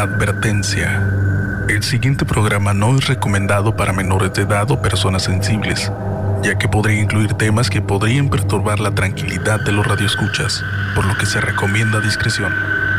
Advertencia. El siguiente programa no es recomendado para menores de edad o personas sensibles, ya que podría incluir temas que podrían perturbar la tranquilidad de los radioescuchas, por lo que se recomienda discreción.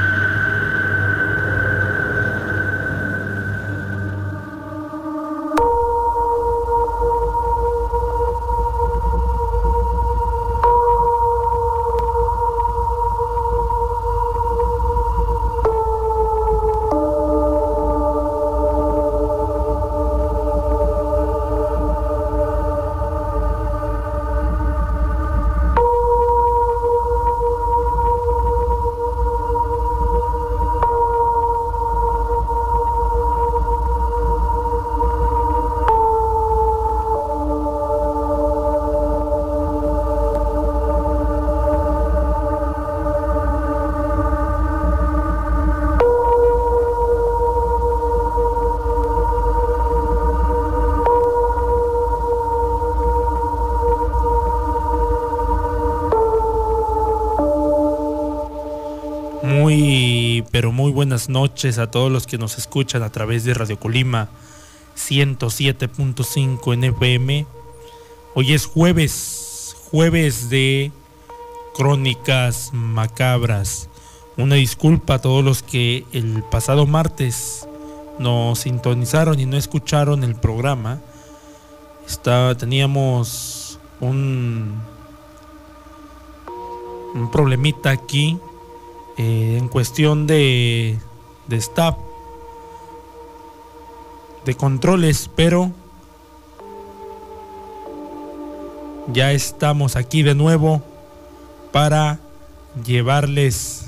Muy buenas noches a todos los que nos escuchan a través de Radio Colima 107.5 en FM. Hoy es jueves de Crónicas Macabras. Una disculpa a todos los que el pasado martes nos sintonizaron y no escucharon el programa. Teníamos un problemita aquí. En cuestión de staff, de controles, pero ya estamos aquí de nuevo para llevarles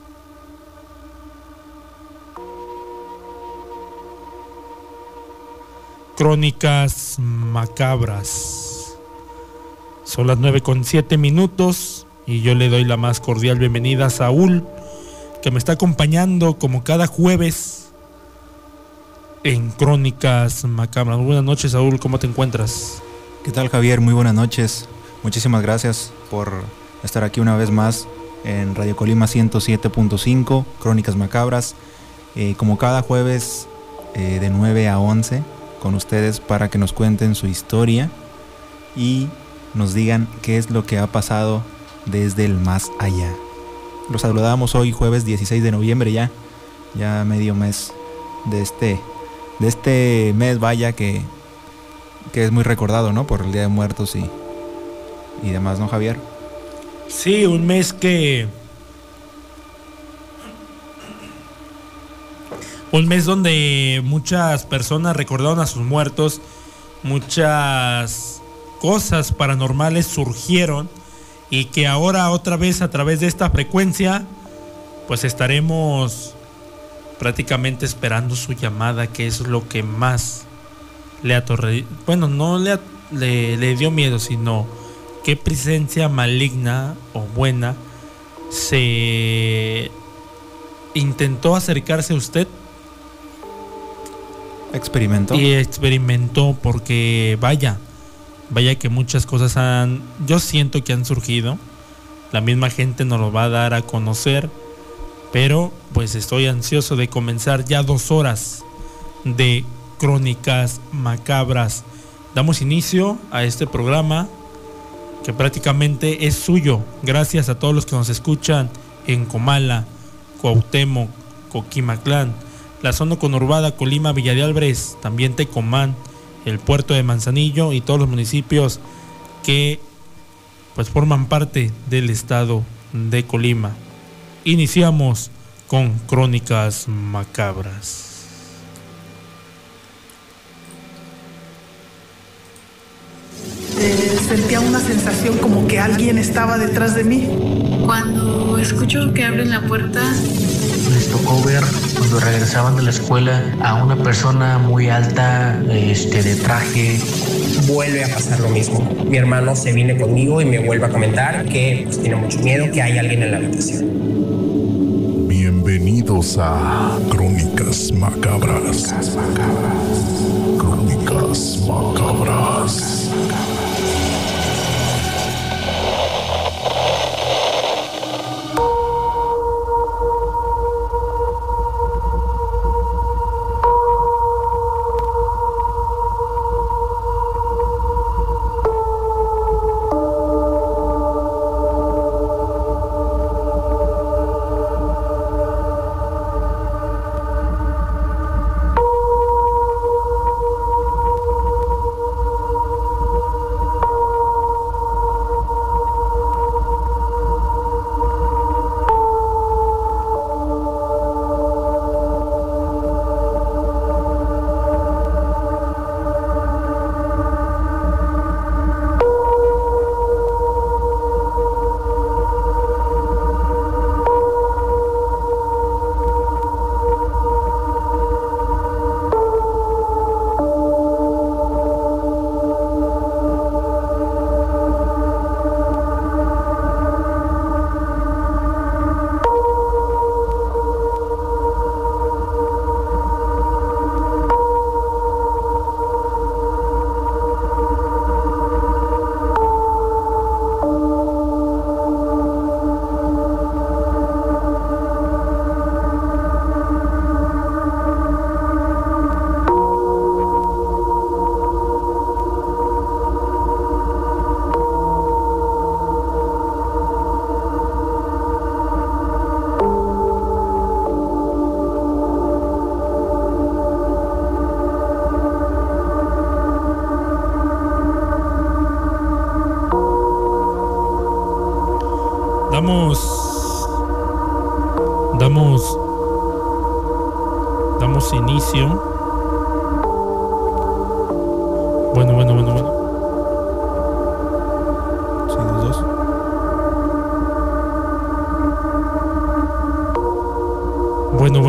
Crónicas Macabras. Son las 9:07 y yo le doy la más cordial bienvenida a Saúl, que me está acompañando como cada jueves en Crónicas Macabras. Buenas noches, Saúl, ¿cómo te encuentras? ¿Qué tal, Javier? Muy buenas noches. Muchísimas gracias por estar aquí una vez más en Radio Colima 107.5, Crónicas Macabras. Como cada jueves de 9 a 11 con ustedes para que nos cuenten su historia y nos digan qué es lo que ha pasado desde el más allá. Los saludamos hoy jueves 16 de noviembre, ya medio mes de este mes, vaya, que es muy recordado, ¿no? Por el Día de Muertos y demás, ¿no, Javier? Sí, un mes donde muchas personas recordaron a sus muertos, muchas cosas paranormales surgieron, y que ahora otra vez a través de esta frecuencia pues estaremos prácticamente esperando su llamada, que es lo que más le no le dio miedo, sino qué presencia maligna o buena se intentó acercarse a usted. Experimentó, porque vaya que muchas cosas yo siento que han surgido. La misma gente nos lo va a dar a conocer, pero pues estoy ansioso de comenzar ya 2 horas de Crónicas Macabras. Damos inicio a este programa que prácticamente es suyo, gracias a todos los que nos escuchan en Comala, Cuauhtémoc, Coquimatlán, la zona conurbada Colima, Villa de Álvarez, también Tecomán, el puerto de Manzanillo y todos los municipios que pues forman parte del estado de Colima. Iniciamos con Crónicas Macabras. Sentía una sensación como que alguien estaba detrás de mí. Cuando escucho que abren la puerta, les tocó ver cuando regresaban de la escuela a una persona muy alta, de traje. Vuelve a pasar lo mismo. Mi hermano se viene conmigo y me vuelve a comentar que pues, tiene mucho miedo, que hay alguien en la habitación. Bienvenidos a Crónicas Macabras. Crónicas Macabras. Damos inicio. Bueno. Sí, dos. Bueno.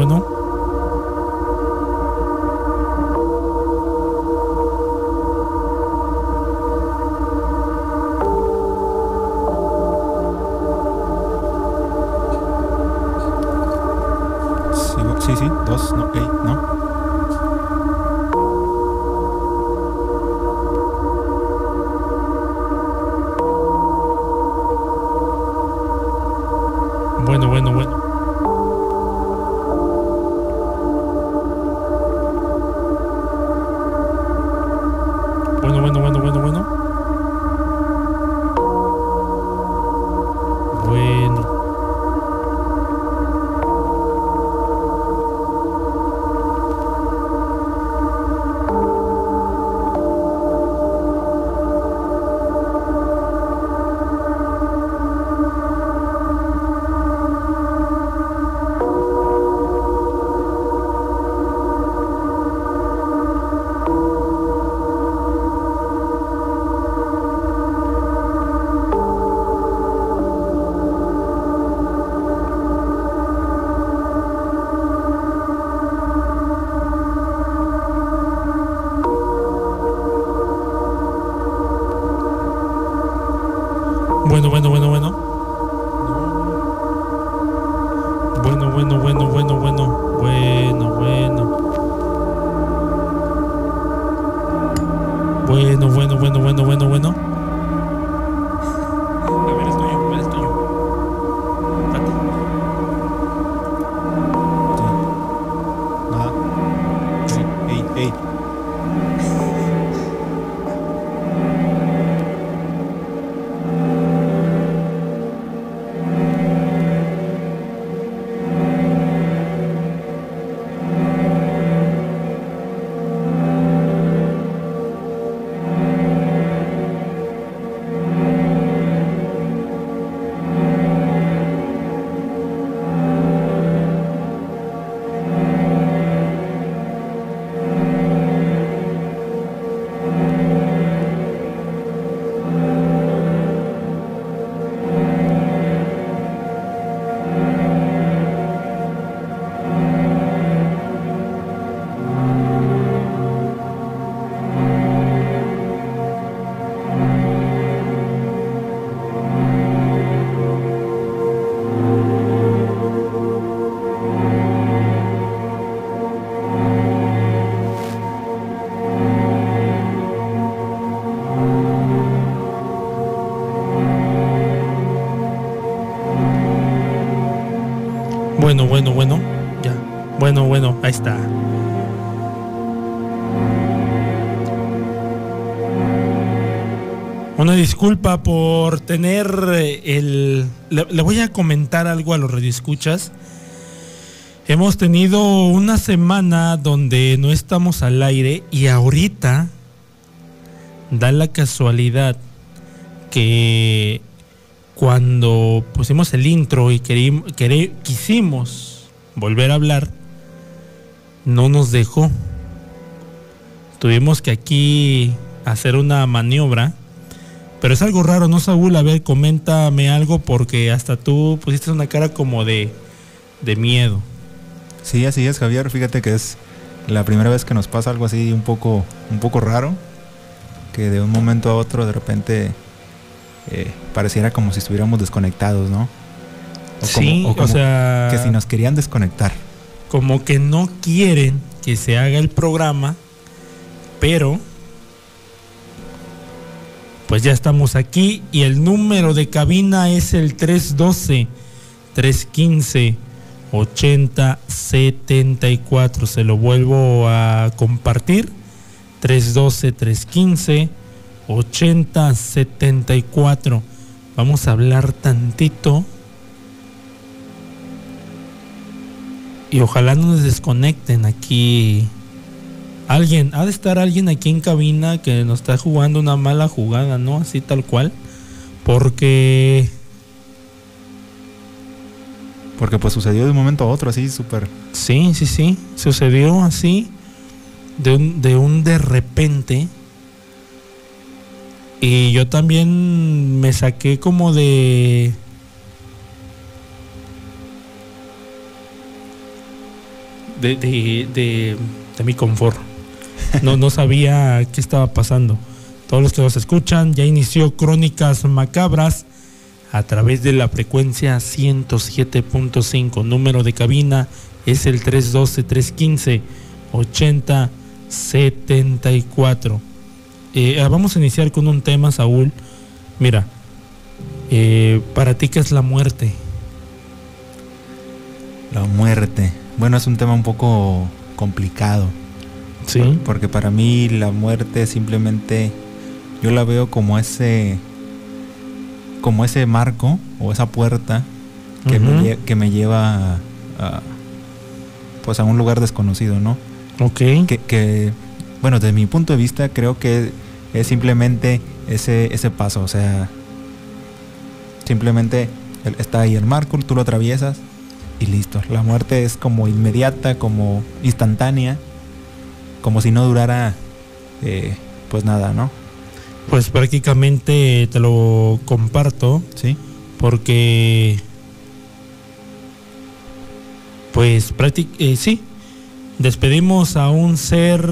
Sí, dos, no, no. Bueno. Bueno. A ver, el tuyo. Date. Sí. Nada. Ey. Bueno, ya. Bueno, ahí está. Una disculpa por tener le voy a comentar algo a los radioescuchas. Hemos tenido una semana donde no estamos al aire y ahorita da la casualidad que cuando pusimos el intro y quisimos volver a hablar, no nos dejó. Tuvimos que aquí hacer una maniobra, pero es algo raro, ¿no, Saúl? A ver, coméntame algo, porque hasta tú pusiste una cara como de miedo. Sí, así es, Javier. Fíjate que es la primera vez que nos pasa algo así un poco raro, que de un momento a otro de repente pareciera como si estuviéramos desconectados, ¿no? O sea, que si nos querían desconectar. Como que no quieren que se haga el programa, pero pues ya estamos aquí y el número de cabina es el 312-315-8074. Se lo vuelvo a compartir. 312-315-8074. Vamos a hablar tantito y ojalá no nos desconecten aquí. Ha de estar alguien aquí en cabina que nos está jugando una mala jugada, ¿no? Así tal cual. Porque Porque pues sucedió de un momento a otro, así súper. Sí, sucedió así, de repente. Y yo también me saqué como de mi confort. No sabía qué estaba pasando. Todos los que nos escuchan, ya inició Crónicas Macabras a través de la frecuencia 107.5. Número de cabina es el 312-315-8074. Vamos a iniciar con un tema, Saúl. Mira, para ti, ¿qué es la muerte? La muerte. Bueno, es un tema un poco complicado. Sí. Porque para mí la muerte simplemente yo la veo como ese marco o esa puerta que me lleva pues a un lugar desconocido, ¿no? Ok. Que bueno, desde mi punto de vista creo que es simplemente ese paso, o sea, simplemente está ahí el marco, tú lo atraviesas y listo. La muerte es como inmediata, como instantánea, como si no durara pues nada, ¿no? Pues prácticamente te lo comparto. Sí. Porque pues sí, despedimos a un ser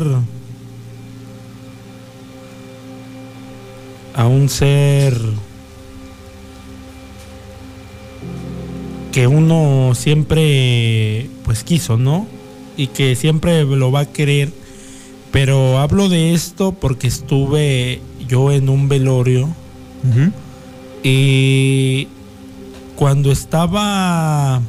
que uno siempre pues quiso, ¿no? Y que siempre lo va a querer. Pero hablo de esto porque estuve yo en un velorio. Uh-huh. Y cuando estaba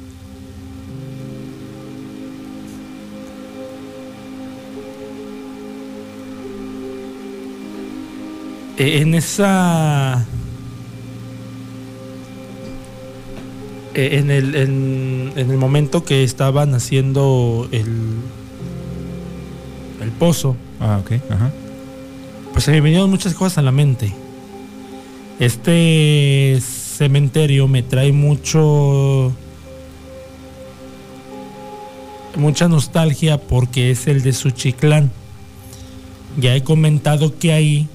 en el momento que estaban haciendo el pozo. Ah, ok. Ajá. Pues se me vinieron muchas cosas a la mente. Este cementerio me trae mucha nostalgia porque es el de Suchitlán. Ya he comentado que ahí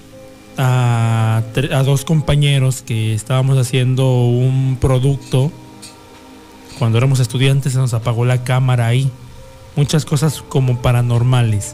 a dos compañeros que estábamos haciendo un producto, cuando éramos estudiantes se nos apagó la cámara ahí. Muchas cosas como paranormales.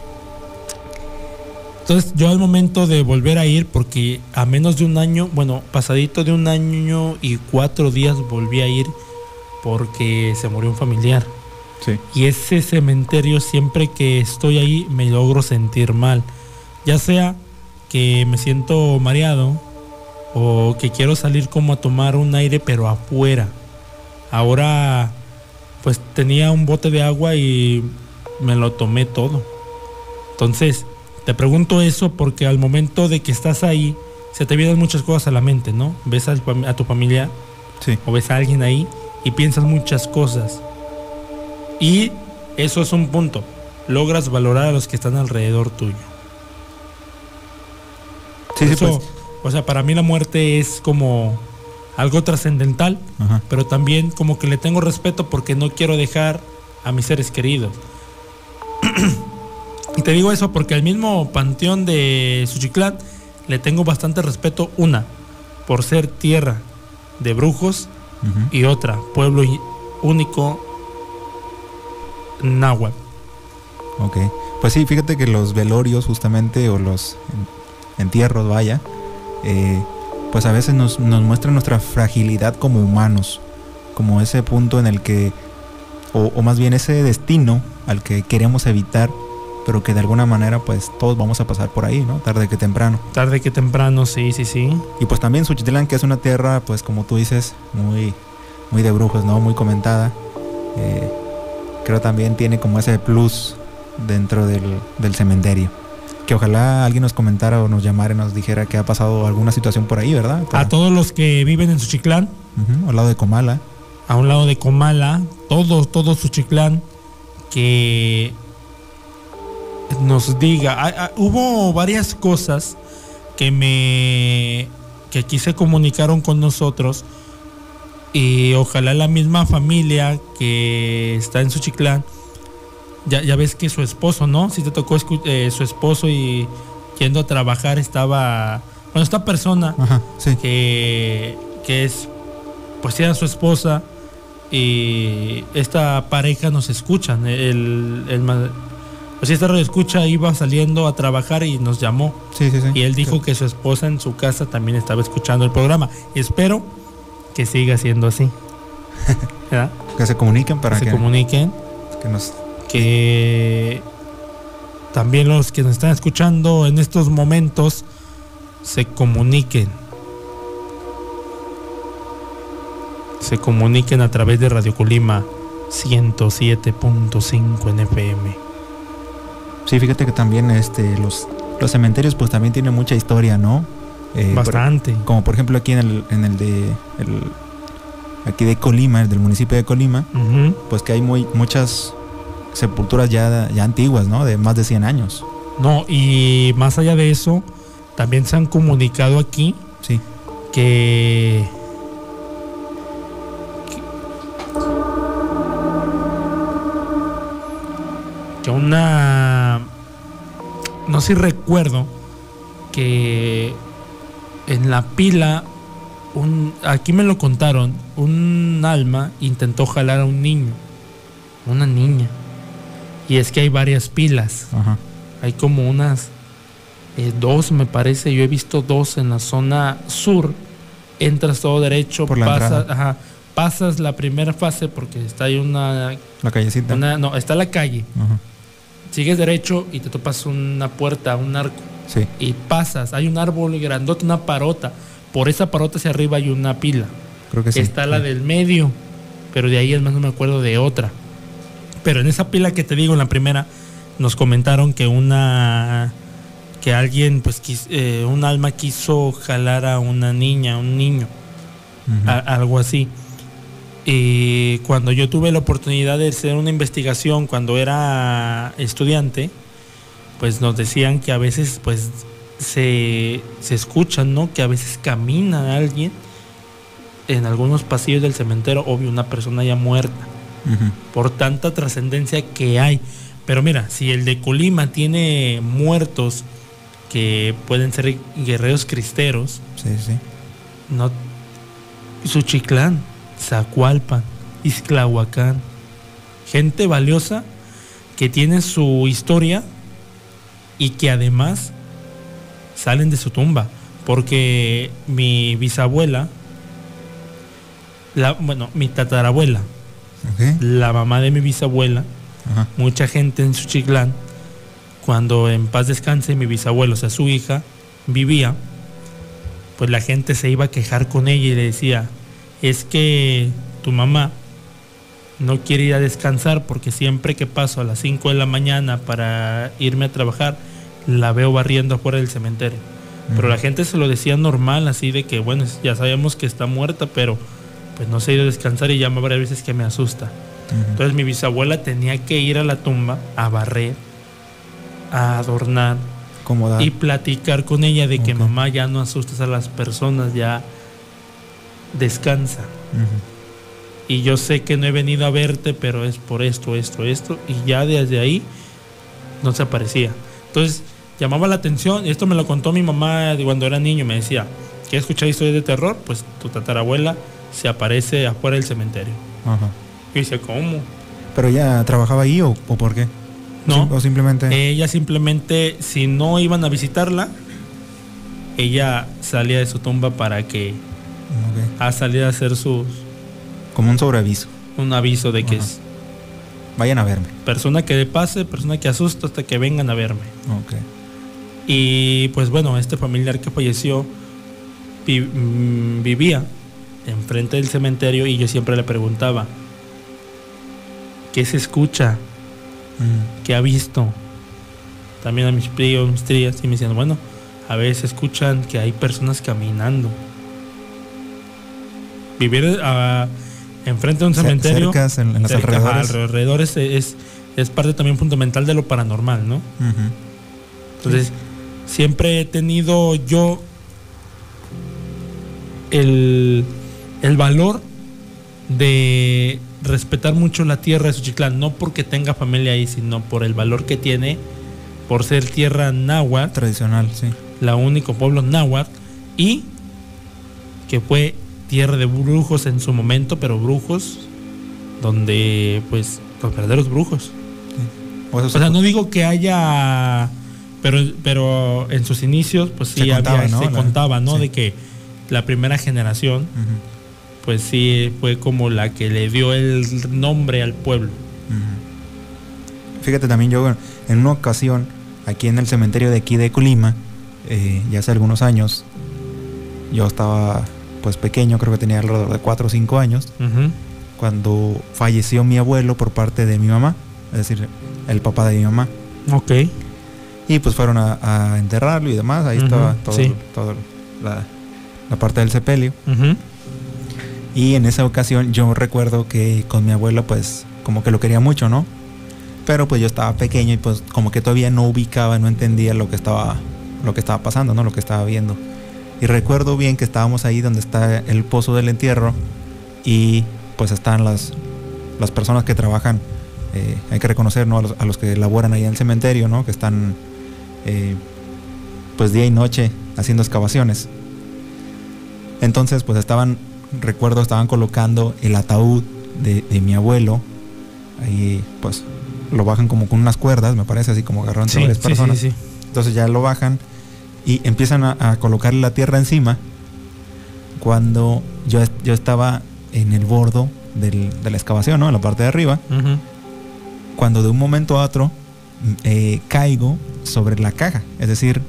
Entonces yo al momento de volver a ir, porque a menos de un año, bueno, pasadito de un año y 4 días volví a ir porque se murió un familiar. Sí. Y ese cementerio, siempre que estoy ahí me logro sentir mal. Ya sea que me siento mareado o que quiero salir como a tomar un aire pero afuera. Ahora pues tenía un bote de agua y me lo tomé todo. Entonces te pregunto eso porque al momento de que estás ahí se te vienen muchas cosas a la mente, ¿no? Ves a tu familia, sí, o ves a alguien ahí y piensas muchas cosas. Y eso es un punto. Logras valorar a los que están alrededor tuyo. Sí, eso, sí, pues. O sea, para mí la muerte es como algo trascendental, Ajá. pero también como que le tengo respeto porque no quiero dejar a mis seres queridos. Y te digo eso porque al mismo panteón de Suchitlán le tengo bastante respeto. Una, por ser tierra de brujos, Uh-huh. y otra, pueblo único náhuatl. Ok. Pues sí, fíjate que los velorios justamente, o los entierros, vaya, pues a veces nos muestran nuestra fragilidad como humanos, como ese punto en el que, o más bien ese destino al que queremos evitar, pero que de alguna manera pues todos vamos a pasar por ahí, ¿no? Tarde que temprano. Tarde que temprano, sí. Y pues también Suchitlán, que es una tierra, pues como tú dices, muy, muy de brujos, ¿no? Muy comentada. Creo también tiene como ese plus dentro del cementerio. Que ojalá alguien nos comentara o nos llamara y nos dijera que ha pasado alguna situación por ahí, ¿verdad? A todos los que viven en Suchitlán, al lado de Comala. A un lado de Comala, todo Suchitlán, que nos diga. Hubo varias cosas que aquí se comunicaron con nosotros Y ojalá la misma familia que está en Suchitlán, ya ves que su esposo, ¿no? Si te tocó su esposo y yendo a trabajar estaba... Bueno, esta persona sí. que es, pues era su esposa, y esta pareja nos escuchan. Pues esta radio escucha iba saliendo a trabajar y nos llamó. Sí. Y él dijo que su esposa en su casa también estaba escuchando el programa. Espero que siga siendo así. ¿Verdad? Que se comuniquen para que se comuniquen. Que también los que nos están escuchando en estos momentos se comuniquen. Se comuniquen a través de Radio Colima 107.5 en FM. Sí, fíjate que también los cementerios pues también tienen mucha historia, ¿no? Bastante. Como por ejemplo aquí aquí de Colima, el del municipio de Colima, pues que hay muchas sepulturas ya antiguas, ¿no? De más de 100 años. No, y más allá de eso, también se han comunicado aquí que no sé si recuerdo que en la pila, aquí me lo contaron, un alma intentó jalar a un niño, una niña, y es que hay varias pilas. Hay como unas 2, me parece. Yo he visto 2 en la zona sur. Entras todo derecho, pasas la primera fase porque está ahí la callecita. No, está la calle. Sigues derecho y te topas una puerta, un arco. Sí. Y pasas, hay un árbol grandote, una parota. Por esa parota hacia arriba hay una pila. Creo que sí. Está la del medio, pero de ahí es más no me acuerdo de otra. Pero en esa pila que te digo, en la primera, nos comentaron que alguien, pues un alma quiso jalar a una niña, un niño, algo así. Y cuando yo tuve la oportunidad de hacer una investigación cuando era estudiante, pues nos decían que a veces pues se escuchan, ¿no? Que a veces camina alguien en algunos pasillos del cementerio, obvio, una persona ya muerta, por tanta trascendencia que hay. Pero mira, si el de Colima tiene muertos que pueden ser guerreros cristeros, no, Suchitlán, Zacualpan, Ixtlahuacán, gente valiosa que tiene su historia y que además salen de su tumba, porque mi bisabuela, mi tatarabuela, la mamá de mi bisabuela, mucha gente en Suchitlán, cuando en paz descanse mi bisabuelo, o sea su hija, vivía, pues la gente se iba a quejar con ella y le decía: es que tu mamá no quiere ir a descansar porque siempre que paso a las 5 de la mañana para irme a trabajar, la veo barriendo afuera del cementerio. Pero la gente se lo decía normal, así de que bueno, ya sabemos que está muerta, pero pues no se ha ido a descansar y llama varias veces que me asusta. Entonces mi bisabuela tenía que ir a la tumba a barrer, a adornar, acomodar y platicar con ella de que mamá, ya no asustes a las personas, ya descansa. Y yo sé que no he venido a verte, pero es por esto, y ya desde ahí no se aparecía. Entonces llamaba la atención, y esto me lo contó mi mamá de cuando era niño. Me decía: ¿quieres escuchar historias de terror? Pues tu tatarabuela se aparece afuera del cementerio. Y dice: ¿cómo? ¿Pero ella trabajaba ahí o por qué? No, o simplemente... Ella simplemente, si no iban a visitarla, ella salía de su tumba para que a salir a hacer como un sobreaviso. Un aviso de que es... vayan a verme. Persona que pase, persona que asusta, hasta que vengan a verme. Y pues bueno, este familiar que falleció vivía enfrente del cementerio, y yo siempre le preguntaba: ¿qué se escucha? ¿Qué ha visto? También a mis tíos, mis tías, y me decían: bueno, a veces escuchan que hay personas caminando. Vivir enfrente de un cementerio, cerca, en los alrededores es parte también fundamental de lo paranormal, ¿no? Entonces, siempre he tenido yo el valor de respetar mucho la tierra de Xochitlán, no porque tenga familia ahí, sino por el valor que tiene, por ser tierra náhuatl, Tradicional, sí. la único pueblo náhuatl, y que fue tierra de brujos en su momento, pero brujos donde pues los verdaderos brujos. O sea, no digo que haya, pero en sus inicios pues sí se contaba, ¿no? Sí. De que la primera generación pues sí fue como la que le dio el nombre al pueblo. Fíjate, también yo en una ocasión aquí en el cementerio de aquí de Colima, ya hace algunos años, yo estaba pues pequeño, creo que tenía alrededor de 4 o 5 años, cuando falleció mi abuelo por parte de mi mamá, es decir, el papá de mi mamá. Ok. Y pues fueron a enterrarlo y demás, ahí estaba todo la parte del sepelio. Y en esa ocasión yo recuerdo que con mi abuelo pues como que lo quería mucho, ¿no? Pero pues yo estaba pequeño y pues como que todavía no ubicaba, no entendía lo que estaba pasando, ¿no? Lo que estaba viendo. Y recuerdo bien que estábamos ahí donde está el pozo del entierro y pues están las personas que trabajan, hay que reconocer, ¿no? A los que laboran ahí en el cementerio, ¿no? Que están pues día y noche haciendo excavaciones. Entonces pues estaban colocando el ataúd de mi abuelo. Ahí pues lo bajan como con unas cuerdas, me parece, así como agarraron entre varias personas. Sí. Entonces ya lo bajan y empiezan a colocarle la tierra encima, cuando yo estaba en el bordo de la excavación, ¿no? En la parte de arriba. Cuando de un momento a otro caigo sobre la caja, es decir,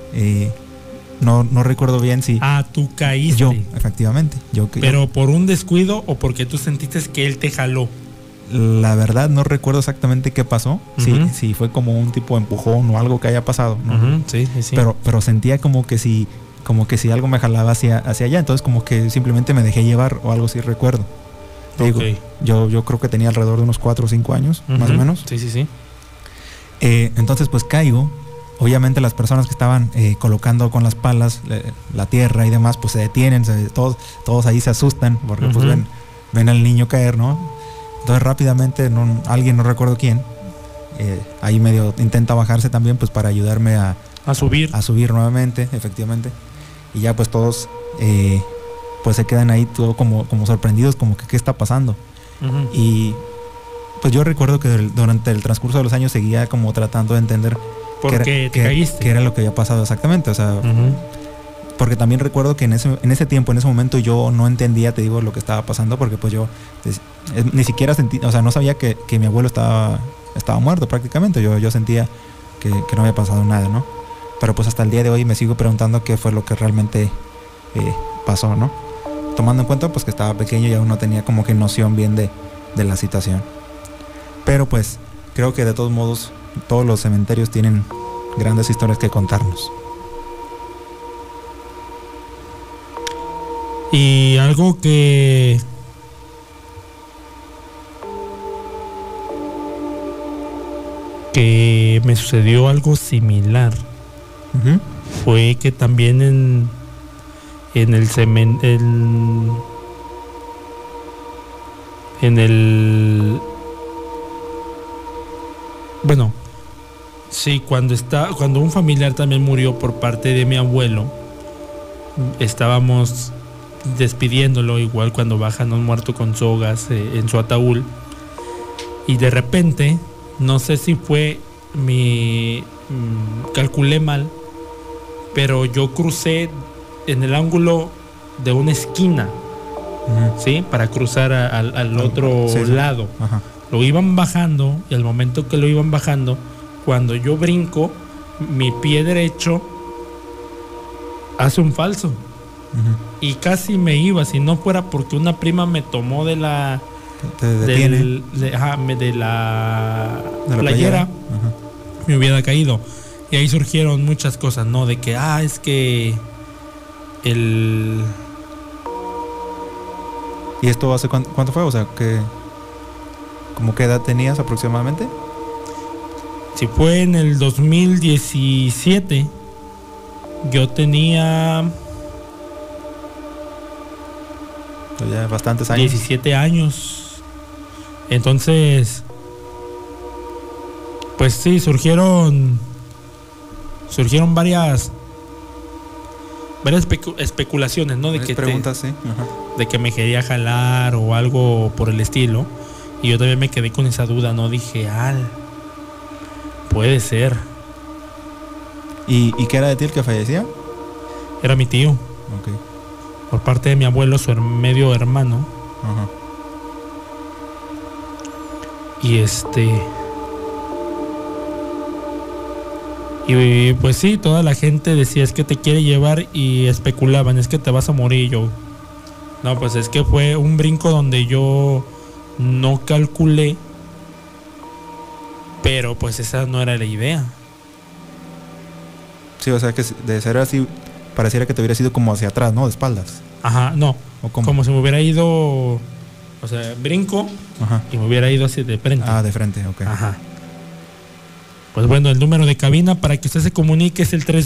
no recuerdo bien si... tú caíste. Yo, efectivamente. ¿Pero por un descuido o porque tú sentiste que él te jaló? La verdad no recuerdo exactamente qué pasó. Si fue como un tipo de empujón o algo que haya pasado, ¿no? Sí. Pero sentía como que si algo me jalaba hacia allá. Entonces como que simplemente me dejé llevar o algo así recuerdo. Te digo, yo creo que tenía alrededor de unos 4 o 5 años, más o menos. Sí. Entonces pues caigo. Obviamente las personas que estaban colocando con las palas la tierra y demás pues se detienen, todos ahí se asustan porque pues ven al niño caer, ¿no? Entonces rápidamente alguien, no recuerdo quién, ahí medio intenta bajarse también pues para ayudarme a subir nuevamente, efectivamente. Y ya pues todos pues se quedan ahí todo como sorprendidos, como que qué está pasando. Y pues yo recuerdo que durante el transcurso de los años seguía como tratando de entender qué era lo que había pasado exactamente, o sea, porque también recuerdo que en ese tiempo, en ese momento yo no entendía, te digo, lo que estaba pasando, porque pues yo ni siquiera sentí, o sea, no sabía que mi abuelo estaba muerto prácticamente. Yo sentía que no había pasado nada, ¿no? Pero pues hasta el día de hoy me sigo preguntando qué fue lo que realmente pasó, ¿no? Tomando en cuenta pues que estaba pequeño y aún no tenía como que noción bien de la situación. Pero pues creo que de todos modos todos los cementerios tienen grandes historias que contarnos. Y algo que me sucedió algo similar fue que también en el bueno, sí, cuando un familiar también murió por parte de mi abuelo, estábamos despidiéndolo, igual cuando bajan a un muerto con sogas en su ataúd, y de repente, no sé si fue calculé mal, pero yo crucé en el ángulo de una esquina, ¿sí? Para cruzar al otro lado. Ajá. Lo iban bajando, y al momento que lo iban bajando, cuando yo brinco, mi pie derecho hace un falso. Y casi me iba, si no fuera porque una prima me tomó de la playera, me hubiera caído. Y ahí surgieron muchas cosas, ¿no? De que, es que ¿Y esto hace cuánto fue? O sea, ¿cómo qué edad tenías aproximadamente? Si fue en el 2017, yo tenía... Eso ya bastantes años. 17 años. Entonces, pues sí, surgieron varias especulaciones, ¿no? De que preguntas, sí. Ajá. de que me quería jalar o algo por el estilo. Y yo también me quedé con esa duda, ¿no? Dije, puede ser. ¿Y qué era de ti el que fallecía? Era mi tío. Ok. Por parte de mi abuelo, su medio hermano. Ajá. Y pues sí, toda la gente decía, es que te quiere llevar, y especulaban, es que te vas a morir. Yo, no, pues es que fue un brinco donde yo no calculé, pero pues esa no era la idea. Sí, o sea que de ser así, pareciera que te hubiera ido como hacia atrás, ¿no? De espaldas. Ajá, no. ¿O cómo? Como si me hubiera ido, o sea, brinco. Ajá. Y me hubiera ido así de frente. Ah, de frente, ok. Ajá. Pues bueno, el número de cabina para que usted se comunique es el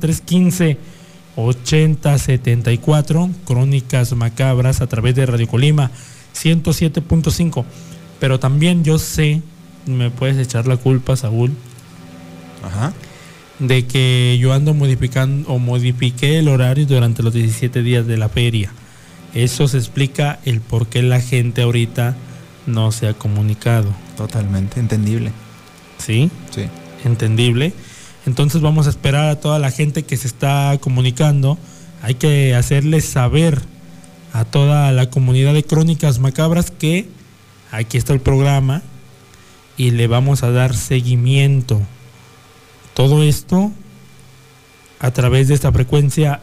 312-315-8074. Crónicas Macabras a través de Radio Colima 107.5. Pero también yo sé, me puedes echar la culpa, Saúl, Ajá. de que yo ando modificando o modifiqué el horario durante los 17 días de la feria. Eso se explica el por qué la gente ahorita no se ha comunicado. Totalmente entendible. ¿Sí? Sí. Entendible. Entonces vamos a esperar a toda la gente que se está comunicando. Hay que hacerles saber a toda la comunidad de Crónicas Macabras que aquí está el programa y le vamos a dar seguimiento. Todo esto a través de esta frecuencia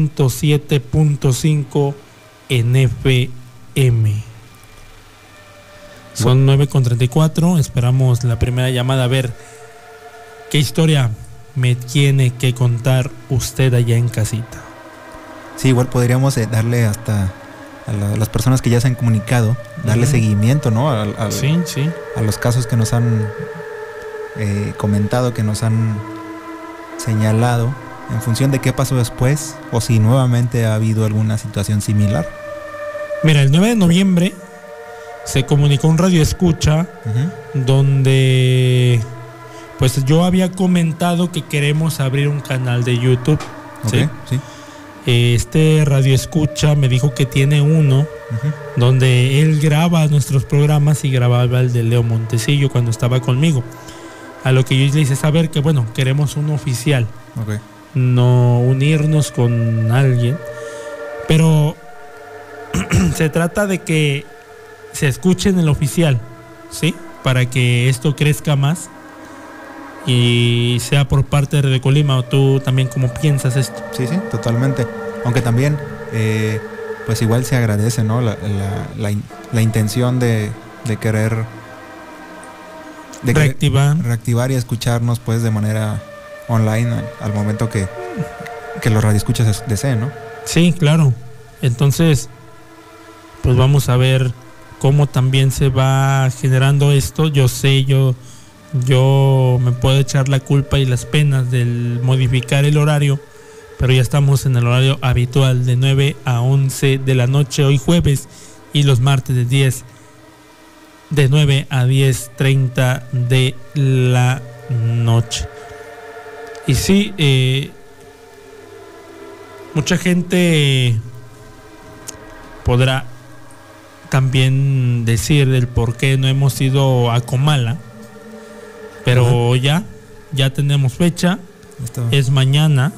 107.5 en FM. Son 9:34. Esperamos la primera llamada, a ver qué historia me tiene que contar usted allá en casita. Sí, igual podríamos darle hasta a las personas que ya se han comunicado, darle seguimiento, ¿no? Sí. A los casos que nos han comentado, que nos han señalado, en función de qué pasó después, o si nuevamente ha habido alguna situación similar. Mira, el 9 de noviembre se comunicó un radio escucha donde pues yo había comentado que queremos abrir un canal de YouTube. Okay, ¿sí? Este radio escucha me dijo que tiene uno donde él graba nuestros programas y grababa el de Leo Montecillo cuando estaba conmigo. A lo que yo le hice saber que bueno, queremos un oficial. Okay. No unirnos con alguien. Pero se trata de que se escuche en el oficial, ¿sí? Para que esto crezca más y sea por parte de Radio Colima. ¿O tú también cómo piensas esto? Sí, totalmente. Aunque también, pues igual se agradece, ¿no? La intención de querer reactivar y escucharnos, pues, de manera online al momento que los radioescuchas deseen, ¿no? Sí, claro. Entonces, pues vamos a ver cómo también se va generando esto. Yo sé, yo me puedo echar la culpa y las penas del modificar el horario, pero ya estamos en el horario habitual de 9 a 11 de la noche hoy jueves, y los martes de 9 a 10:30 de la noche. Y sí, mucha gente podrá también decir del por qué no hemos ido a Comala, pero ya tenemos fecha. Es mañana,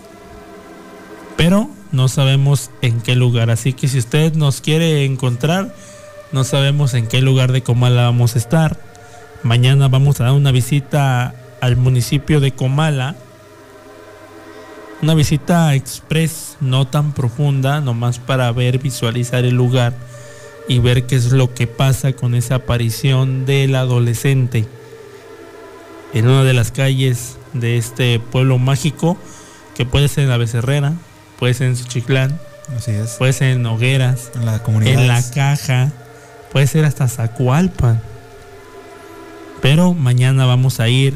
pero no sabemos en qué lugar, así que si usted nos quiere encontrar, no sabemos en qué lugar de Comala vamos a estar. Mañana vamos a dar una visita al municipio de Comala, una visita express, no tan profunda, nomás para visualizar el lugar y ver qué es lo que pasa con esa aparición del adolescente en una de las calles de este pueblo mágico, que puede ser en La Becerrera, puede ser en Xochitlán, así es, puede ser en Nogueras, en la comunidad, en La Caja, puede ser hasta Zacualpan. Pero mañana vamos a ir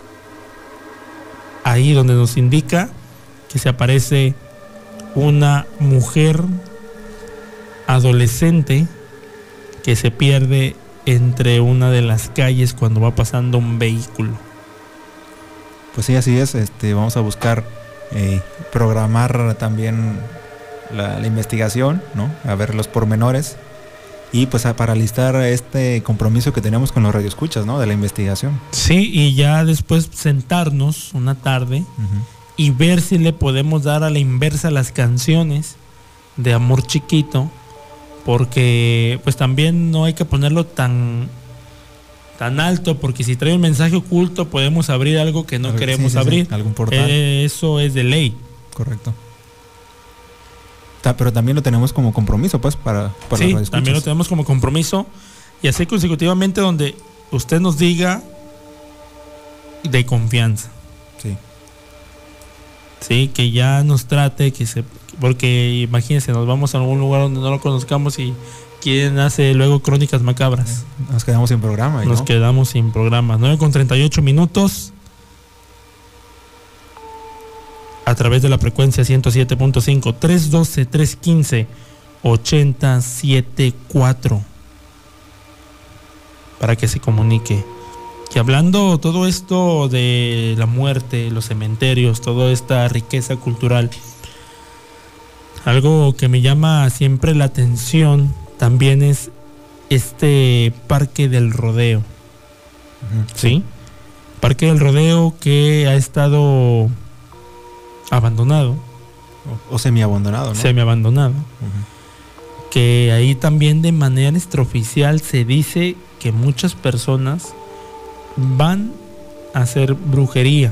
ahí donde nos indica que se aparece una mujer adolescente que se pierde entre una de las calles cuando va pasando un vehículo. Pues sí, así es. Vamos a buscar programar también la investigación, ¿no? A ver los pormenores. Y pues para listar este compromiso que tenemos con los radioescuchas, ¿no? De la investigación. Sí, y ya después sentarnos una tarde y ver si le podemos dar a la inversa las canciones de Amor Chiquito, porque pues también no hay que ponerlo tan alto, porque si trae un mensaje oculto podemos abrir algo que no queremos abrir. Sí, algún portal. Eso es de ley. Correcto. Pero también lo tenemos como compromiso, pues, para sí, también lo tenemos como compromiso, y así consecutivamente, donde usted nos diga de confianza. Sí. Sí, que ya nos trate, porque imagínense, nos vamos a algún lugar donde no lo conozcamos y ¿quién hace luego Crónicas Macabras? Nos quedamos sin programa. Nos quedamos sin programa. 9:38 a través de la frecuencia 107.5, 312-315-8074 para que se comunique. Y hablando todo esto de la muerte, los cementerios, toda esta riqueza cultural, algo que me llama siempre la atención también es este Parque del Rodeo. ¿Sí? Parque del Rodeo que ha estado abandonado. O semiabandonado, ¿no? Semiabandonado. Que ahí también de manera extraoficial se dice que muchas personas van a hacer brujería,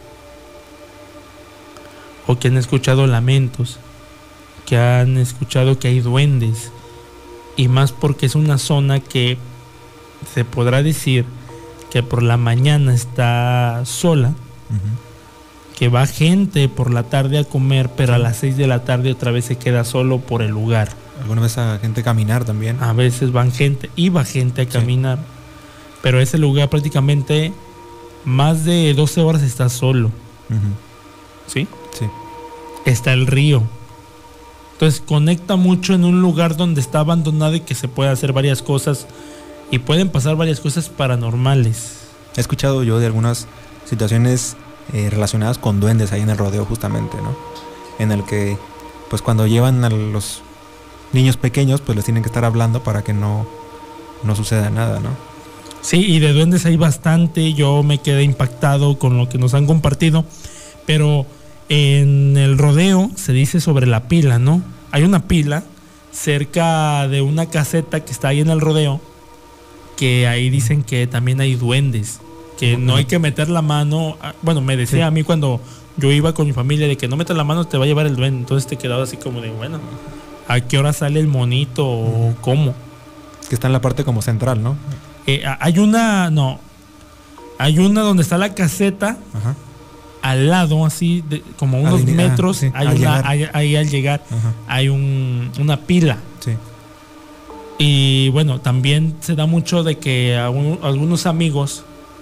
o que han escuchado lamentos, que han escuchado que hay duendes, y más porque es una zona que se podrá decir que por la mañana está sola, que va gente por la tarde a comer, pero a las 6 de la tarde otra vez se queda solo por el lugar. Alguna vez a gente a caminar también. A veces iba gente a caminar, pero ese lugar prácticamente más de 12 horas está solo. ¿Sí? Sí. Está el río. Entonces conecta mucho en un lugar donde está abandonado y que se puede hacer varias cosas y pueden pasar varias cosas paranormales. He escuchado yo de algunas situaciones relacionadas con duendes ahí en el rodeo, justamente, ¿no? En el que pues cuando llevan a los niños pequeños pues les tienen que estar hablando para que no suceda nada, ¿no? Sí, y de duendes hay bastante. Yo me quedé impactado con lo que nos han compartido, pero en el rodeo se dice sobre la pila, ¿no? Hay una pila cerca de una caseta que está ahí en el rodeo, que ahí dicen que también hay duendes, que no hay que meter la mano. Bueno, me decía a mí cuando yo iba con mi familia de que no metas la mano, te va a llevar el duende. Entonces te quedaba así como de, bueno, ¿a qué hora sale el monito o cómo? Que está en la parte como central, ¿no? Hay una donde está la caseta. Al lado, así, como unos metros, ahí al llegar, hay una pila. Sí. Y bueno, también se da mucho de que algunos amigos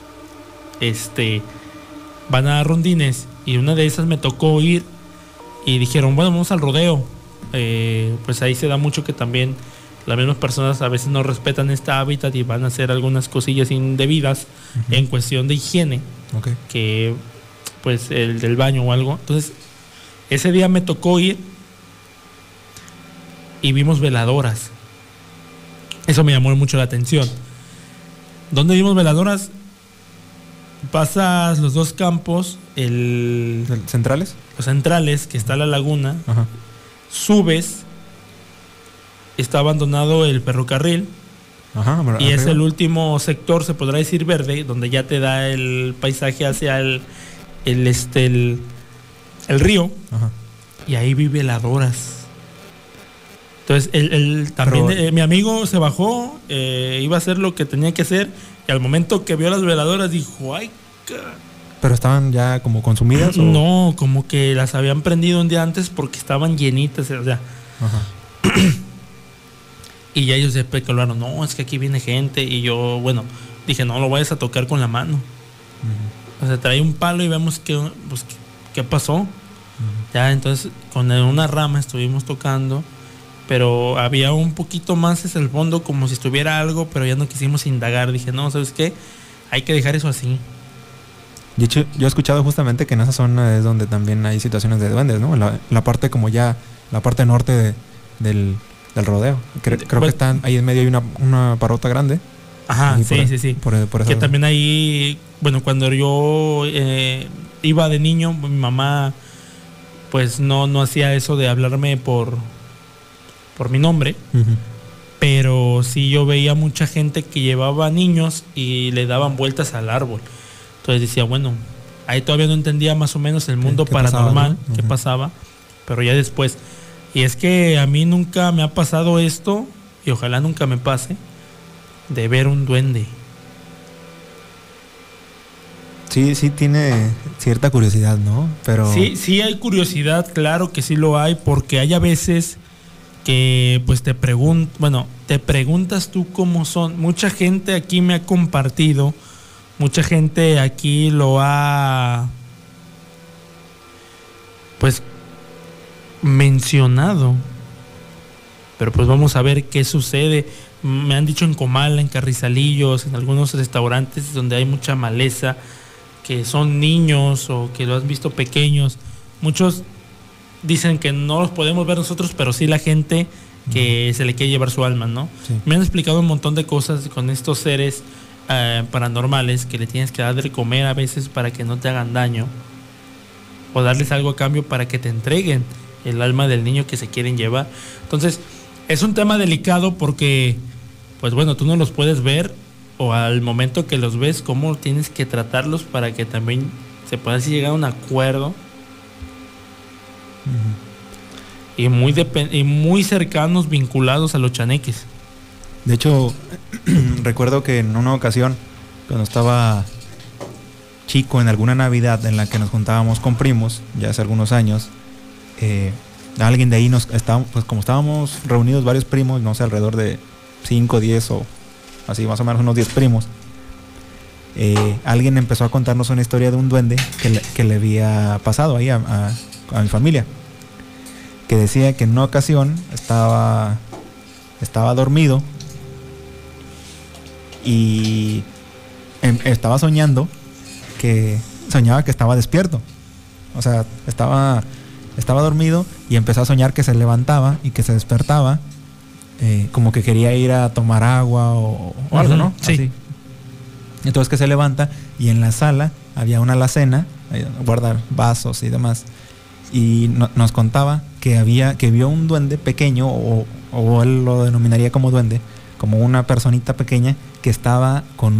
van a rondines, y una de esas me tocó ir y dijeron, bueno, vamos al rodeo. Pues ahí se da mucho que también las mismas personas a veces no respetan este hábitat y van a hacer algunas cosillas indebidas en cuestión de higiene. Que pues el del baño o algo. Entonces ese día me tocó ir y vimos veladoras. Eso me llamó mucho la atención. ¿Dónde vimos veladoras? Pasas los dos campos, ¿centrales? Los centrales, que está la laguna. Subes, está abandonado el ferrocarril. Y es el último sector, se podrá decir verde, donde ya te da el paisaje hacia el río. Y ahí vi veladoras. Entonces mi amigo se bajó, iba a hacer lo que tenía que hacer, y al momento que vio las veladoras dijo, ¡ay! ¿Pero estaban ya como consumidas? No, como que las habían prendido un día antes porque estaban llenitas, o sea. Y ya ellos se especularon, no, es que aquí viene gente. Y yo, bueno, dije, no lo vayas a tocar con la mano. O sea, trae un palo y vemos qué pasó. Ya, entonces con una rama estuvimos tocando pero había un poquito más hacia el fondo, como si estuviera algo, pero ya no quisimos indagar. Dije, no, ¿sabes qué? Hay que dejar eso así. De hecho, yo he escuchado justamente que en esa zona es donde también hay situaciones de duendes, ¿no? La parte como ya, la parte norte del rodeo. Creo que están ahí en medio hay una parrota grande. Ajá, sí. Por que también ahí, bueno, cuando yo iba de niño, mi mamá pues no hacía eso de hablarme por mi nombre. Uh-huh. Pero sí yo veía mucha gente que llevaba niños y le daban vueltas al árbol. Entonces decía, bueno, ahí todavía no entendía más o menos el mundo paranormal, pasaba, ¿no? Qué pasaba, pero ya después. Y es que a mí nunca me ha pasado esto, y ojalá nunca me pase, de ver un duende. Sí tiene cierta curiosidad, ¿no? Pero sí hay curiosidad, claro que sí lo hay, porque hay a veces que pues te preguntas tú cómo son. Mucha gente aquí me ha compartido, mucha gente aquí lo ha pues mencionado, pero pues vamos a ver qué sucede. Me han dicho en Comala, en Carrizalillos, en algunos restaurantes donde hay mucha maleza, que son niños o que lo has visto pequeños. Muchos dicen que no los podemos ver nosotros, pero sí la gente que se le quiere llevar su alma, ¿no? Sí. Me han explicado un montón de cosas con estos seres paranormales que le tienes que dar de comer a veces para que no te hagan daño, o darles algo a cambio para que te entreguen el alma del niño que se quieren llevar. Entonces es un tema delicado porque pues bueno, tú no los puedes ver, o al momento que los ves, cómo tienes que tratarlos para que también se pueda así llegar a un acuerdo. Uh-huh. Y muy cercanos, vinculados a los chaneques. De hecho, recuerdo que en una ocasión, cuando estaba chico, en alguna Navidad en la que nos juntábamos con primos, ya hace algunos años, alguien de ahí pues como estábamos reunidos varios primos, no sé, alrededor de 5, 10 o así más o menos unos 10 primos, alguien empezó a contarnos una historia de un duende que le había pasado ahí a mi familia, que decía que en una ocasión estaba dormido y estaba soñaba que estaba despierto. O sea, estaba dormido y empezó a soñar que se levantaba y que se despertaba, como que quería ir a tomar agua o algo, ¿no? Sí. Así. Entonces que se levanta y en la sala había una alacena, guardar vasos y demás, y nos contaba que vio un duende pequeño, o él lo denominaría como duende, como una personita pequeña que estaba con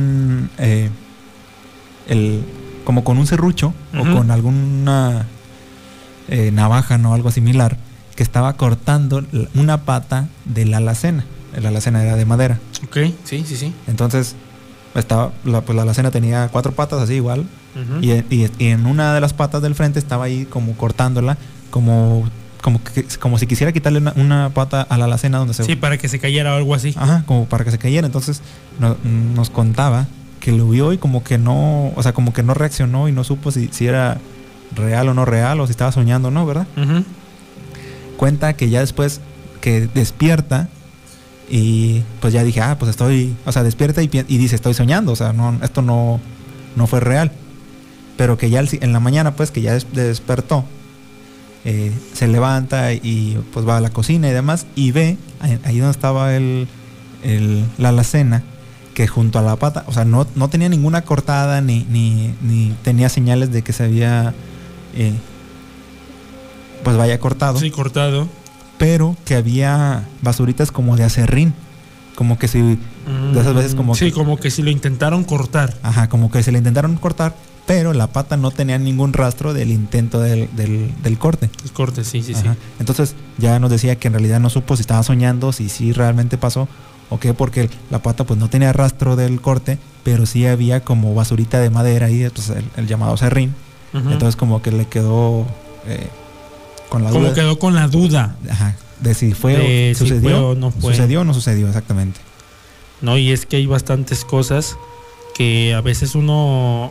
como con un serrucho, uh-huh, o con alguna navaja, no, algo similar, que estaba cortando una pata de la alacena. La alacena era de madera. Ok, sí. Entonces la alacena tenía 4 patas así igual, uh-huh, y en una de las patas del frente estaba ahí como cortándola, como si quisiera quitarle una pata a la alacena donde se... Sí, para que se cayera o algo así. Ajá, como para que se cayera. Entonces nos contaba que lo vio y como que no reaccionó y no supo si era real o no real, o si estaba soñando o no, ¿verdad? Uh-huh. Cuenta que ya después que despierta y pues ya dije, pues despierta y dice, estoy soñando, o sea, no, esto no fue real. Pero que ya en la mañana, pues que ya despertó, se levanta y pues va a la cocina y demás, y ve ahí donde estaba la alacena, que junto a la pata, o sea, no tenía ninguna cortada ni tenía señales de que se había pues vaya cortado. Sí, cortado. Pero que había basuritas como de acerrín, como que si de esas veces como sí, como que si lo intentaron cortar. Ajá, como que se le intentaron cortar, pero la pata no tenía ningún rastro del intento del corte. El corte, sí. Entonces ya nos decía que en realidad no supo si estaba soñando, si sí realmente pasó o qué, porque la pata pues no tenía rastro del corte, pero sí había como basurita de madera ahí, pues el llamado serrín. Uh-huh. Entonces como que le quedó con la duda. Como quedó con la duda. Ajá, de si sucedió o no fue. Sucedió o no sucedió, exactamente. No, y es que hay bastantes cosas que a veces uno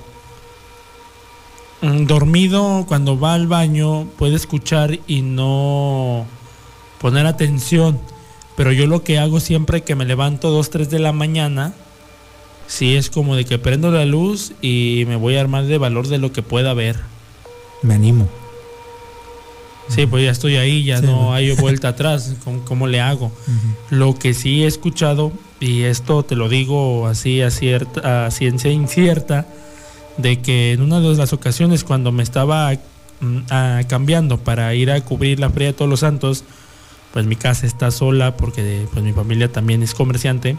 dormido cuando va al baño puede escuchar y no poner atención. Pero yo lo que hago siempre que me levanto 2, 3 de la mañana, sí es como de que prendo la luz y me voy a armar de valor de lo que pueda ver. Me animo. Sí, pues ya estoy ahí, ya Sí, no ¿no? hay vuelta atrás. ¿Cómo le hago? Lo que sí he escuchado, y esto te lo digo así a ciencia incierta, de que en una de las ocasiones cuando me estaba cambiando para ir a cubrir la Feria de Todos los Santos, pues mi casa está sola porque pues mi familia también es comerciante,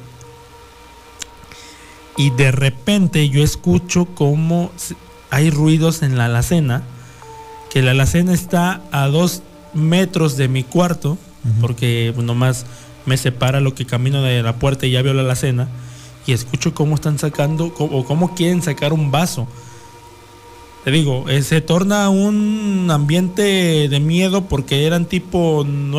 y de repente yo escucho como hay ruidos en la alacena, que la alacena está a 2 metros de mi cuarto, porque nomás me separa lo que camino de la puerta y ya veo la alacena, y escucho cómo están sacando o cómo quieren sacar un vaso. Te digo, se torna un ambiente de miedo porque eran tipo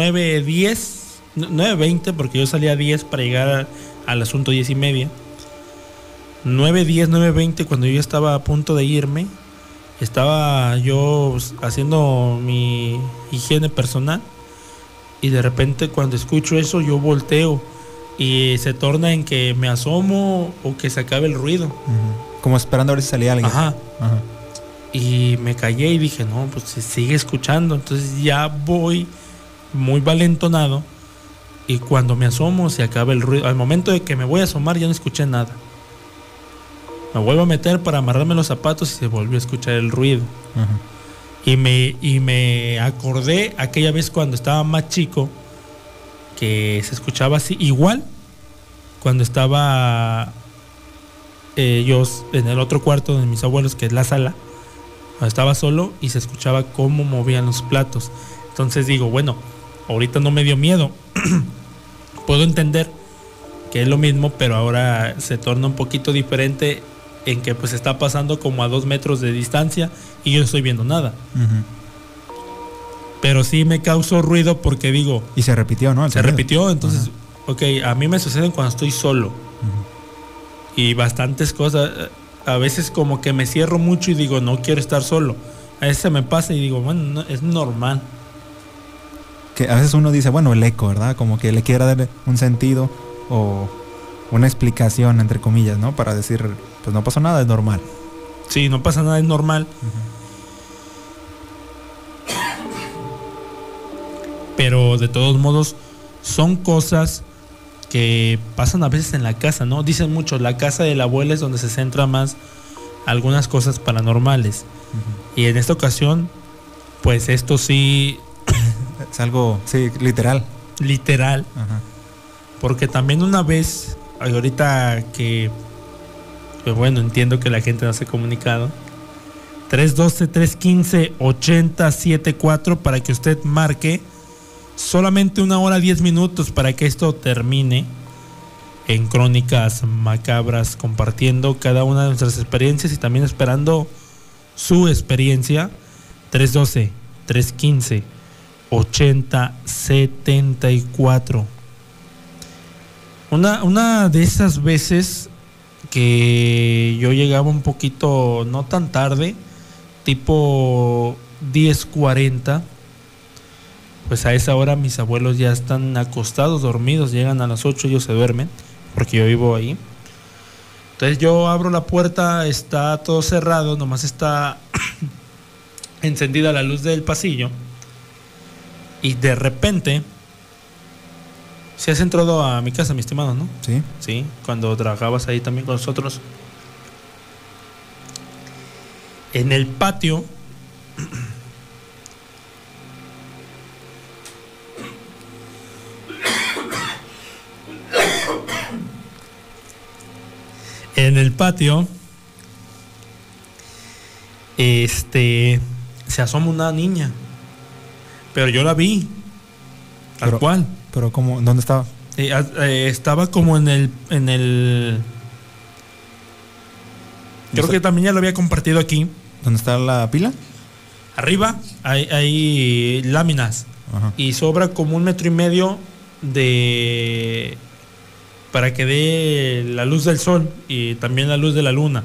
9:20, porque yo salía a 10 para llegar al asunto 10:30. 9:10, 9:20, cuando yo estaba a punto de irme, estaba yo haciendo mi higiene personal y de repente cuando escucho eso yo volteo y se torna en que me asomo o que se acabe el ruido. Como esperando a ver si salía alguien. Ajá. Y me callé y dije, no, pues se sigue escuchando. Entonces ya voy muy valentonado y cuando me asomo se acaba el ruido. Al momento de que me voy a asomar ya no escuché nada. Me vuelvo a meter para amarrarme los zapatos y se volvió a escuchar el ruido. Y me acordé aquella vez cuando estaba más chico que se escuchaba así, igual cuando estaba yo en el otro cuarto de mis abuelos, que es la sala. Estaba solo y se escuchaba cómo movían los platos. Entonces digo, bueno, ahorita no me dio miedo. Puedo entender que es lo mismo, pero ahora se torna un poquito diferente en que pues está pasando como a 2 metros de distancia y yo no estoy viendo nada. Pero sí me causó ruido porque digo... Y se repitió, ¿no? Se repitió, entonces, ok, a mí me suceden cuando estoy solo. Y bastantes cosas... A veces como que me cierro mucho y digo, no quiero estar solo. A veces me pasa y digo, bueno, no, es normal. Que a veces uno dice, bueno, el eco, ¿verdad? Como que le quiera dar un sentido o una explicación, entre comillas, ¿no? Para decir, pues no pasó nada, es normal. Sí, no pasa nada, es normal. Pero de todos modos, son cosas que pasan a veces en la casa, ¿no? Dicen mucho, la casa de la abuela es donde se centra más algunas cosas paranormales. Y en esta ocasión, pues esto sí... Es algo, sí, literal. Literal. Porque también una vez, ahorita que bueno, entiendo que la gente no se ha comunicado, 312-315-8074 para que usted marque. Solamente 1 hora 10 minutos para que esto termine en Crónicas Macabras, compartiendo cada una de nuestras experiencias y también esperando su experiencia. 312-315-8074. Una de esas veces que yo llegaba un poquito, no tan tarde, tipo 10:40, pues a esa hora mis abuelos ya están acostados, dormidos, llegan a las 8, ellos se duermen, porque yo vivo ahí. Entonces yo abro la puerta, está todo cerrado, nomás está encendida la luz del pasillo. Y de repente, ¿sí has entrado a mi casa, mi estimado, no? Sí. Sí, cuando trabajabas ahí también con nosotros. En el patio... En el patio, se asoma una niña, pero yo la vi, tal cual. Pero ¿cómo? ¿Dónde estaba? Estaba como en el creo que también ya lo había compartido aquí. ¿Dónde está la pila? Arriba hay láminas. Y sobra como 1,5 metros de... para que dé la luz del sol y también la luz de la luna.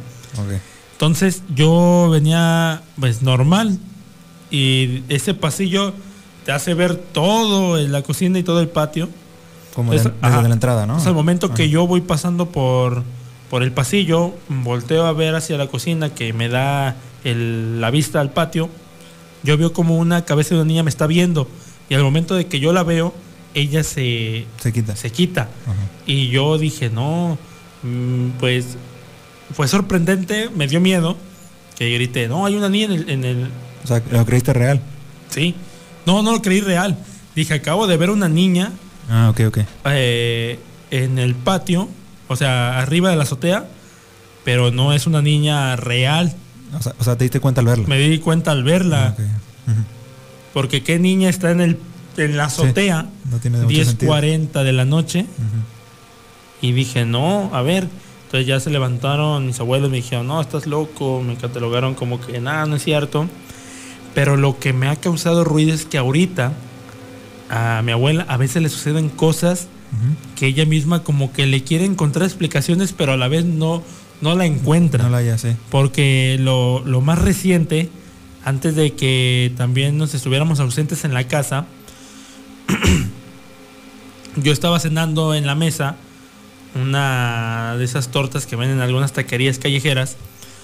Entonces yo venía pues normal y ese pasillo te hace ver todo en la cocina y todo el patio. Como desde la entrada, ¿no? Es al momento que yo voy pasando por el pasillo, volteo a ver hacia la cocina que me da la vista al patio. Yo veo como una cabeza de una niña me está viendo. Y al momento de que yo la veo, ella se quita. Ajá. Y yo dije, no, pues fue sorprendente, me dio miedo. Que grité, no, hay una niña en el... O sea, ¿lo creíste real? Sí. No lo creí real. Dije, acabo de ver una niña ok. en el patio, o sea, arriba de la azotea, pero no es una niña real. O sea, ¿te diste cuenta al verla? Me di cuenta al verla. Okay. Uh-huh. Porque qué niña está en la azotea, sí, no tiene mucho 10:40 de la noche. Uh-huh. Y dije, no, a ver. Entonces ya se levantaron mis abuelos, me dijeron, no, estás loco. Me catalogaron como que nada, no es cierto. Pero lo que me ha causado ruido es que ahorita a mi abuela a veces le suceden cosas que ella misma como que le quiere encontrar explicaciones, pero a la vez no la encuentra. No la haya, sí. Porque lo más reciente, antes de que también nos estuviéramos ausentes en la casa, yo estaba cenando en la mesa una de esas tortas que venden en algunas taquerías callejeras,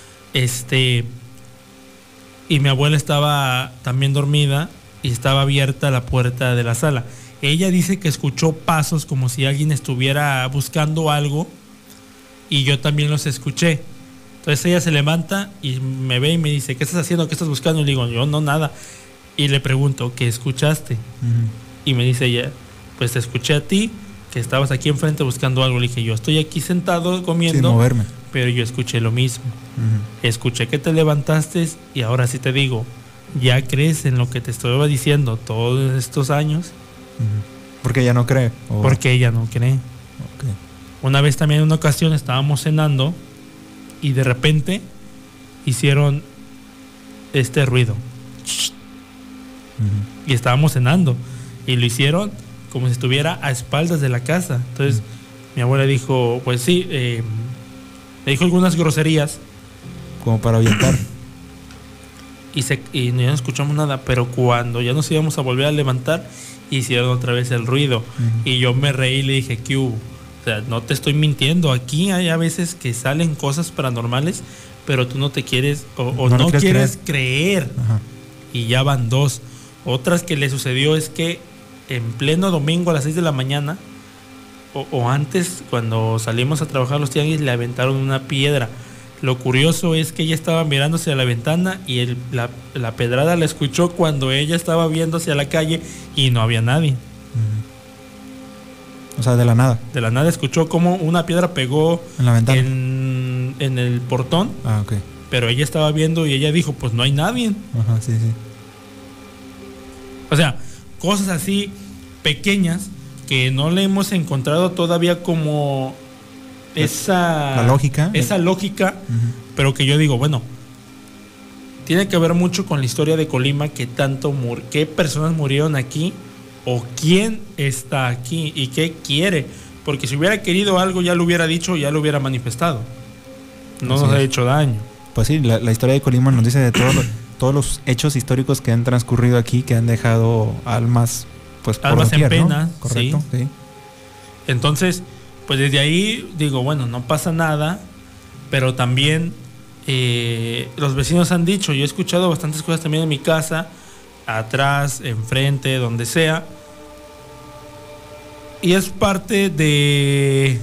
y mi abuela estaba también dormida y estaba abierta la puerta de la sala. Ella dice que escuchó pasos como si alguien estuviera buscando algo, y yo también los escuché. Entonces ella se levanta y me ve y me dice, ¿qué estás haciendo? ¿Qué estás buscando? Y le digo, yo no, nada. Y le pregunto, ¿qué escuchaste? Uh-huh. Y me dice ella, pues te escuché a ti, que estabas aquí enfrente buscando algo. Le dije, yo estoy aquí sentado comiendo, sin moverme, pero yo escuché lo mismo. Uh-huh. Escuché que te levantaste y ahora sí te digo, ¿ya crees en lo que te estoy diciendo todos estos años? Uh-huh. ¿Porque ella no cree? ¿O? Porque ella no cree. Okay. Una vez también en una ocasión estábamos cenando y de repente hicieron este ruido. Uh-huh. Y estábamos cenando y lo hicieron como si estuviera a espaldas de la casa. Entonces mi abuela dijo, pues sí, le dijo algunas groserías. Como para ahuyentar. Y ya no escuchamos nada, pero cuando ya nos íbamos a volver a levantar, hicieron otra vez el ruido. Uh-huh. Y yo me reí y le dije, ¿qué hubo? O sea, no te estoy mintiendo. Aquí hay a veces que salen cosas paranormales, pero tú no te quieres o no quieres creer. Ajá. Y ya van dos. Otras que le sucedió es que en pleno domingo a las 6 de la mañana, o antes, cuando salimos a trabajar los tianguis, le aventaron una piedra. Lo curioso es que ella estaba mirándose a la ventana y la pedrada la escuchó cuando ella estaba viéndose a la calle y no había nadie. O sea, de la nada. De la nada escuchó como una piedra pegó en la ventana, en el portón. Ah, ok. Pero ella estaba viendo y ella dijo, pues no hay nadie. Ajá, sí. O sea, cosas así pequeñas que no le hemos encontrado todavía como esa lógica. Esa lógica, uh-huh. Pero que yo digo, bueno, tiene que ver mucho con la historia de Colima, qué personas murieron aquí o quién está aquí y qué quiere. Porque si hubiera querido algo ya lo hubiera dicho, ya lo hubiera manifestado. No Así nos es. ha hecho daño. Pues sí, la historia de Colima nos dice de todos los hechos históricos que han transcurrido aquí, que han dejado almas, pues, almas por doquier, en pena, ¿no? Correcto, sí. Entonces, pues desde ahí digo, bueno, no pasa nada, pero también los vecinos han dicho, yo he escuchado bastantes cosas también en mi casa, atrás, enfrente, donde sea, y es parte de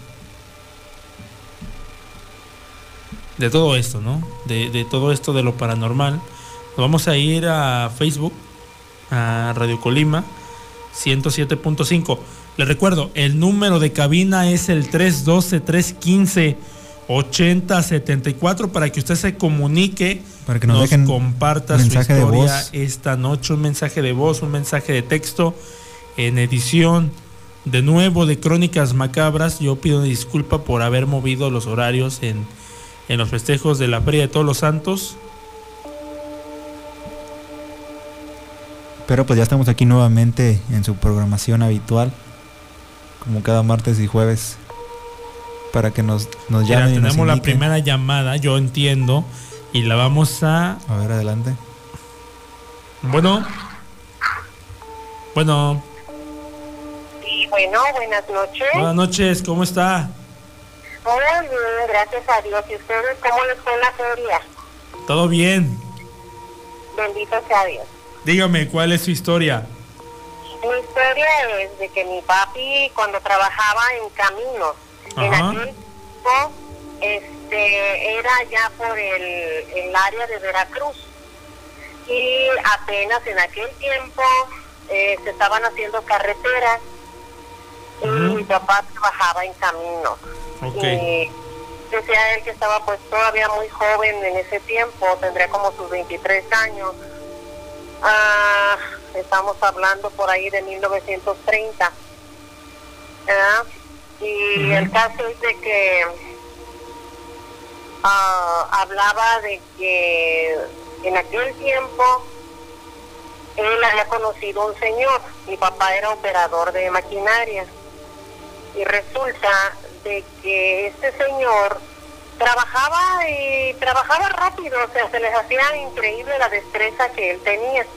todo esto, ¿no? De todo esto de lo paranormal. Nos vamos a ir a Facebook, a Radio Colima 107.5. Les recuerdo, el número de cabina es el 312-315-8074 para que usted se comunique, para que nos comparta su historia esta noche, un mensaje de voz, un mensaje de texto en edición de nuevo de Crónicas Macabras. Yo pido disculpa por haber movido los horarios en los festejos de la Feria de Todos los Santos. Pero pues ya estamos aquí nuevamente en su programación habitual, como cada martes y jueves, para que nos llamen. Mira, tenemos la primera llamada, yo entiendo, y la vamos a... A ver, adelante. Bueno. Bueno. Sí, bueno, buenas noches. Buenas noches, ¿cómo está? Muy bien, gracias a Dios. ¿Y ustedes cómo les fue en la feria? Todo bien. Bendito sea Dios. Dígame, ¿cuál es su historia? Mi historia es de que mi papi, cuando trabajaba en Caminos, en aquel tiempo, era ya por el área de Veracruz. Y apenas en aquel tiempo se estaban haciendo carreteras y mi papá trabajaba en Caminos. Y decía él que estaba pues todavía muy joven en ese tiempo, tendría como sus 23 años. Estamos hablando por ahí de 1930. Y el caso es de que hablaba de que en aquel tiempo él había conocido a un señor. Mi papá era operador de maquinaria y resulta de que este señor trabajaba rápido, o sea, se les hacía increíble la destreza que él tenía.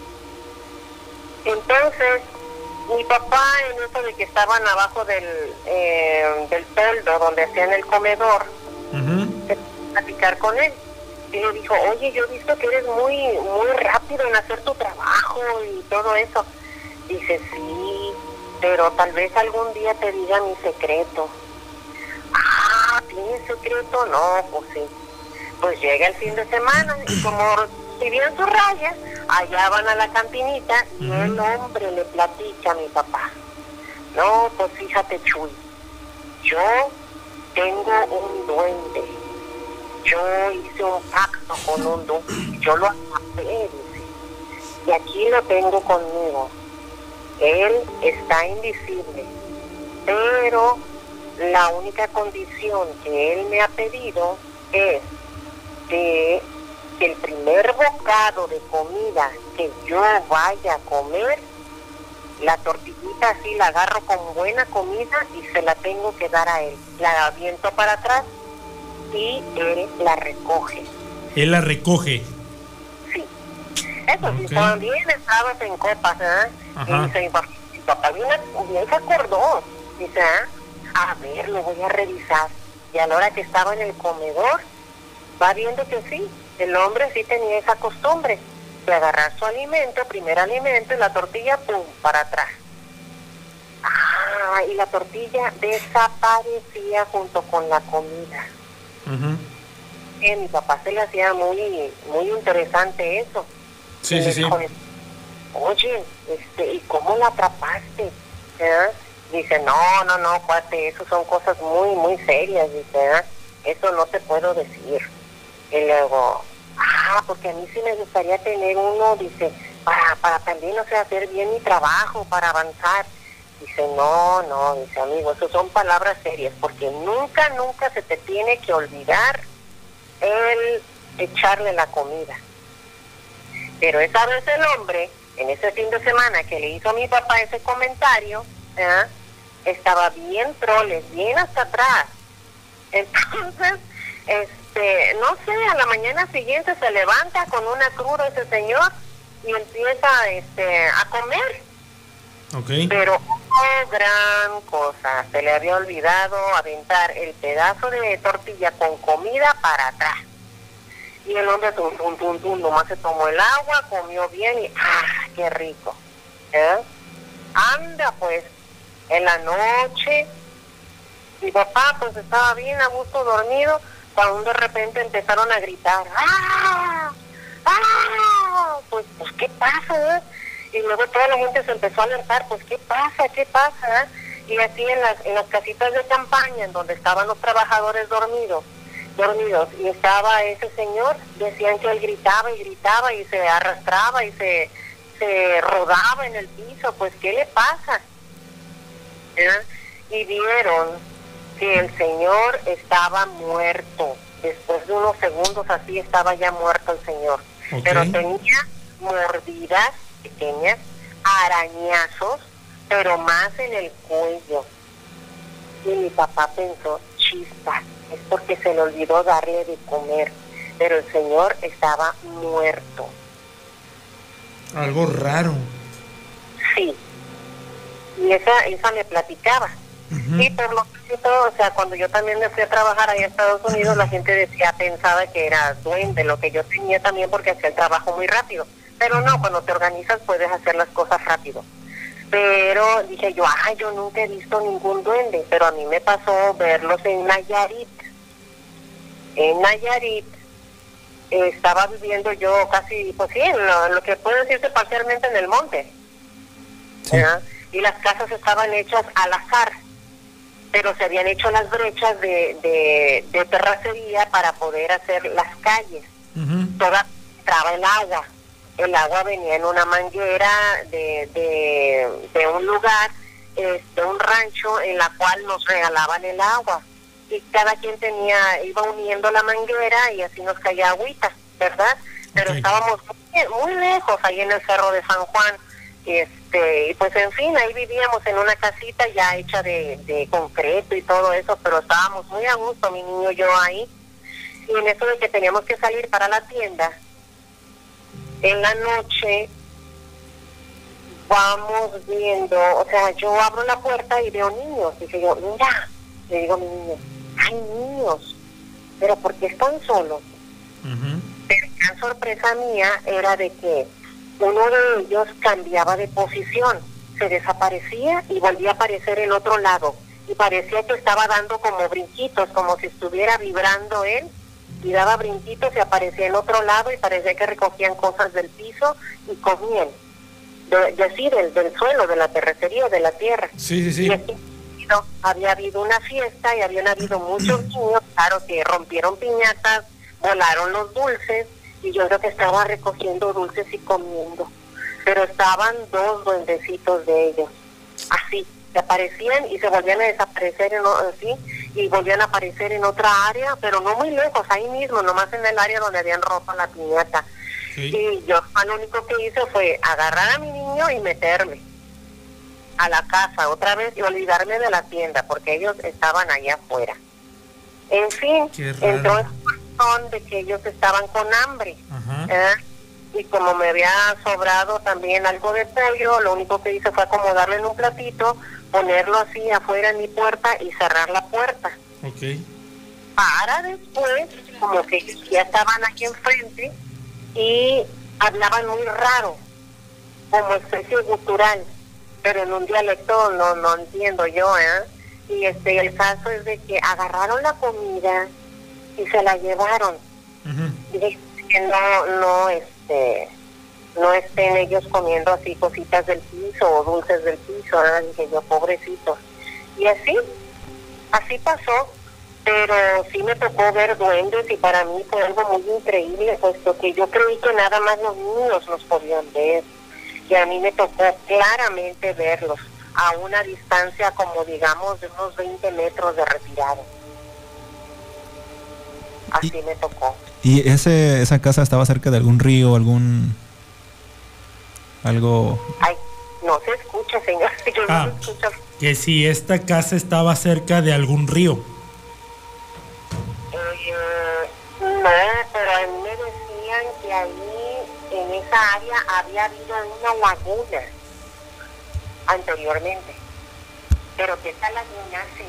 Entonces mi papá, en eso de que estaban abajo del toldo donde hacían el comedor, se puso a platicar con él y le dijo: oye, yo he visto que eres muy rápido en hacer tu trabajo y todo eso. Dice: sí, pero tal vez algún día te diga mi secreto. ¿Tienes secreto? No, pues sí. Pues llega el fin de semana y como recibían sus rayas, allá van a la cantinita y el hombre le platica a mi papá: no, pues fíjate, Chuy, yo tengo un duende. Yo hice un pacto con un duende, yo lo atrapé, dice, y aquí lo tengo conmigo. Él está invisible, pero la única condición que él me ha pedido es que el primer bocado de comida que yo vaya a comer, la tortillita así la agarro con buena comida y se la tengo que dar a él. La aviento para atrás y él la recoge. ¿Él la recoge? Sí. Eso sí, también estabas en copas, y dice, mi papá bien se acordó. Dice: a ver, lo voy a revisar. Y a la hora que estaba en el comedor, va viendo que sí, el hombre sí tenía esa costumbre de agarrar su alimento, primer alimento, y la tortilla, pum, para atrás. Y la tortilla desaparecía junto con la comida. Mi papá se le hacía muy interesante eso. Sí. Oye, ¿y cómo la atrapaste? Dice: no, cuate, eso son cosas muy serias, dice, eso no te puedo decir. Y luego, porque a mí sí me gustaría tener uno, dice, para también, o sea, hacer bien mi trabajo, para avanzar. Dice: no, dice, amigo, eso son palabras serias, porque nunca se te tiene que olvidar el echarle la comida. Pero esa vez el hombre, en ese fin de semana que le hizo a mi papá ese comentario, estaba bien troles, bien hasta atrás. Entonces, no sé, a la mañana siguiente se levanta con una cruda ese señor y empieza a comer. Pero gran cosa, se le había olvidado aventar el pedazo de tortilla con comida para atrás. Y el hombre nomás se tomó el agua, comió bien y qué rico. Anda pues, en la noche mi papá pues estaba bien a gusto dormido, cuando de repente empezaron a gritar: pues ¿qué pasa? Y luego toda la gente se empezó a alertar: pues ¿qué pasa? Y así en las casitas de campaña, en donde estaban los trabajadores dormidos, y estaba ese señor, decían que él gritaba y se arrastraba y se rodaba en el piso. Pues ¿qué le pasa? Y vieron que el señor estaba muerto. Después de unos segundos así estaba ya muerto el señor. Pero tenía mordidas pequeñas, arañazos, pero más en el cuello. Y mi papá pensó: chispas, es porque se le olvidó darle de comer. Pero el señor estaba muerto. Algo raro. Sí. Y esa me platicaba. Y por lo tanto, o sea, cuando yo también me fui a trabajar allá a Estados Unidos, la gente decía, pensaba que era duende, lo que yo tenía también, porque hacía el trabajo muy rápido. Pero no, cuando te organizas puedes hacer las cosas rápido. Pero dije yo, yo nunca he visto ningún duende, pero a mí me pasó verlos en Nayarit. En Nayarit estaba viviendo yo casi, pues sí, lo que puede decirse parcialmente en el monte. Sí. Y las casas estaban hechas al azar, pero se habían hecho las brechas de terracería para poder hacer las calles. Toda entraba el agua venía en una manguera de un lugar, de un rancho en la cual nos regalaban el agua, y cada quien iba uniendo la manguera y así nos caía agüita, ¿verdad? Pero estábamos muy lejos, ahí en el Cerro de San Juan, y pues en fin, ahí vivíamos en una casita ya hecha de concreto y todo eso, pero estábamos muy a gusto, mi niño y yo ahí. Y en eso de que teníamos que salir para la tienda, en la noche vamos viendo, o sea, yo abro la puerta y veo niños. Dije yo, mira, le digo a mi niño, hay niños, pero ¿por qué están solos? Pero la sorpresa mía era de que uno de ellos cambiaba de posición, se desaparecía y volvía a aparecer en otro lado, y parecía que estaba dando como brinquitos, como si estuviera vibrando él, y daba brinquitos y aparecía en otro lado, y parecía que recogían cosas del piso y comían, del suelo, de la terracería, de la tierra. Sí. Y aquí había habido una fiesta y habían habido muchos niños, claro, que rompieron piñatas, volaron los dulces, y yo creo que estaba recogiendo dulces y comiendo, pero estaban 2 duendecitos de ellos, así, se aparecían y se volvían a desaparecer así, y volvían a aparecer en otra área, pero no muy lejos, ahí mismo, nomás en el área donde habían roto la piñata. Y yo lo único que hice fue agarrar a mi niño y meterme a la casa otra vez y olvidarme de la tienda, porque ellos estaban allá afuera. En fin, entró de que ellos estaban con hambre, y como me había sobrado también algo de pollo, lo único que hice fue acomodarlo en un platito, ponerlo así afuera en mi puerta y cerrar la puerta. Para después, como que ya estaban aquí enfrente y hablaban muy raro, como especie gutural, pero en un dialecto no entiendo yo, y el caso es de que agarraron la comida y se la llevaron. Dije que no estén ellos comiendo así cositas del piso o dulces del piso, dije yo, pobrecitos. Y así pasó, pero sí me tocó ver duendes, y para mí fue algo muy increíble, puesto que yo creí que nada más los niños los podían ver, y a mí me tocó claramente verlos a una distancia como digamos de unos 20 metros de retirado. Así me tocó. ¿Y esa casa estaba cerca de algún río, algo? Ay, no se escucha, señor. No se escucha. Que si esta casa estaba cerca de algún río. No, pero a mí me decían que ahí, en esa área, había habido una laguna anteriormente, pero que esa laguna se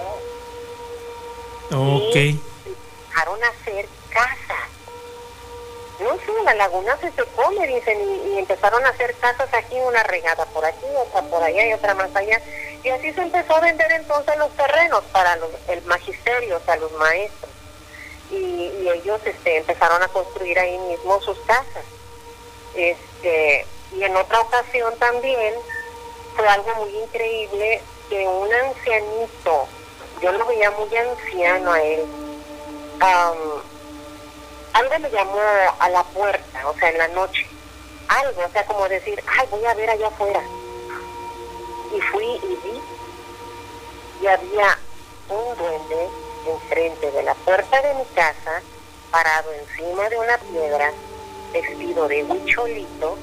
secó. Y dejaron hacer casas. No sé, la laguna se secó, me dicen, y empezaron a hacer casas aquí, una regada por aquí, otra por allá y otra más allá. Y así se empezó a vender entonces los terrenos para el magisterio, o sea, los maestros. Y ellos empezaron a construir ahí mismo sus casas. Y en otra ocasión también fue algo muy increíble, que un ancianito, yo lo veía muy anciano a él, algo me llamó a la puerta, o sea, en la noche, algo, o sea, como decir, voy a ver allá afuera. Y fui y vi, y había un duende enfrente de la puerta de mi casa, parado encima de una piedra, vestido de huicholito,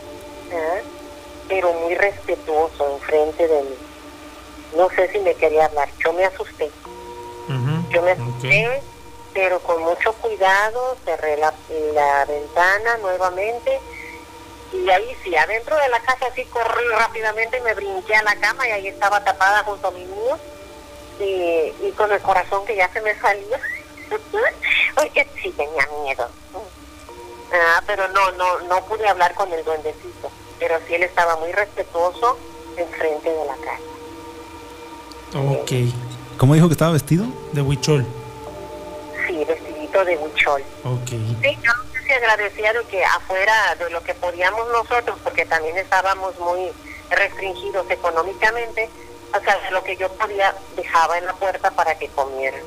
pero muy respetuoso enfrente de mí. No sé si me quería hablar, yo me asusté. Yo me asusté, pero con mucho cuidado cerré la ventana nuevamente Y ahí sí, adentro de la casa sí corrí rápidamente, me brinqué a la cama y ahí estaba tapada junto a mi niño y con el corazón que ya se me salía. Porque sí tenía miedo. Pero no pude hablar con el duendecito, pero sí él estaba muy respetuoso enfrente de la casa. Ok. ¿Cómo dijo que estaba vestido? De huichol. Sí, vestidito de huichol. Ok. Sí, yo no sé si agradecía de que afuera de lo que podíamos nosotros, porque también estábamos muy restringidos económicamente, o sea, de lo que yo podía dejaba en la puerta para que comieran.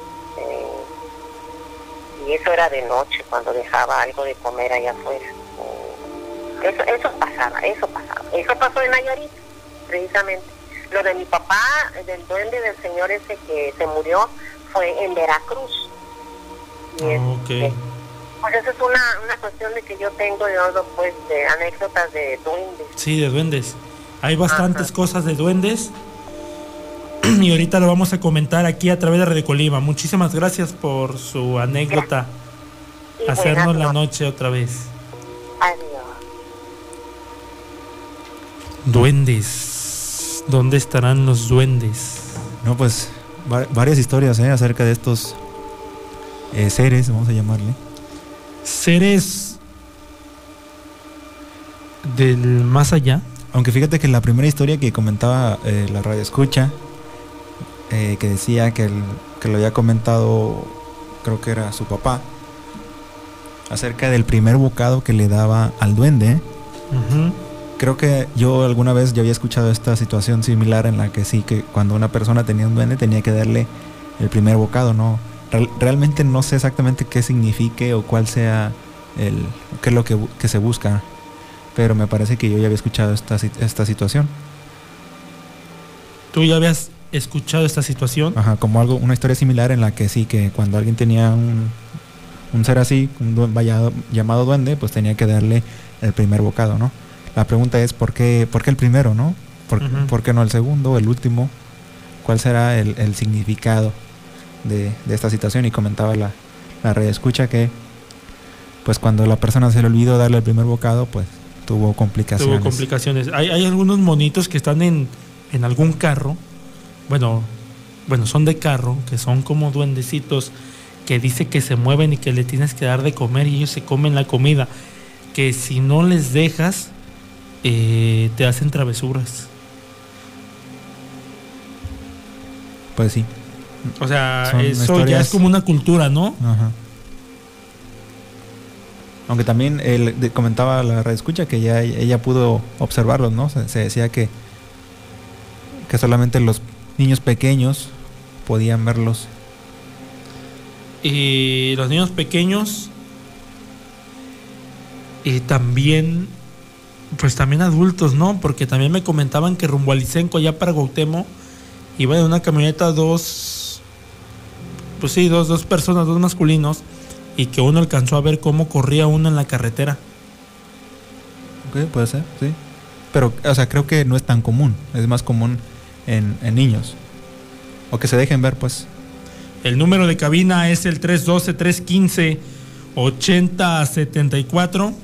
Y eso era de noche, cuando dejaba algo de comer allá afuera. Eso pasaba. Eso pasó en Nayarit, precisamente. Lo de mi papá, del duende del señor ese que se murió, fue en Veracruz. Y Ok. pues eso es una cuestión de que yo tengo pues de anécdotas de duendes. Sí, de duendes. Hay bastantes cosas de duendes. Y ahorita lo vamos a comentar aquí a través de Radio Colima. Muchísimas gracias por su anécdota. Y Hacernos la buenas noche otra vez. Adiós. Duendes. ¿Dónde estarán los duendes? No, pues varias historias acerca de estos seres, vamos a llamarle. Seres del más allá. Aunque fíjate que la primera historia que comentaba la radio escucha, que decía que lo había comentado, creo que era su papá, acerca del primer bocado que le daba al duende. Uh-huh. Creo que yo alguna vez ya había escuchado esta situación similar en la que sí, que cuando una persona tenía un duende tenía que darle el primer bocado, ¿no? Realmente no sé exactamente qué signifique o cuál sea qué es lo que se busca, pero me parece que yo ya había escuchado esta situación. ¿Tú ya habías escuchado esta situación? Ajá, como una historia similar en la que sí, que cuando alguien tenía un ser así, llamado duende, pues tenía que darle el primer bocado, ¿no? La pregunta es ¿por qué el primero, no? ¿Por qué no el segundo, el último? ¿Cuál será el significado de esta situación? Y comentaba la radio escucha que pues cuando la persona se le olvidó darle el primer bocado, pues tuvo complicaciones. Hay algunos monitos que están en algún carro. Bueno, son de carro, que son como duendecitos que dice que se mueven y que le tienes que dar de comer y ellos se comen la comida. Que si no les dejas, te hacen travesuras. Pues sí. O sea, son eso historias... ya es como una cultura, ¿no? Ajá. Aunque también comentaba la radio escucha que ya ella pudo observarlos, ¿no? Se decía que solamente los niños pequeños podían verlos. Y los niños pequeños y también pues también adultos, ¿no? Porque también me comentaban que rumbo a Licenco, allá para Cuauhtémoc, iba en una camioneta dos personas, dos masculinos, y que uno alcanzó a ver cómo corría uno en la carretera. Ok, puede ser, sí. Pero, o sea, creo que no es tan común. Es más común en niños. O que se dejen ver, pues. El número de cabina es el 312-315-8074.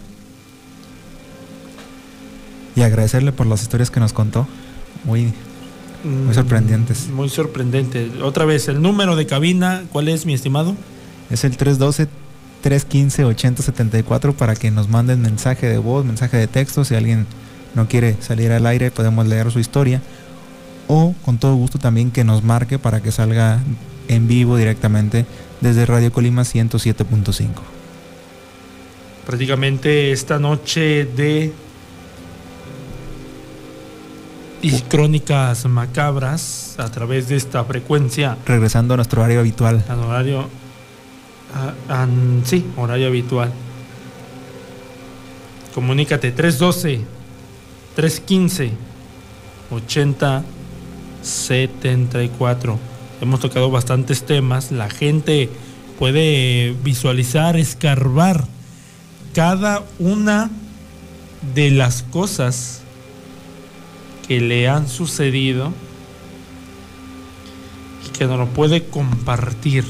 Y agradecerle por las historias que nos contó. Muy sorprendentes. Muy sorprendente. Otra vez, el número de cabina, ¿cuál es, mi estimado? Es el 312-315-8074 para que nos manden mensaje de voz, mensaje de texto. Si alguien no quiere salir al aire, podemos leer su historia. O con todo gusto también que nos marque para que salga en vivo directamente desde Radio Colima 107.5. Prácticamente esta noche de y crónicas macabras a través de esta frecuencia. Regresando a nuestro horario habitual. Al horario, sí, horario habitual. Comunícate 312-315-8074. Hemos tocado bastantes temas. La gente puede visualizar, escarbar cada una de las cosas que le han sucedido y que nos lo puede compartir.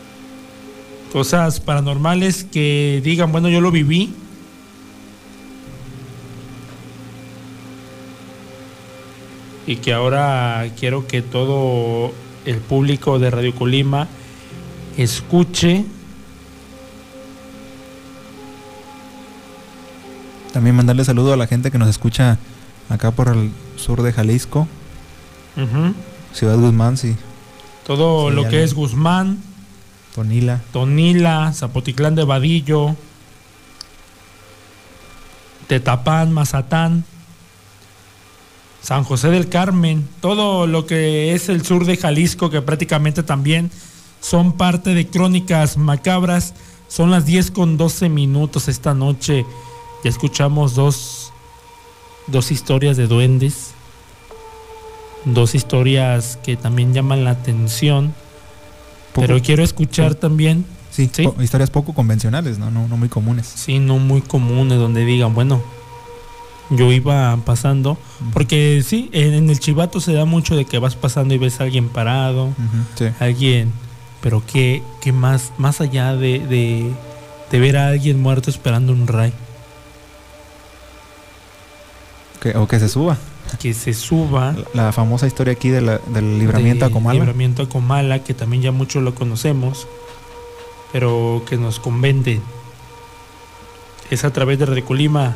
Cosas paranormales que digan, bueno, yo lo viví, y que ahora quiero que todo el público de Radio Colima escuche. También mandarle saludo a la gente que nos escucha acá por el sur de Jalisco, Ciudad Guzmán, sí. Todo Sí, lo que alguien. es Guzmán, Tonila, Zapotitlán de Vadillo, Tetapán, Mazatán, San José del Carmen, todo lo que es el sur de Jalisco, que prácticamente también son parte de Crónicas Macabras. Son las 10:12 esta noche. Ya escuchamos dos historias de duendes, dos historias que también llaman la atención, pero quiero escuchar también, sí, ¿sí? Historias poco convencionales, no muy comunes. Sí, no muy comunes, donde digan, bueno, yo iba pasando, porque sí, en el Chivato se da mucho de que vas pasando y ves a alguien parado, Sí. alguien, pero que más allá de ver a alguien muerto esperando un ray, O que se suba. que se suba. La famosa historia aquí del libramiento a Comala. Libramiento a Comala, que también ya muchos lo conocemos, pero que nos convence. Es a través de Radio Colima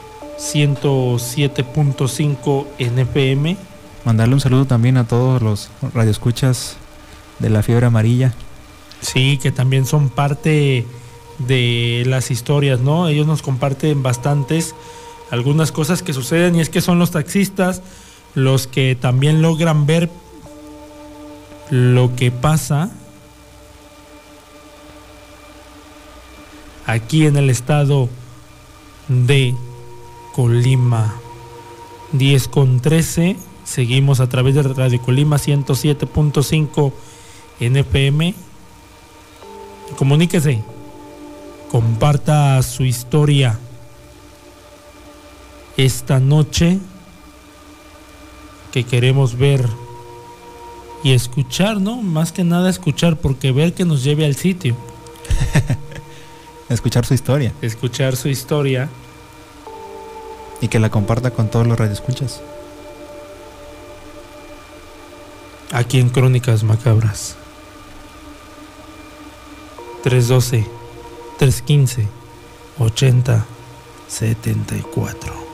107.5 en FM. Mandarle un saludo también a todos los radioescuchas de la Fiebre Amarilla. Sí, que también son parte de las historias, ¿no? Ellos nos comparten bastantes, algunas cosas que suceden, y es que son los taxistas los que también logran ver lo que pasa aquí en el estado de Colima. 10:13, seguimos a través de Radio Colima 107.5 NPM. Comuníquese, comparta su historia esta noche, que queremos ver y escuchar, ¿no? Más que nada escuchar, porque ver que nos lleve al sitio. Escuchar su historia. Escuchar su historia. Y que la comparta con todos los radioescuchas. Aquí en Crónicas Macabras. 312-315-8074.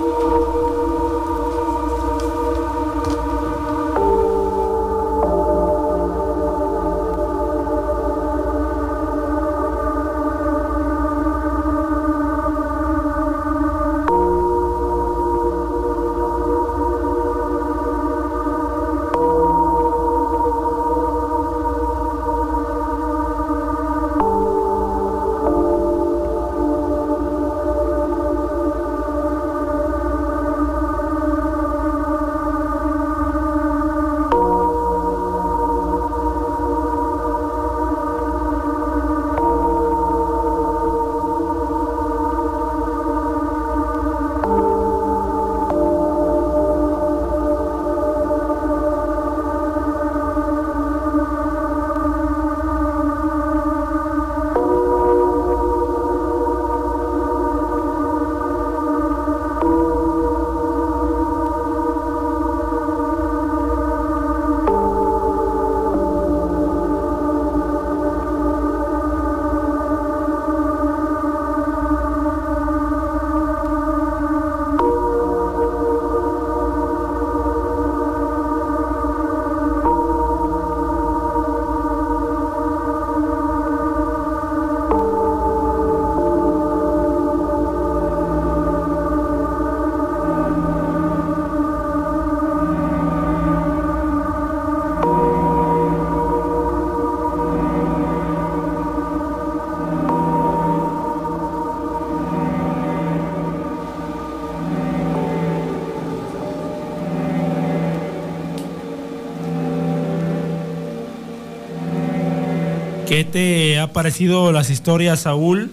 ¿Qué te ha parecido las historias, Saúl?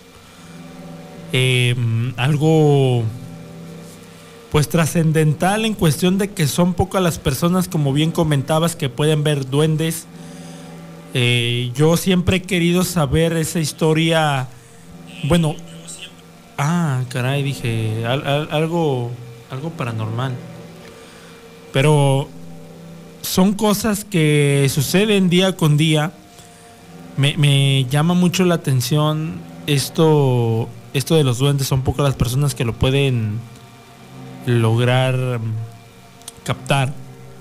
Algo pues trascendental en cuestión de que son pocas las personas, como bien comentabas, que pueden ver duendes. Yo siempre he querido saber esa historia. Bueno, caray, dije algo paranormal. Pero son cosas que suceden día con día. Me llama mucho la atención esto de los duendes. Son pocas las personas que lo pueden lograr captar.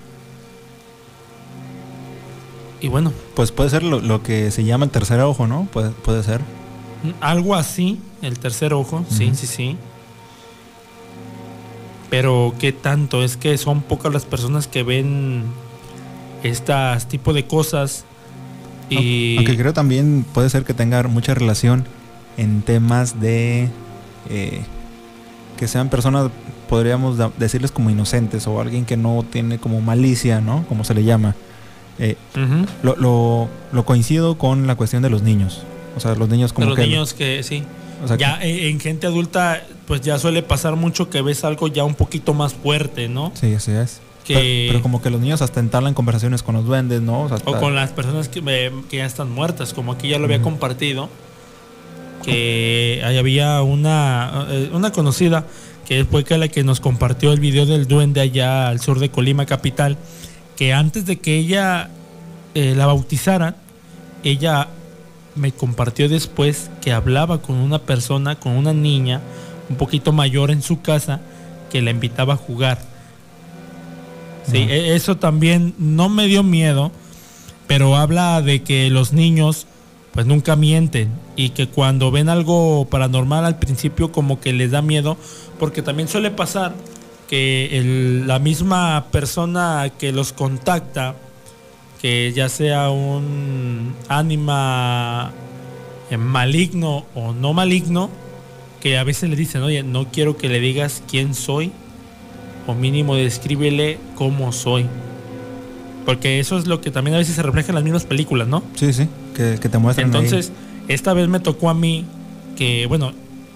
Y bueno, pues puede ser lo que se llama el tercer ojo, ¿no? Puede ser. Algo así, el tercer ojo, sí. Pero ¿qué tanto? Es que son pocas las personas que ven estas tipo de cosas. Y aunque creo también puede ser que tenga mucha relación en temas de que sean personas, podríamos decirles como inocentes, o alguien que no tiene como malicia, ¿no? Como se le llama. Lo coincido con la cuestión de los niños. O sea, los niños como de los niños que sí. O sea, ya en gente adulta pues ya suele pasar mucho que ves algo ya un poquito más fuerte, ¿no? Sí, así es. Pero como que los niños hasta entablan conversaciones con los duendes, ¿no? O con las personas que ya están muertas, como aquí ya lo había compartido, que ahí había una conocida que fue la que nos compartió el video del duende allá al sur de Colima capital, que antes de que ella la bautizaran, ella me compartió después que hablaba con una persona, con una niña un poquito mayor en su casa, que la invitaba a jugar. Sí, eso también no me dio miedo, pero habla de que los niños pues nunca mienten, y que cuando ven algo paranormal al principio como que les da miedo, porque también suele pasar que la misma persona que los contacta, que ya sea un ánima maligno o no maligno, que a veces le dicen, oye, no quiero que le digas quién soy, o mínimo descríbele cómo soy. Porque eso es lo que también a veces se refleja en las mismas películas, ¿no? Sí, que te muestran. Entonces, esta vez me tocó a mí que, bueno,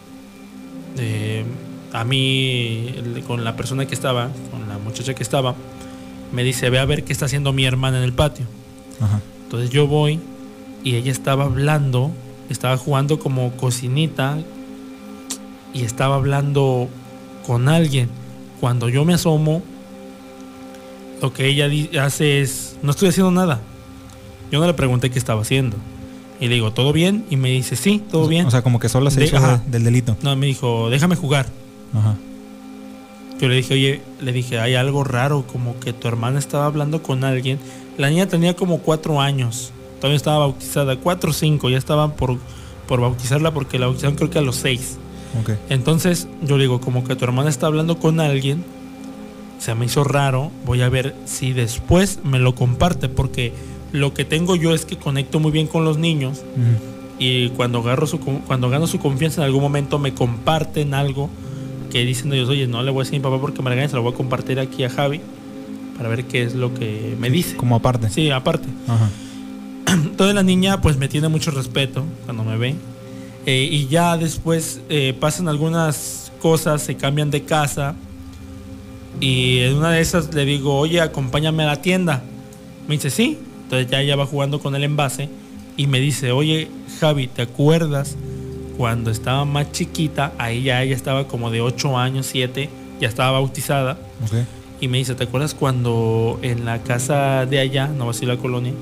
a mí, con la persona que estaba, con la muchacha que estaba, me dice, ve a ver qué está haciendo mi hermana en el patio. Ajá. Entonces yo voy y ella estaba hablando, estaba jugando como cocinita y estaba hablando con alguien. Cuando yo me asomo, lo que ella hace es, no estoy haciendo nada. Yo no le pregunté qué estaba haciendo. Y le digo, ¿todo bien? Y me dice, sí, todo bien. O sea, como que solo se hizo del delito. No, me dijo, déjame jugar. Ajá. Yo le dije, oye, hay algo raro, como que tu hermana estaba hablando con alguien. La niña tenía como 4 años. Todavía estaba bautizada, 4 o 5, ya estaban por bautizarla, porque la bautizaron creo que a los 6. Okay. Entonces yo le digo, como que tu hermana está hablando con alguien, se me hizo raro, voy a ver si después me lo comparte, porque lo que tengo yo es que conecto muy bien con los niños. Y cuando gano su confianza, en algún momento me comparten algo que dicen ellos, oye, no le voy a decir a mi papá porque me regaña, se lo voy a compartir aquí a Javi para ver qué es lo que me dice. Como aparte. Sí, aparte. Ajá. Entonces la niña pues me tiene mucho respeto cuando me ve. Y ya después pasan algunas cosas, se cambian de casa, y en una de esas le digo, oye, acompáñame a la tienda. Me dice, sí. Entonces ya ella va jugando con el envase y me dice, oye, Javi, ¿te acuerdas cuando estaba más chiquita? Ahí ya ella estaba como de 8 años, 7, ya estaba bautizada. Okay. Y me dice, ¿te acuerdas cuando en la casa de allá, no va a ser la colonia,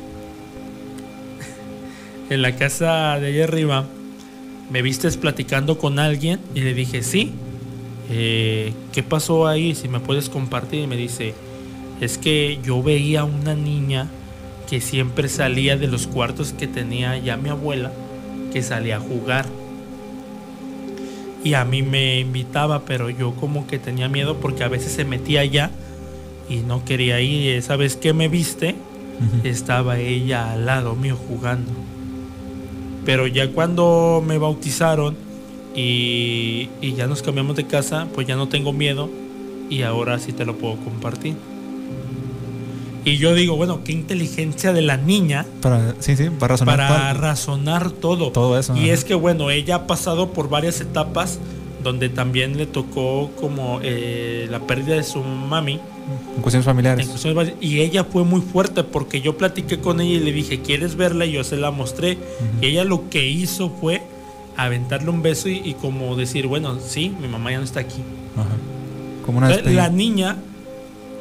en la casa de allá arriba, me vistes platicando con alguien? Y le dije, sí. ¿Qué pasó ahí? Si me puedes compartir. Y me dice, es que yo veía una niña que siempre salía de los cuartos que tenía ya mi abuela, que salía a jugar. Y a mí me invitaba, pero yo como que tenía miedo porque a veces se metía allá y no quería ir. Esa vez que me viste, estaba ella al lado mío jugando. Pero ya cuando me bautizaron y ya nos cambiamos de casa, pues ya no tengo miedo y ahora sí te lo puedo compartir. Y yo digo, bueno, qué inteligencia de la niña para razonar todo eso. Y es que bueno, ella ha pasado por varias etapas donde también le tocó como la pérdida de su mami. En cuestiones familiares. Y ella fue muy fuerte porque yo platiqué con ella y le dije, ¿quieres verla? Y yo se la mostré. Y ella lo que hizo fue aventarle un beso y como decir, bueno, sí, mi mamá ya no está aquí. Como una despedida. La niña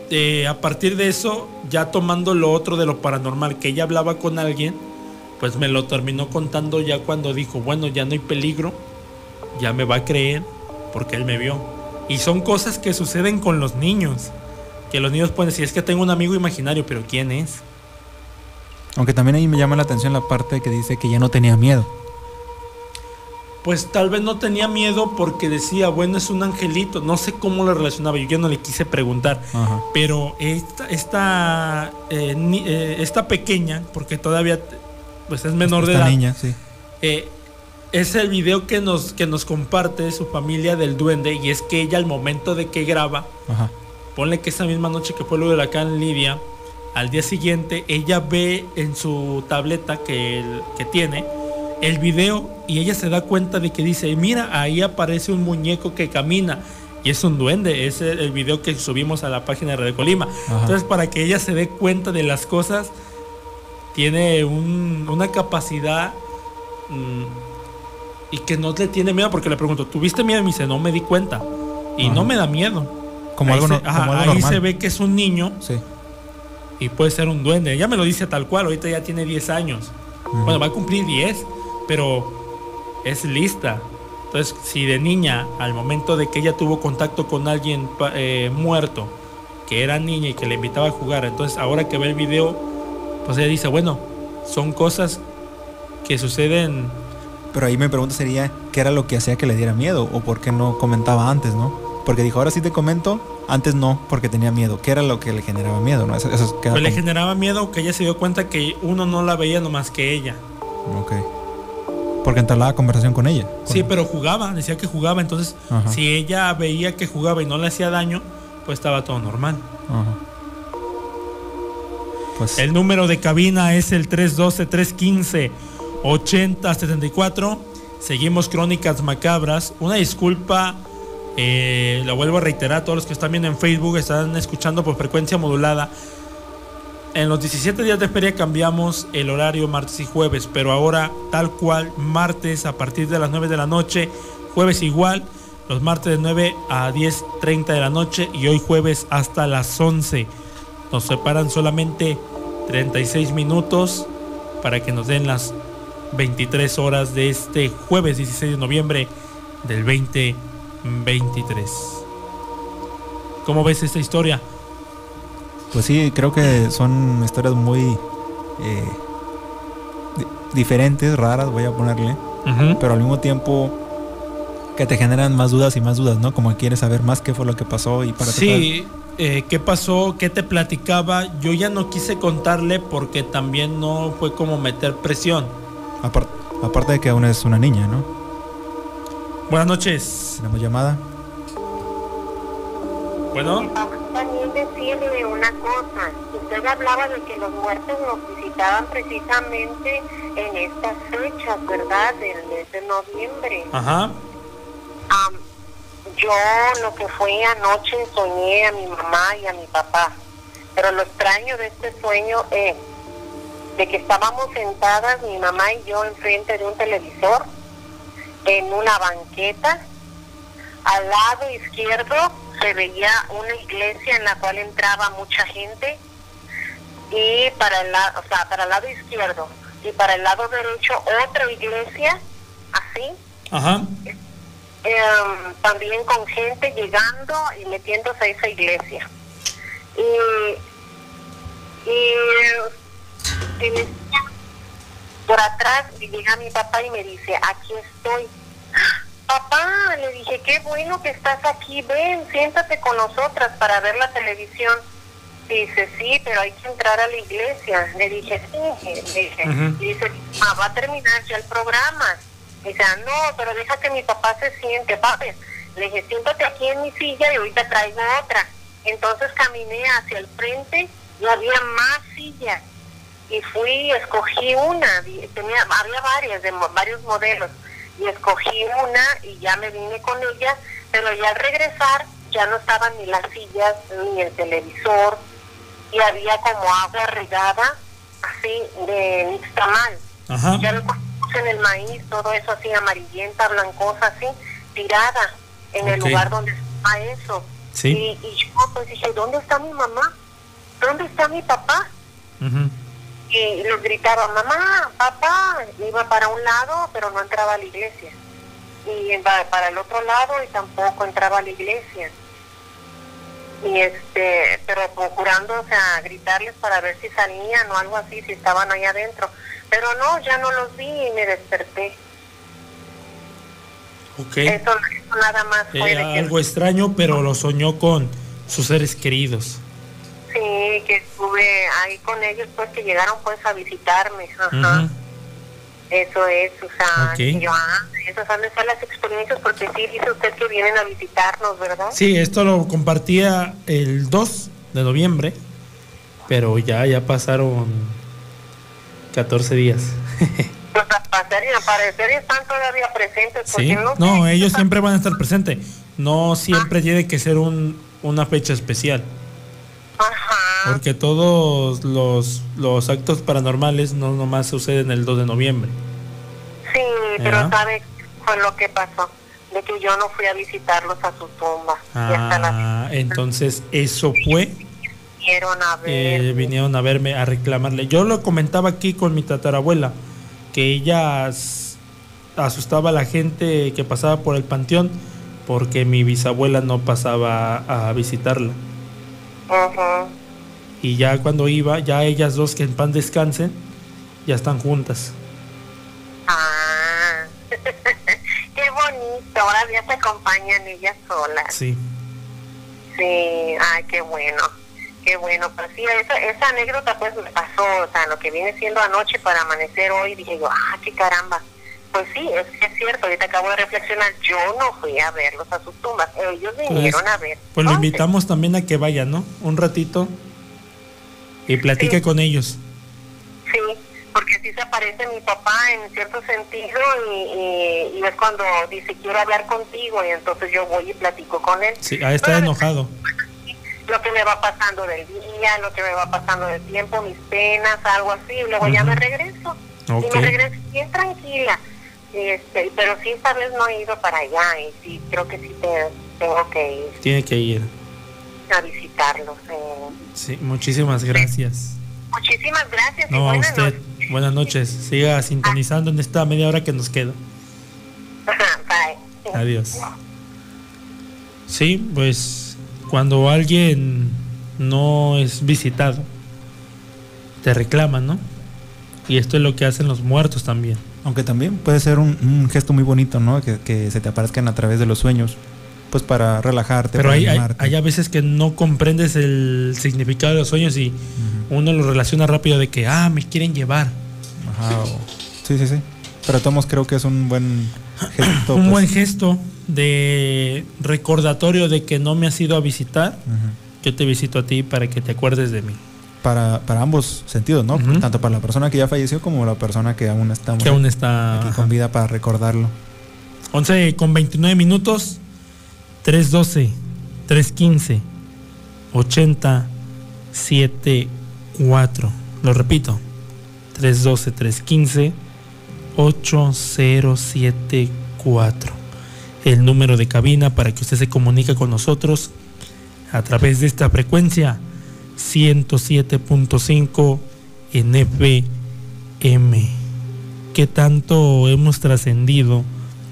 a partir de eso, ya tomando lo otro de lo paranormal, que ella hablaba con alguien, pues me lo terminó contando ya cuando dijo, bueno, ya no hay peligro, ya me va a creer porque él me vio. Y son cosas que suceden con los niños, que los niños pueden decir, es que tengo un amigo imaginario, pero ¿quién es? Aunque también ahí me llama la atención la parte que dice que ya no tenía miedo. Pues tal vez no tenía miedo porque decía, bueno, es un angelito. No sé cómo lo relacionaba, yo ya no le quise preguntar. Ajá. Pero esta pequeña, porque todavía pues es menor de edad, niña, sí. es el video que nos comparte su familia del duende. Y es que ella al momento de que graba, Ajá. ponle que esa misma noche que fue lo del huracán Lidia, al día siguiente ella ve en su tableta que tiene el video y ella se da cuenta de que dice, mira, ahí aparece un muñeco que camina y es un duende. Es el video que subimos a la página de Radio Colima. Ajá. Entonces, para que ella se dé cuenta de las cosas, tiene una capacidad y que no le tiene miedo, porque le pregunto, ¿tuviste miedo? Y me dice, no me di cuenta y Ajá. no me da miedo. Como ahí algo, se, como algo ahí normal. se ve que es un niño. Sí. Y puede ser un duende. Ella me lo dice tal cual. Ahorita ya tiene 10 años. Bueno, va a cumplir 10. Pero es lista. Entonces, si de niña, al momento de que ella tuvo contacto con alguien muerto, que era niña y que le invitaba a jugar, entonces ahora que ve el video, pues ella dice, bueno, son cosas que suceden. Pero ahí mi pregunta sería, ¿qué era lo que hacía que le diera miedo? ¿O por qué no comentaba antes, no? Porque dijo, ahora sí te comento, antes no, porque tenía miedo. ¿Qué era lo que le generaba miedo? ¿No? Eso queda Pues le como... generaba miedo que ella se dio cuenta que uno no la veía nomás que ella. Ok. Porque entablaba conversación con ella. Sí, pero jugaba, decía que jugaba. Entonces, Ajá. si ella veía que jugaba y no le hacía daño, pues estaba todo normal. Ajá. Pues... El número de cabina es el 312-315-8074. Seguimos Crónicas Macabras. Una disculpa, lo vuelvo a reiterar, todos los que están viendo en Facebook, están escuchando por frecuencia modulada. En los 17 días de feria cambiamos el horario martes y jueves, pero ahora tal cual, martes a partir de las 9 de la noche, jueves igual, los martes de 9 a 10:30 de la noche y hoy jueves hasta las 11. Nos separan solamente 36 minutos para que nos den las 23 horas de este jueves 16 de noviembre del 2023. ¿Cómo ves esta historia? Pues sí, creo que son historias muy diferentes, raras, voy a ponerle. Pero al mismo tiempo que te generan más dudas y más dudas, ¿no? Como quieres saber más qué fue lo que pasó y para sí, qué pasó, qué te platicaba. Yo ya no quise contarle porque también no fue como meter presión. Aparte de que aún es una niña, ¿no? Buenas noches. ¿Tenemos llamada? Bueno. También decirle una cosa. Usted hablaba de que los muertos nos visitaban precisamente en estas fechas, ¿verdad? Del mes de noviembre. Ajá. Yo lo que fue anoche soñé a mi mamá y a mi papá. Pero lo extraño de este sueño es de que estábamos sentadas, mi mamá y yo, enfrente de un televisor, en una banqueta. Al lado izquierdo se veía una iglesia en la cual entraba mucha gente, y para el lado izquierdo y para el lado derecho otra iglesia, así. Ajá. También con gente llegando y metiéndose a esa iglesia. Y por atrás llega mi papá y me dice, aquí estoy. Papá, le dije, qué bueno que estás aquí, ven, siéntate con nosotras para ver la televisión. Dice, sí, pero hay que entrar a la iglesia. Le dije, sí, Y dice, va a terminar ya el programa. Dice, no, pero deja que mi papá se siente, papi. Le dije, siéntate aquí en mi silla y ahorita traigo otra. Entonces caminé hacia el frente y había más sillas. Y fui, escogí una, había varias, de varios modelos. Y escogí una y ya me vine con ella, pero ya al regresar ya no estaban ni las sillas ni el televisor, y había como agua regada así de nixtamal. Ajá. Ya lo en el maíz, todo eso así amarillenta, blancosa, así tirada en el lugar donde estaba eso. Sí. Y yo pues dije, ¿dónde está mi mamá? ¿Dónde está mi papá? Y los gritaban, mamá, papá. Iba para un lado, pero no entraba a la iglesia. Y para el otro lado y tampoco entraba a la iglesia. Y pero procurando, o sea, gritarles para ver si salían o algo así, si estaban ahí adentro. Pero no, ya no los vi y me desperté. Okay. Eso nada más fue algo extraño, pero lo soñó con sus seres queridos. Sí, que estuve ahí con ellos, pues que llegaron pues a visitarme. Ajá. Eso es, o sea, okay. Yo, esas han de ser las experiencias, porque sí dice usted que vienen a visitarnos, ¿verdad? Sí, esto lo compartía el 2 de noviembre, pero ya pasaron 14 días. Pues al parecer están todavía presentes. Sí, no, ellos siempre van a estar presentes. No siempre tiene que ser una fecha especial. Ajá. Porque todos los actos paranormales no nomás suceden el 2 de noviembre. Sí, pero ¿sabe fue lo que pasó? De que yo no fui a visitarlos a su tumba. Entonces eso fue. Vinieron a verme a reclamarle. Yo lo comentaba aquí con mi tatarabuela, que ella asustaba a la gente que pasaba por el panteón porque mi bisabuela no pasaba a visitarla. Y ya cuando iba, ya ellas dos, que en paz descansen, ya están juntas. Qué bonito, ahora ya se acompañan ellas solas. Sí. Sí, ay, qué bueno, pues sí, esa anécdota pues me pasó, o sea, lo que viene siendo anoche para amanecer hoy, dije yo, qué caramba. Pues sí, es cierto, ahorita acabo de reflexionar, yo no fui a verlos a sus tumbas, ellos vinieron a ver. Pues lo invitamos también a que vaya, ¿no? Un ratito y platique con ellos. Sí, porque sí se aparece mi papá en cierto sentido y es cuando dice, quiero hablar contigo, y entonces yo voy y platico con él. Sí, está enojado. Lo que me va pasando del día, lo que me va pasando del tiempo, mis penas, algo así, y luego ya me regreso. Okay. Y me regreso bien tranquila. Pero sí, esta vez no he ido para allá y sí, creo que sí tengo que ir. Tiene que ir a visitarlos. Sí, muchísimas gracias. Muchísimas gracias. No, a usted. Buenas noches. Siga sintonizando en esta media hora que nos queda. Bye. Adiós. Sí, pues cuando alguien no es visitado, te reclaman, ¿no? Y esto es lo que hacen los muertos también. Aunque también puede ser un gesto muy bonito, ¿no? Que se te aparezcan a través de los sueños, pues para relajarte. Pero para hay a veces que no comprendes el significado de los sueños y uno lo relaciona rápido de que, me quieren llevar. Ajá. Sí. Pero Tomos, creo que es un buen gesto. Buen gesto de recordatorio de que no me has ido a visitar. Yo te visito a ti para que te acuerdes de mí. Para ambos sentidos, ¿no? Tanto para la persona que ya falleció como la persona que aún está aquí con vida para recordarlo. 11:29, 312-315-8074. Lo repito, 312-315-8074. El número de cabina para que usted se comunique con nosotros a través de esta frecuencia 107.5 en FM. ¿Qué tanto hemos trascendido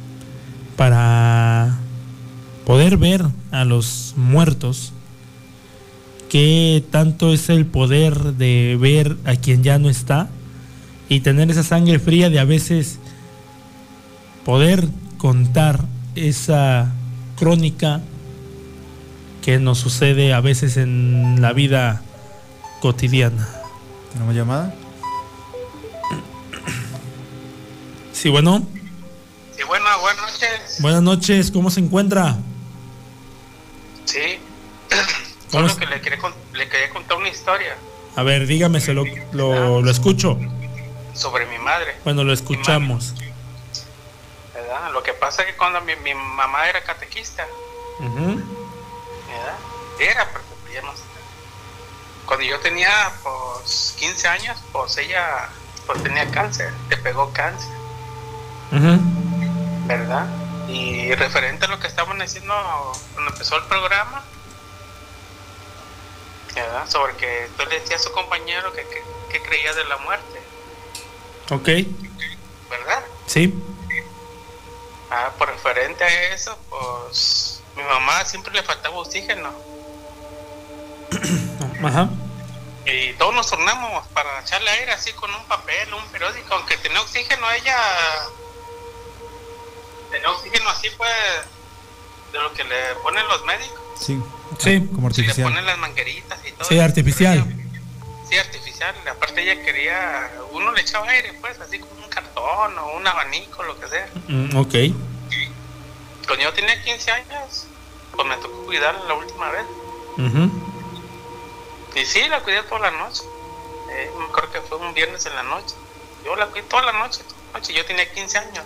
para poder ver a los muertos? ¿Qué tanto es el poder de ver a quien ya no está? Y tener esa sangre fría de a veces poder contar esa crónica que nos sucede a veces en la vida cotidiana. ¿Tenemos llamada? Sí, bueno. Sí, buenas noches. Buenas noches, ¿cómo se encuentra? Sí. Solo que le quería contar una historia. A ver, dígame, lo escucho. Sobre mi madre. Bueno, lo escuchamos. ¿Verdad? Lo que pasa es que cuando mi mamá era catequista, ¿verdad? Porque ya no sé. Cuando yo tenía pues 15 años, pues ella pues tenía cáncer, le pegó cáncer. ¿Verdad? Y referente a lo que estaban diciendo cuando empezó el programa, ¿verdad? Sobre que tú le decías a su compañero que creía de la muerte. Ok. ¿Verdad? Sí. Por referente a eso, pues mi mamá siempre le faltaba oxígeno. Ajá. Y todos nos turnamos para echarle aire así con un papel, un periódico, aunque tenía oxígeno ella. Tenía oxígeno así pues, de lo que le ponen los médicos. Sí. Sí. Como Sí, le artificial. ponen las mangueritas y todo. Sí, artificial. Sí, artificial. Aparte ella quería, uno le echaba aire pues, así como un cartón o un abanico, lo que sea. Ok. Cuando yo tenía 15 años, pues me tocó cuidarla la última vez. Ujú. Y sí, la cuidé toda la noche. Me acuerdo que fue un viernes en la noche. Yo la cuidé toda la noche. Yo tenía 15 años.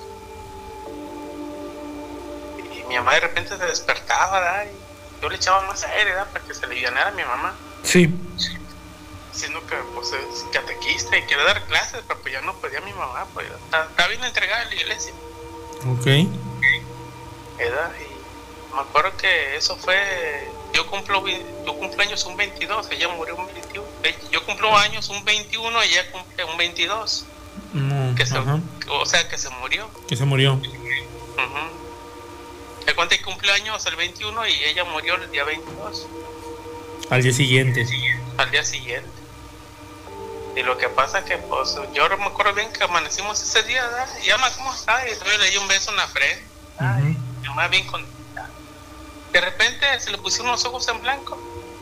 Y mi mamá de repente se despertaba, ¿verdad? Y yo le echaba más aire, ¿verdad? Para que se alivianara a mi mamá. Sí. Diciendo que pues es catequista y quiere dar clases, pero pues ya no podía mi mamá. Pues está bien entregada a la iglesia. Ok. ¿Verdad? Y me acuerdo que eso fue... Yo cumplo años un 22, ella murió un 21. Yo cumplo años un 21 y ella cumple un 22. O sea, que se murió. Que se murió. Me cuenta que cumple años el 21 y ella murió el día 22. Al día siguiente. Al día siguiente. Y lo que pasa es que, pues, yo me acuerdo bien que amanecimos ese día, ¿verdad? Y ya más cómo está, y yo le di un beso en la frente. Ay, mi mamá bien contenta. De repente se le pusieron los ojos en blanco.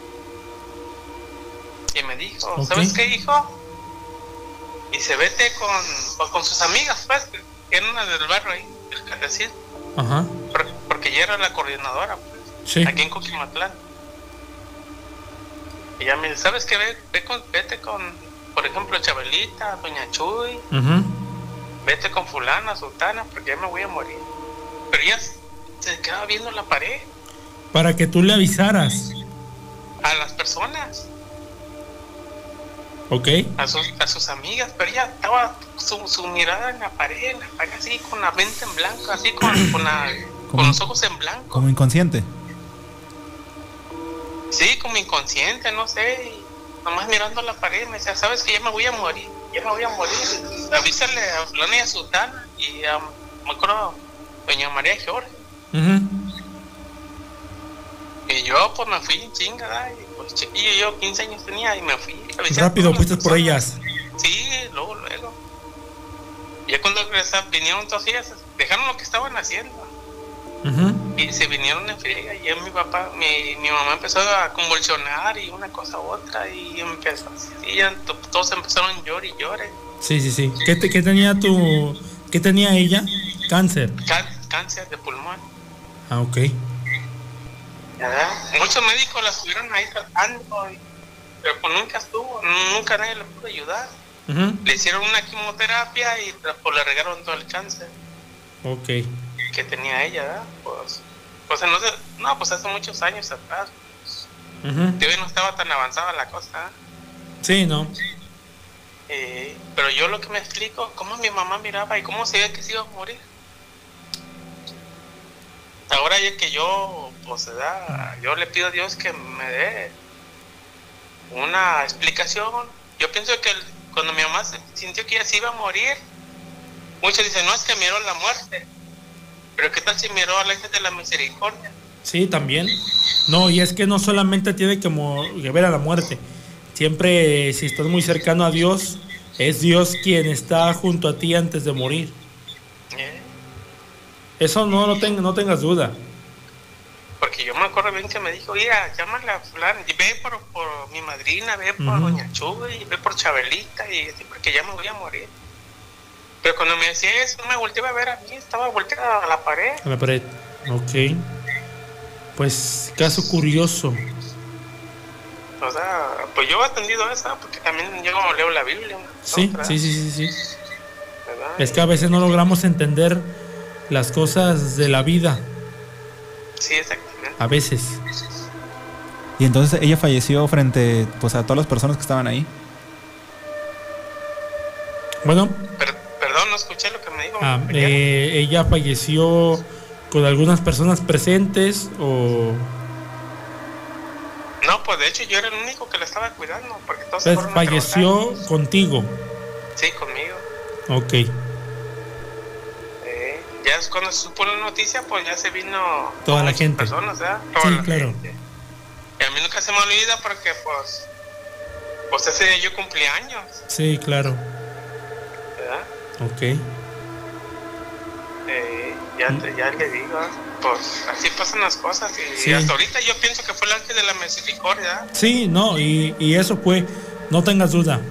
Y me dijo, ¿sabes qué, hijo? Y se vete con sus amigas, pues, que eran una del barrio ahí, el catecismo. Ajá. Porque ella era la coordinadora, pues, sí. Aquí en Coquimatlán. Y ya me dice, ¿sabes qué? Vete con, por ejemplo, Chabelita, Doña Chuy. Vete con fulana, sultana, porque ya me voy a morir. Pero ella se quedaba viendo la pared. Para que tú le avisaras. A las personas. Ok. A sus amigas, pero ella estaba su mirada en la pared así, con la mente en blanco, así con los ojos en blanco. Como inconsciente. Sí, como inconsciente, no sé. Y nomás mirando la pared me decía, ¿sabes que ya me voy a morir? Avísale a fulana y a sultana. Y me acuerdo, doña María Jorge. Y yo pues me fui en chinga, ¿verdad? Y pues chiquillo, yo 15 años tenía y me fui. Rápido, fuiste por ellas. Sí, luego. Y ya cuando regresaron, vinieron todos ellas, dejaron lo que estaban haciendo. Y se vinieron en friega. Y ya mi mamá empezó a convulsionar y una cosa a otra. Y empezó así, y ya todos empezaron a llorar y llorar. Sí. ¿Qué tenía ella? Cáncer. Cáncer de pulmón. Ah, ok. ¿Verdad? Muchos médicos la estuvieron ahí tratando, pero pues nunca nadie le pudo ayudar. Le hicieron una quimioterapia y pues le regaron todo el cáncer. Ok. Que tenía ella, ¿verdad? Pues hace muchos años atrás. Todavía no estaba tan avanzada la cosa. Sí, ¿no? Pero yo lo que me explico, cómo mi mamá miraba y cómo se veía que se iba a morir. Ahora ya que yo, pues, yo le pido a Dios que me dé una explicación. Yo pienso que cuando mi mamá sintió que ella se iba a morir, muchos dicen, no, es que miró la muerte. Pero ¿qué tal si miró a la Ángel de la Misericordia? Sí, también. No, y es que no solamente tiene que ver a la muerte. Siempre, si estás muy cercano a Dios, es Dios quien está junto a ti antes de morir. Eso no tengas duda. Porque yo me acuerdo bien que me dijo, mira, llámale a fulano, y ve por mi madrina, ve por Doña Chuy, ve por Chabelita, y así, porque ya me voy a morir. Pero cuando me decía eso, no me volteaba a ver a mí, estaba volteada a la pared. A la pared, ok. Pues, caso curioso. O sea, pues yo he atendido eso, porque también yo leo la Biblia. Sí. ¿Verdad? Es que a veces no logramos entender las cosas de la vida. Sí, exactamente. A veces. Y entonces ella falleció frente, pues, a todas las personas que estaban ahí. Bueno. Perdón, no escuché lo que me dijo. Ella falleció con algunas personas presentes o... No, pues de hecho yo era el único que la estaba cuidando, porque todos Entonces, falleció contigo. Sí, conmigo. Ok. Ya es cuando se supo la noticia, pues ya se vino toda la gente. Personas, ¿verdad? Sí, claro. Gente. Y a mí nunca se me olvida porque pues ese día yo cumplí años. Sí, claro. ¿Verdad? Ok. Ya le digo, pues así pasan las cosas y sí. Hasta ahorita yo pienso que fue el ángel de la misericordia. Sí, no, y eso fue, no tengas duda.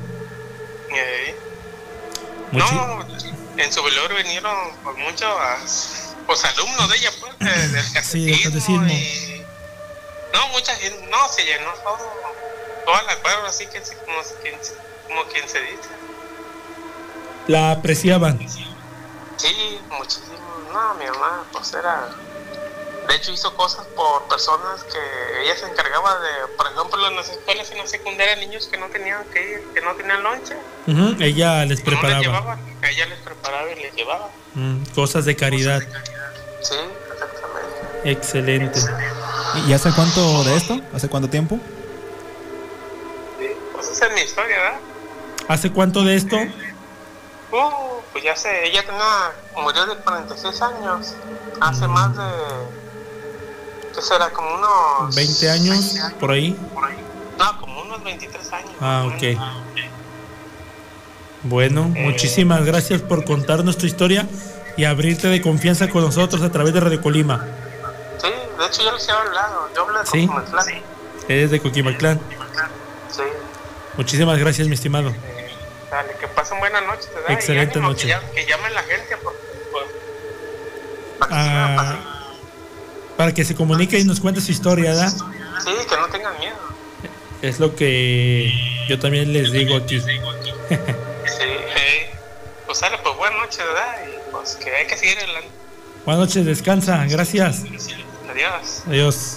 No, en su velorio vinieron pues, muchos pues, alumnos de ella, pues, del catecismo. Sí, no, mucha gente, no, se llenó toda la cuadra, así que como quien se dice. La apreciaban. Sí, muchísimo. No, mi mamá, pues era... De hecho, hizo cosas por personas que ella se encargaba de... Por ejemplo, en las escuelas, en la secundaria, niños que no tenían que ir, que no tenían lonche. Ella les preparaba. No les llevaba, ella les preparaba y les llevaba. Cosas de caridad. Sí, exactamente. Excelente. ¿Y hace cuánto de esto? ¿Hace cuánto tiempo? Sí, pues esa es mi historia, ¿verdad? ¿Hace cuánto de esto? Pues ya sé, ella murió de 46 años. Hace más de... ¿Qué será? Como unos... 20 años, por ahí. No, como unos 23 años. Ok. Bueno, muchísimas gracias por contarnos tu historia y abrirte de confianza con nosotros a través de Radio Colima. Sí, de hecho yo les he hablado. Yo hablé de Coquimatlán. Sí. Eres de Coquimatlán. Sí. Muchísimas gracias, mi estimado. Dale, que pasen buenas noches, ¿verdad? Excelente noche. Que llamen la gente para que se comunique y nos cuente su historia, ¿verdad? Sí, que no tengan miedo. Es lo que yo también les digo aquí. Sí, pues sale, pues buenas noches, ¿verdad? Y pues que hay que seguir adelante. Buenas noches, descansa, gracias. Adiós. Adiós.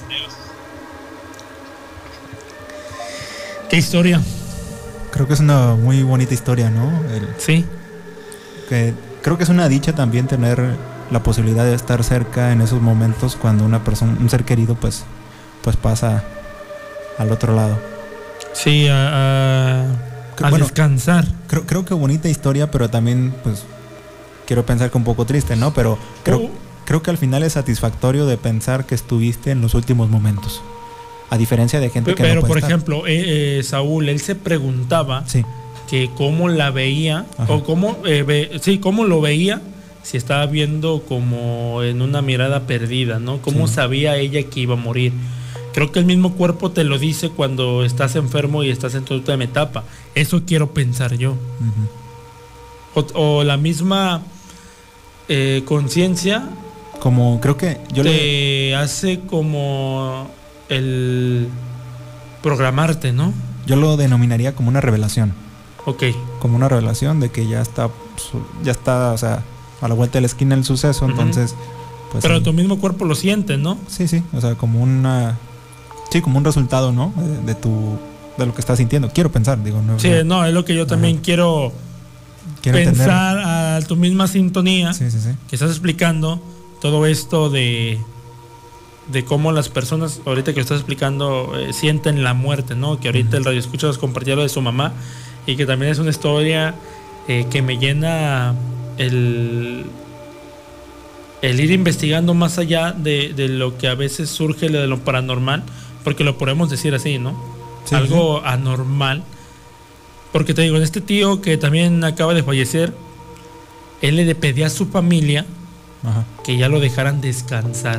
¿Qué historia? Creo que es una muy bonita historia, ¿no? Sí. Que creo que es una dicha también tener la posibilidad de estar cerca en esos momentos cuando una persona, un ser querido, pues pasa al otro lado. Sí, a descansar. Creo que bonita historia, pero también, pues, quiero pensar que un poco triste, ¿no? Pero creo que al final es satisfactorio de pensar que estuviste en los últimos momentos. A diferencia de gente que no puede por estar. ejemplo, Saúl, él se preguntaba que cómo la veía, o cómo lo veía, si estaba viendo como en una mirada perdida, ¿no? Cómo sabía ella que iba a morir. Creo que el mismo cuerpo te lo dice cuando estás enfermo y estás en tu última etapa. Eso quiero pensar yo. O la misma conciencia. Como creo que yo te hace como el programarte, ¿no? Yo lo denominaría como una revelación. Ok. Como una revelación de que ya está, o sea, a la vuelta de la esquina el suceso, entonces... Pues, pero tu mismo cuerpo lo siente, ¿no? Sí, o sea, como como un resultado, ¿no? De lo que estás sintiendo. Quiero pensar, digo. No, no, es lo que yo también quiero pensar entender. A tu misma sintonía que estás explicando todo esto de cómo las personas, ahorita que estás explicando, sienten la muerte, ¿no? Que ahorita el radioescucha nos compartió lo de su mamá y que también es una historia que me llena el ir investigando más allá de lo que a veces surge de lo paranormal, porque lo podemos decir así, ¿no? Algo anormal. Porque te digo, este tío que también acaba de fallecer, él le pedía a su familia que ya lo dejaran descansar.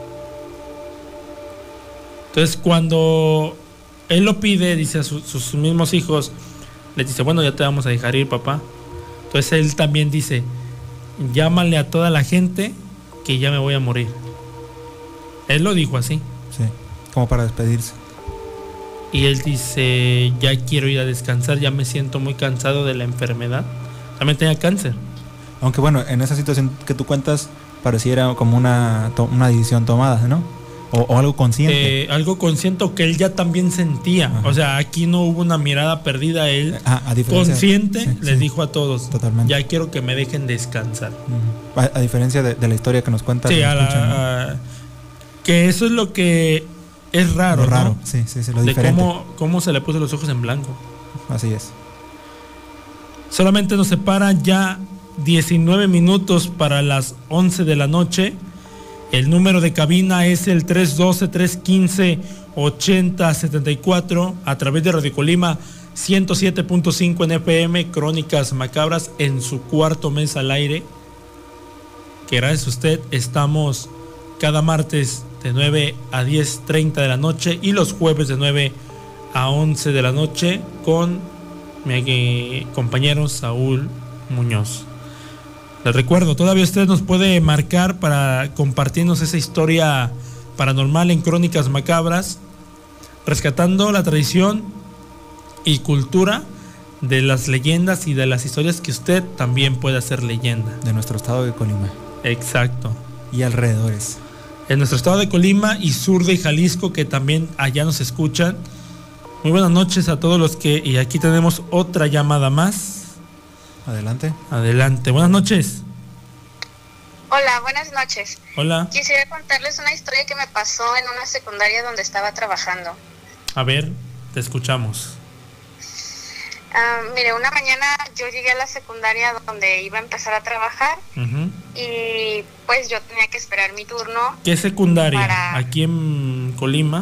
Entonces cuando él lo pide, dice a sus mismos hijos, les dice, bueno, ya te vamos a dejar ir, papá. Entonces él también dice, llámale a toda la gente que ya me voy a morir. Él lo dijo así. Sí, como para despedirse. Y él dice, ya quiero ir a descansar, ya me siento muy cansado de la enfermedad. También tenía cáncer. Aunque bueno, en esa situación que tú cuentas, pareciera como una decisión tomada, ¿no? O algo consciente. Algo consciente que él ya también sentía. O sea, aquí no hubo una mirada perdida. Él consciente les dijo a todos, totalmente. Ya quiero que me dejen descansar. A diferencia de la historia que nos cuenta. Sí, que eso es lo que Es raro, Lo raro, ¿no? sí, lo de diferente. cómo se le puso los ojos en blanco. Así es. Solamente nos separan ya 19 minutos para las 11 de la noche. El número de cabina es el 312-315-8074 a través de Radio Colima 107.5 en FM, Crónicas Macabras en su cuarto mes al aire. Que gracias a usted estamos cada martes de 9 a 10:30 de la noche y los jueves de 9 a 11 de la noche con mi compañero Saúl Muñoz. Les recuerdo, todavía usted nos puede marcar para compartirnos esa historia paranormal en Crónicas Macabras, rescatando la tradición y cultura de las leyendas y de las historias que usted también puede hacer leyenda. De nuestro estado de Colima. Exacto. Y alrededores. En nuestro estado de Colima y sur de Jalisco, que también allá nos escuchan. Muy buenas noches a todos los que... Y aquí tenemos otra llamada más. Adelante. Adelante. Buenas noches. Hola, buenas noches. Hola. Quisiera contarles una historia que me pasó en una secundaria donde estaba trabajando. A ver, te escuchamos. Mire, una mañana yo llegué a la secundaria donde iba a empezar a trabajar y pues yo tenía que esperar mi turno. ¿Qué secundaria? ¿Aquí en Colima?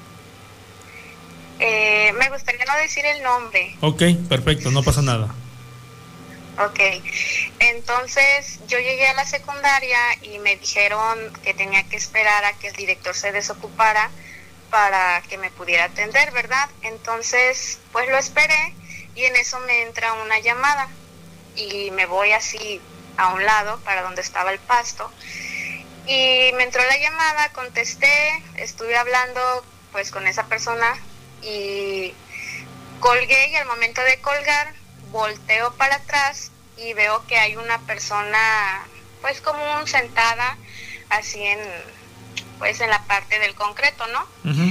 Me gustaría no decir el nombre. Ok, perfecto, no pasa nada. Ok, entonces yo llegué a la secundaria y me dijeron que tenía que esperar a que el director se desocupara para que me pudiera atender, ¿verdad? Entonces, pues lo esperé y en eso me entra una llamada y me voy así a un lado para donde estaba el pasto y me entró la llamada, contesté, estuve hablando pues con esa persona y colgué y al momento de colgar volteo para atrás y veo que hay una persona pues como sentada así en la parte del concreto, ¿no?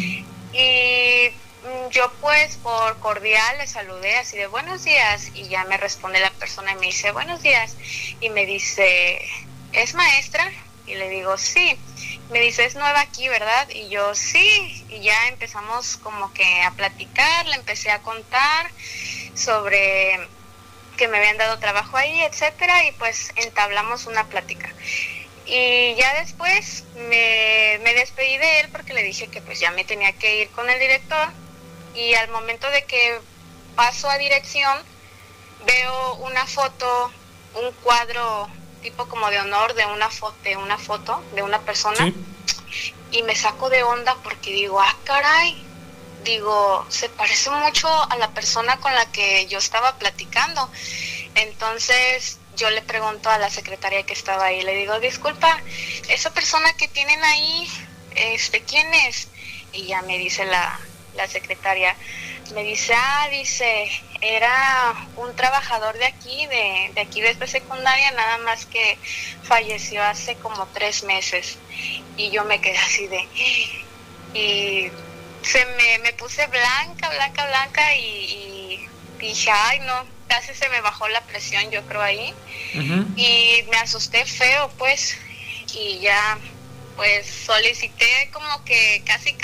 Y yo pues por cordial le saludé así de buenos días y ya me responde la persona y me dice buenos días y me dice ¿es maestra? Y le digo sí. Me dice es nueva aquí, ¿verdad? Y yo sí, y ya empezamos como que a platicar, le empecé a contar sobre que me habían dado trabajo ahí, etcétera, y pues entablamos una plática. Y ya después me despedí de él porque le dije que pues ya me tenía que ir con el director y al momento de que paso a dirección veo una foto, un cuadro tipo como de honor de una foto de una persona. Sí. Y me saco de onda porque digo, caray, digo, se parece mucho a la persona con la que yo estaba platicando. Entonces yo le pregunto a la secretaria que estaba ahí, le digo, disculpa, esa persona que tienen ahí, ¿quién es? Y ya me dice la secretaria, me dice, dice, era un trabajador de aquí de esta secundaria, nada más que falleció hace como 3 meses. Y yo me quedé así y me puse blanca y dije, ay no, casi se me bajó la presión, yo creo ahí. Y me asusté feo pues, y ya pues solicité como que casi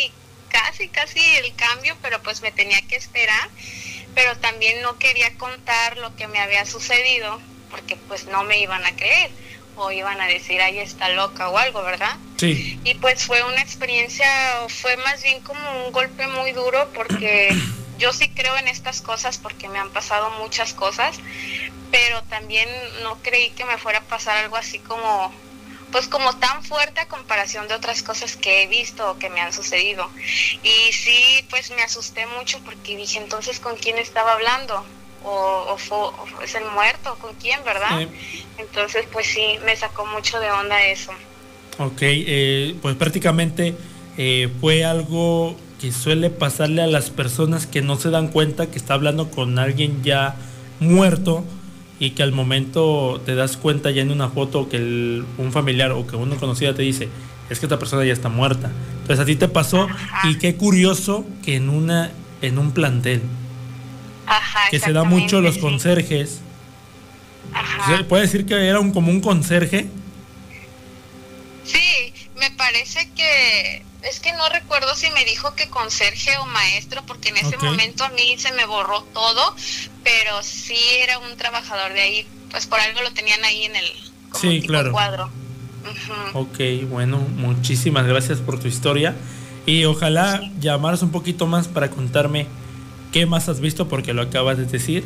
el cambio, pero pues me tenía que esperar, pero también no quería contar lo que me había sucedido porque pues no me iban a creer o iban a decir, ay, está loca o algo, ¿verdad? Sí. Y pues fue una experiencia, fue más bien como un golpe muy duro porque yo sí creo en estas cosas porque me han pasado muchas cosas, pero también no creí que me fuera a pasar algo así como tan fuerte a comparación de otras cosas que he visto o que me han sucedido. Y sí, pues me asusté mucho porque dije, entonces, ¿con quién estaba hablando? ¿O es el muerto? ¿Con quién, verdad? Entonces, pues sí, me sacó mucho de onda eso. Ok, pues prácticamente fue algo que suele pasarle a las personas que no se dan cuenta que está hablando con alguien ya muerto, y que al momento te das cuenta ya en una foto que un familiar o que uno conocido te dice, es que esta persona ya está muerta. Entonces a ti te pasó. Ajá. Y qué curioso que en un plantel. Ajá, que se da mucho los conserjes. Ajá. ¿Puede decir que era como un conserje? Sí, me parece que es que no recuerdo si me dijo que conserje o maestro, porque en ese momento a mí se me borró todo, pero sí era un trabajador de ahí, pues por algo lo tenían ahí en el tipo cuadro. Ok, bueno, muchísimas gracias por tu historia y ojalá llamaras un poquito más para contarme qué más has visto, porque lo acabas de decir.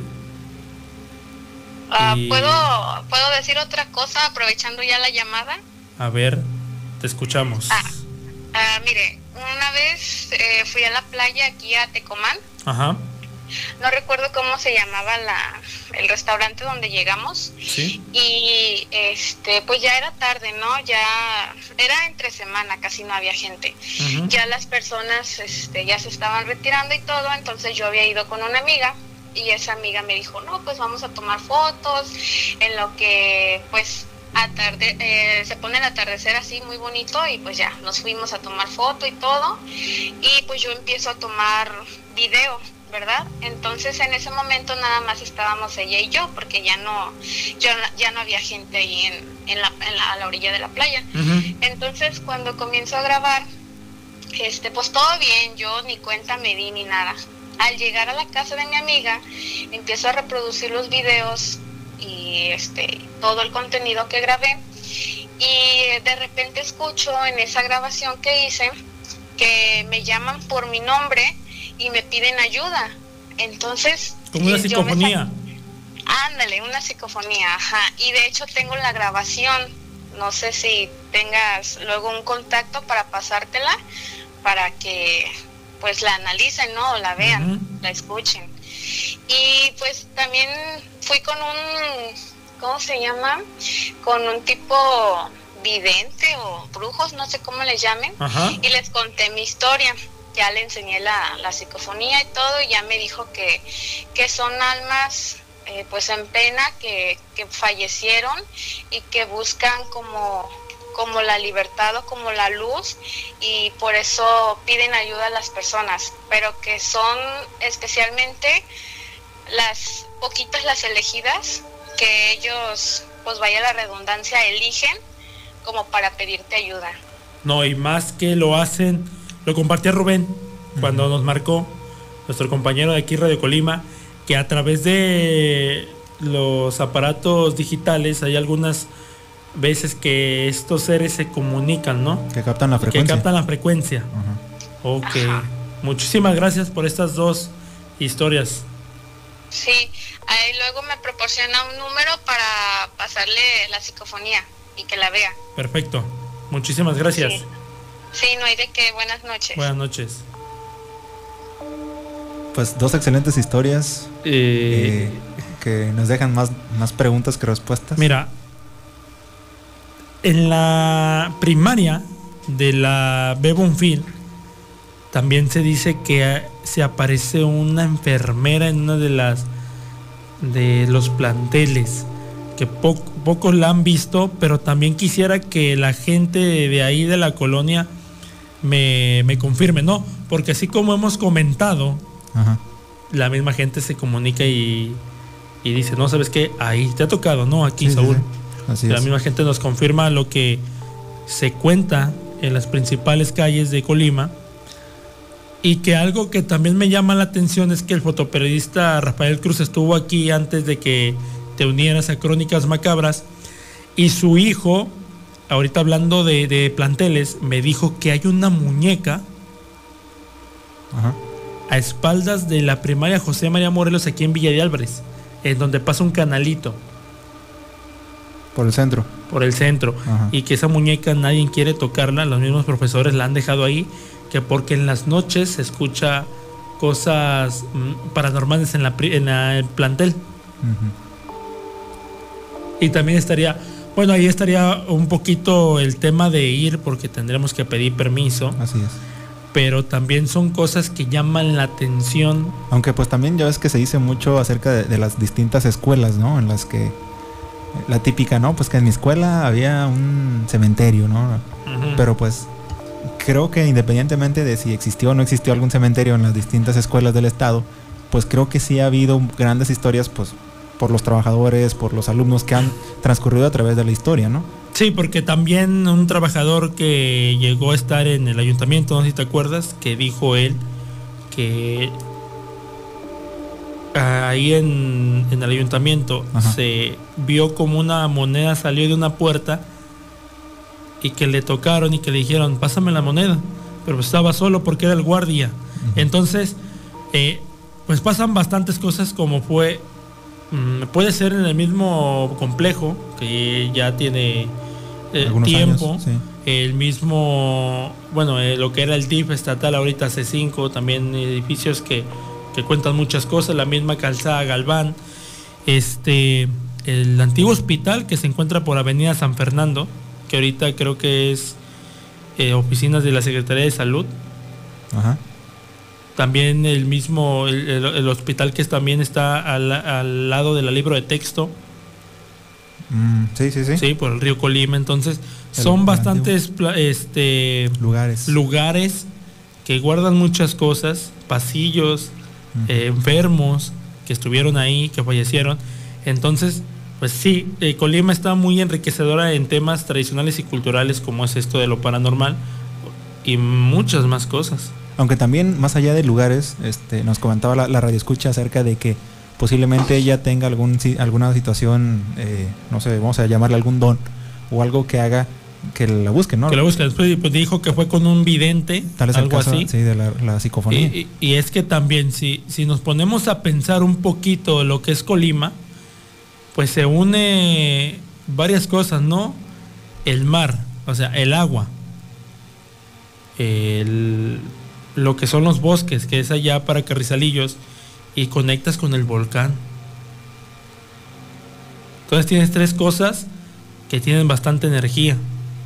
¿Puedo decir otra cosa aprovechando ya la llamada? A ver, te escuchamos. Mire, una vez fui a la playa aquí a Tecomán. Ajá. No recuerdo cómo se llamaba el restaurante donde llegamos. Sí. Y pues ya era tarde, ¿no? Ya era entre semana, casi no había gente. Uh-huh. Ya las personas ya se estaban retirando y todo, entonces yo había ido con una amiga y esa amiga me dijo, no, pues vamos a tomar fotos en lo que pues se pone el atardecer así muy bonito, y pues ya nos fuimos a tomar foto y todo, y pues yo empiezo a tomar video, ¿verdad? Entonces en ese momento nada más estábamos ella y yo, porque ya no había gente ahí a la orilla de la playa. Uh-huh. Entonces cuando comienzo a grabar, pues todo bien, yo ni cuenta me di ni nada. Al llegar a la casa de mi amiga, empiezo a reproducir los videos y todo el contenido que grabé, y de repente escucho en esa grabación que hice que me llaman por mi nombre y me piden ayuda. Entonces, como una psicofonía. Ándale, una psicofonía, ajá. Y de hecho tengo la grabación, no sé si tengas luego un contacto para pasártela, para que pues la analicen, ¿no? O la vean, uh-huh, la escuchen. Y pues también fui con ¿cómo se llama? Con un tipo vidente o brujos, no sé cómo les llamen. Uh-huh. Y les conté mi historia. Ya le enseñé la psicofonía y todo, y ya me dijo que son almas pues en pena, que fallecieron y que buscan como la libertad o como la luz, y por eso piden ayuda a las personas, pero que son especialmente las poquitas, las elegidas, que ellos, pues vaya la redundancia, eligen como para pedirte ayuda. No, y más que lo hacen, lo compartía Rubén cuando nos marcó, nuestro compañero de aquí Radio Colima, que a través de los aparatos digitales hay algunas veces que estos seres se comunican, ¿no? Que captan la frecuencia. Uh-huh. Ok. Muchísimas gracias por estas dos historias. Sí, ahí luego me proporciona un número para pasarle la psicofonía y que la vea. Perfecto. Muchísimas gracias. Sí, no hay de qué. Buenas noches. Buenas noches. Pues dos excelentes historias que nos dejan más preguntas que respuestas. Mira, en la primaria de la B. Bonfil también se dice que se aparece una enfermera en una de los planteles, que pocos la han visto, pero también quisiera que la gente de ahí de la colonia me confirme, ¿no? Porque así como hemos comentado, ajá, la misma gente se comunica y dice, no, ¿sabes qué? Ahí te ha tocado, ¿no? Aquí, sí, Saúl. Sí. La misma gente nos confirma lo que se cuenta en las principales calles de Colima, y que algo que también me llama la atención es que el fotoperiodista Rafael Cruz estuvo aquí antes de que te unieras a Crónicas Macabras, y su hijo, ahorita hablando de planteles, me dijo que hay una muñeca, ajá, a espaldas de la primaria José María Morelos aquí en Villa de Álvarez, en donde pasa un canalito. Por el centro. Ajá. Y que esa muñeca nadie quiere tocarla, los mismos profesores la han dejado ahí, que porque en las noches se escucha cosas paranormales en el plantel. Uh-huh. Y también ahí estaría un poquito el tema de ir, porque tendremos que pedir permiso. Así es. Pero también son cosas que llaman la atención. Aunque pues también ya ves que se dice mucho acerca de las distintas escuelas, ¿no? En las que la típica, ¿no? Pues que en mi escuela había un cementerio, ¿no? Uh-huh. Pero pues creo que independientemente de si existió o no existió algún cementerio en las distintas escuelas del estado, pues creo que sí ha habido grandes historias, pues por los trabajadores, por los alumnos que han transcurrido a través de la historia, ¿no? Sí, porque también un trabajador que llegó a estar en el ayuntamiento, no sé si te acuerdas, que dijo él que ahí en el ayuntamiento se vio como una moneda salió de una puerta y que le tocaron y que le dijeron, pásame la moneda, pero estaba solo porque era el guardia. Entonces, pues pasan bastantes cosas como puede ser en el mismo complejo, que ya tiene tiempo, años, sí. El mismo, bueno, lo que era el DIF estatal, ahorita C5, también edificios que cuentan muchas cosas, la misma calzada Galván, el antiguo hospital que se encuentra por Avenida San Fernando, que ahorita creo que es oficinas de la Secretaría de Salud. Ajá. También el mismo, el hospital que también está al lado del libro de texto. Sí. Sí, por el río Colima. Entonces, son bastantes lugares que guardan muchas cosas, pasillos, enfermos que estuvieron ahí, que fallecieron. Entonces, pues sí, Colima está muy enriquecedora en temas tradicionales y culturales, como es esto de lo paranormal y muchas más cosas. Aunque también, más allá de lugares, nos comentaba la radioescucha acerca de que posiblemente ella tenga alguna situación, no sé, vamos a llamarle algún don o algo que haga que la busquen, ¿no? Que la busquen. Después pues, dijo que fue con un vidente, tal es algo el caso, así. Sí, de la psicofonía. Y es que también, si nos ponemos a pensar un poquito lo que es Colima, pues se une varias cosas, ¿no? El mar, o sea, el agua, lo que son los bosques, que es allá para Carrizalillos, y conectas con el volcán. Entonces tienes tres cosas que tienen bastante energía.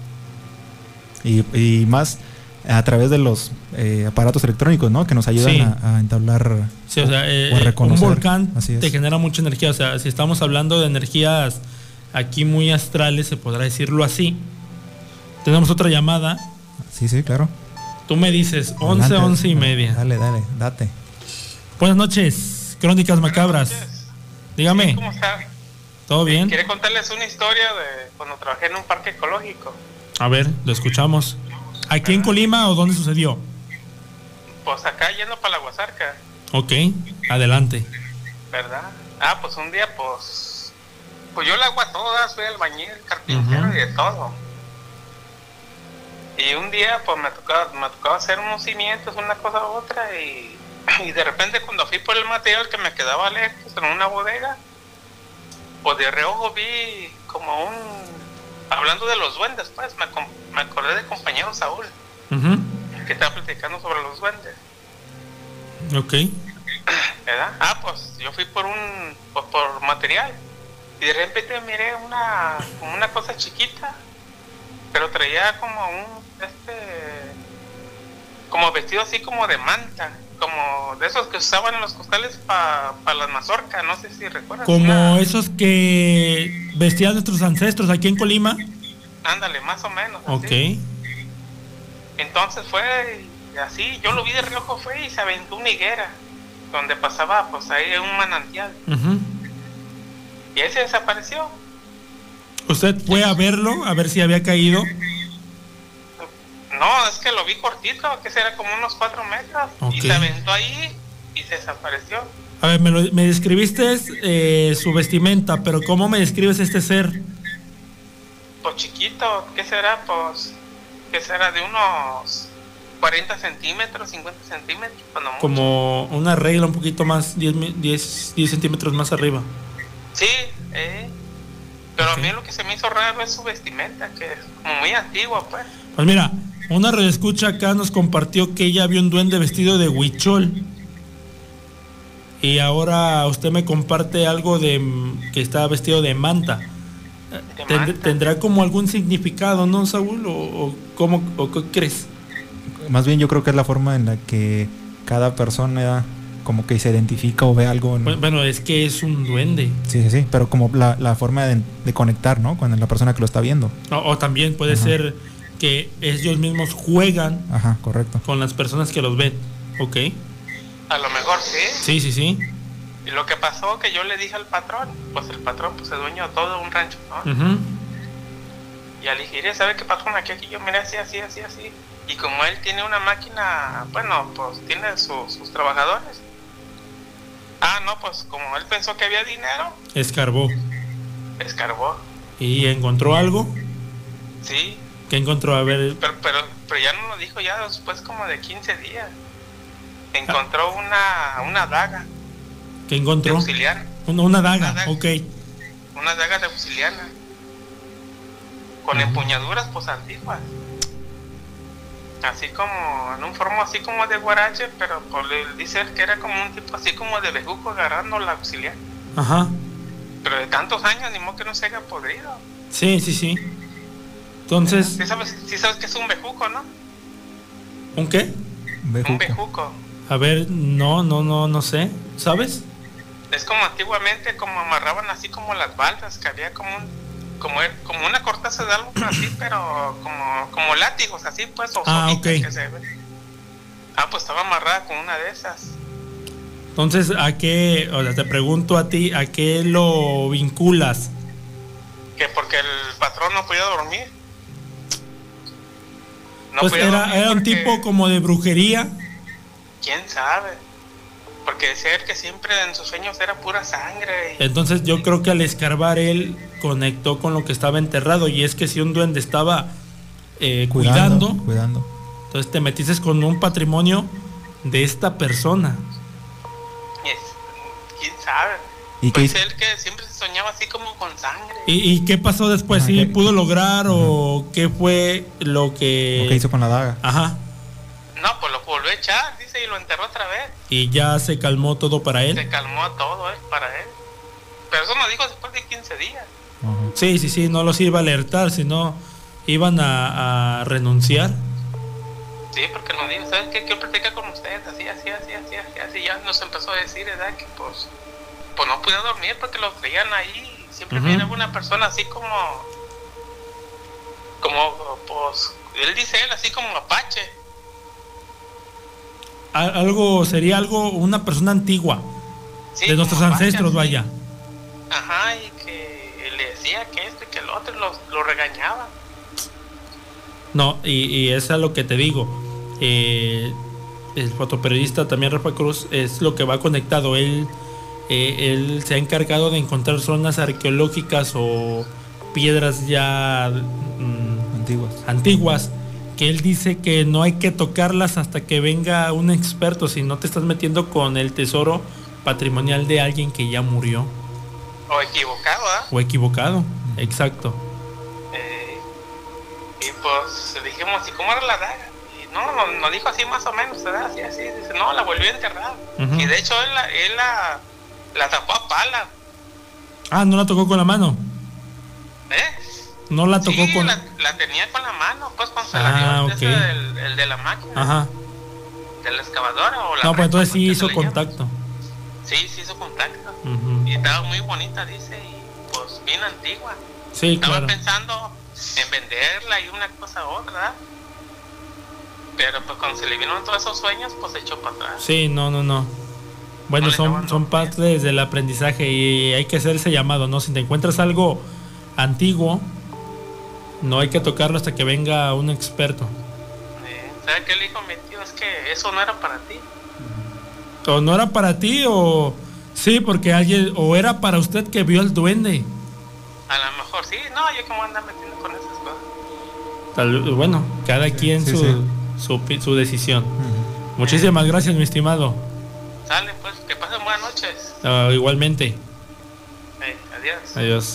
Y más a través de los aparatos electrónicos, ¿no? Que nos ayudan Sí. a entablar Sí, o sea, o a reconocer. un volcán Así es. te genera mucha energía. O sea, si estamos hablando de energías aquí muy astrales, se podrá decirlo así. Tenemos otra llamada. Sí, claro. Tú me dices 11, Adelante. 11 y media. Dale, date. Buenas noches, Crónicas Macabras. Dígame. ¿Cómo está? ¿Todo bien? Quería contarles una historia de cuando trabajé en un parque ecológico. A ver, lo escuchamos. ¿Aquí en Colima o dónde sucedió? Pues acá yendo para la Guasarca, Ok, adelante. ¿verdad? Pues un día, pues yo le hago a todas, soy albañil, carpintero y de todo. Y un día, pues me tocaba hacer unos cimientos, una cosa u otra, y de repente cuando fui por el material que me quedaba lejos en una bodega, pues de reojo vi como hablando de los duendes, pues me acordé del compañero Saúl, que estaba platicando sobre los duendes. Ok. ¿Verdad? Pues yo fui por material, y de repente miré una cosa chiquita, pero traía como como vestido así como de manta, como de esos que usaban en los costales para las mazorcas, no sé si recuerdas. Como esos que vestían nuestros ancestros aquí en Colima. Ándale, más o menos. Ok. Así. Entonces fue así, yo lo vi de reojo, fue y se aventó una higuera donde pasaba pues ahí un manantial. Y ahí se desapareció. ¿Usted fue a verlo, a ver si había caído? No, es que lo vi cortito, que será como unos 4 metros. Ok. Y se aventó ahí y se desapareció. A ver, me describiste su vestimenta, pero ¿cómo me describes este ser? Pues chiquito, ¿qué será? Pues, ¿qué será? De unos 40 centímetros, 50 centímetros, cuando mucho. Como una regla un poquito más, 10 centímetros más arriba. Sí, pero a mí lo que se me hizo raro es su vestimenta, que es como muy antigua, pues. Pues mira, una radioescucha acá nos compartió que ella vio un duende vestido de huichol. Y ahora usted me comparte algo de que estaba vestido de manta. ¿Tendrá como algún significado, no, Saúl? ¿O qué crees? Más bien yo creo que es la forma en la que cada persona como que se identifica o ve algo. Bueno, es que es un duende. Sí, pero como la forma de conectar, ¿no? Con la persona que lo está viendo. O también puede ser que ellos mismos juegan correcto. con las personas que los ven. Ok. A lo mejor sí. Sí. Y lo que pasó que yo le dije al patrón, pues el patrón pues es dueño de todo un rancho, ¿no? Y al dije, ¿sabe qué patrón? Aquí yo miré así. Y como él tiene una máquina, bueno, pues tiene sus trabajadores. No, pues como él pensó que había dinero, Escarbó. ¿Y encontró algo? Sí. ¿Qué encontró? A ver. Pero ya no lo dijo, ya después como de 15 días. Encontró una daga. ¿Qué encontró? De auxiliar. Una daga, ok. Una daga de auxiliana. Con empuñaduras, pues antiguas. Así como, en un formo así como de guarache, pero pues, dice él que era como un tipo así como de bejuco agarrando la auxiliar. Ajá. Pero de tantos años, ni modo que no se haya podrido. Sí. Entonces... Sí sabes que es un bejuco, ¿no? ¿Un qué? Un bejuco. A ver, no sé. ¿Sabes? Es como antiguamente, como amarraban así como las balsas, que había como una cortaza de algo así, pero como látigos así, pues, o okay. Que se ven. Pues estaba amarrada con una de esas. Entonces, ¿a qué, o sea, te pregunto a ti, ¿a qué lo vinculas? Que porque el patrón no podía dormir. Pues era un tipo como de brujería. ¿Quién sabe? Porque decía él que siempre en sus sueños era pura sangre. Entonces yo creo que al escarbar él conectó con lo que estaba enterrado. Y es que si un duende estaba cuidando, entonces te metiste con un patrimonio de esta persona. ¿Quién sabe? ¿Y pues él que siempre se soñaba así como con sangre. ¿Y qué pasó después? ¿Sí pudo lograr o qué fue lo que hizo con la daga? Ajá. No, pues lo volvió a echar, dice, y lo enterró otra vez. ¿Y ya se calmó todo para él? Se calmó todo para él. Pero eso nos dijo después de 15 días. Sí, no los iba a alertar, sino iban a renunciar. Sí, porque nos dijo, ¿sabes qué? Quiero platicar con ustedes, así, ya nos empezó a decir, ¿verdad? Que pues no podía dormir porque lo traían ahí. Siempre viene alguna persona así como, pues, él dice así como apache. Sería una persona antigua, sí, de nuestros ancestros, vaya. Ajá, y que le decía que esto y que el otro, lo regañaba. No, y es a lo que te digo. El fotoperiodista también, Rafa Cruz, es lo que va conectado. Él se ha encargado de encontrar zonas arqueológicas o piedras ya antiguas, que él dice que no hay que tocarlas hasta que venga un experto, si no te estás metiendo con el tesoro patrimonial de alguien que ya murió. O equivocado, ¿ah? O equivocado, exacto. Y pues dijimos, ¿y cómo era la daga? Y nos dijo así más o menos, ¿verdad? Así, dice, no, la volvió a enterrar. Y de hecho él la tapó a pala. ¿No la tocó con la mano? No la tocó con... La tenía con la mano, pues cuando se la dio, okay. el de la máquina. Ajá. De la excavadora o la... No, pues entonces sí hizo contacto. Sí hizo contacto. Y estaba muy bonita, dice, y pues bien antigua. Sí, estaba pensando en venderla y una cosa a otra, pero pues cuando se le vieron todos esos sueños, pues se echó para atrás. Sí, no. Bueno, son partes del aprendizaje y hay que hacer ese llamado, ¿no? Si te encuentras algo antiguo, no hay que tocarlo hasta que venga un experto. ¿Sabes qué le dijo mi tío? Es que eso no era para ti. O no era para ti, o sí, porque alguien, o era para usted que vio al duende. A lo mejor sí, no, yo como ando metiendo con esas cosas. Bueno, cada quien su decisión. Muchísimas gracias, mi estimado. Sale, pues, que pasen buenas noches. Igualmente. Adiós.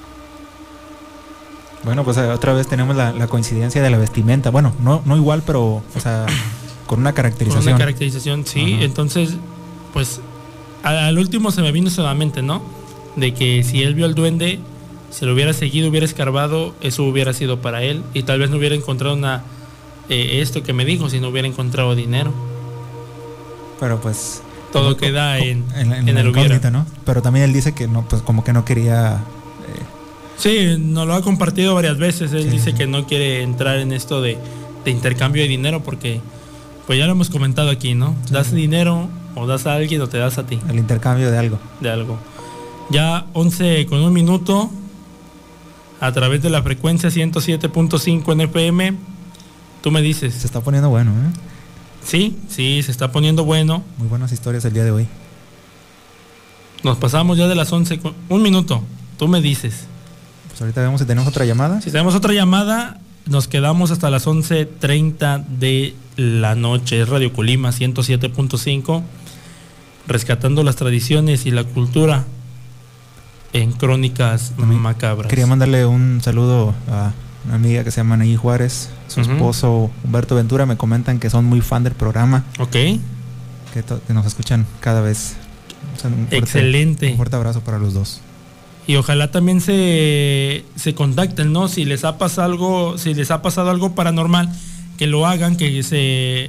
Bueno, pues otra vez tenemos la coincidencia de la vestimenta. Bueno, no igual, pero, o sea, con una caracterización. Con una caracterización, sí. Ajá. Entonces, pues, al último se me vino solamente, ¿no? De que si él vio al duende, si lo hubiera seguido, hubiera escarbado, eso hubiera sido para él. Y tal vez no hubiera encontrado esto que me dijo, si no hubiera encontrado dinero. Pero pues... Todo queda en el hubiera, ¿no? Pero también él dice que no, pues como que no quería... Sí, nos lo ha compartido varias veces. Él dice que no quiere entrar en esto de intercambio de dinero porque, pues ya lo hemos comentado aquí, ¿no? Sí. Das dinero o das a alguien o te das a ti. El intercambio de algo. Ya 11:01. a través de la frecuencia 107.5 en FM. Tú me dices. Se está poniendo bueno, ¿eh? Sí, se está poniendo bueno. Muy buenas historias el día de hoy. Nos pasamos ya de las 11. Un minuto, tú me dices. Pues ahorita vemos si tenemos otra llamada. Si tenemos otra llamada, nos quedamos hasta las 11:30 de la noche. Es Radio Colima 107.5, rescatando las tradiciones y la cultura en Crónicas Macabras. Quería mandarle un saludo a una amiga que se llama Anaí Juárez, su esposo Humberto Ventura. Me comentan que son muy fan del programa. Ok. Que nos escuchan cada vez. O sea, excelente. Un fuerte abrazo para los dos. Y ojalá también se contacten, ¿no? Si les ha pasado algo paranormal, que lo hagan, que se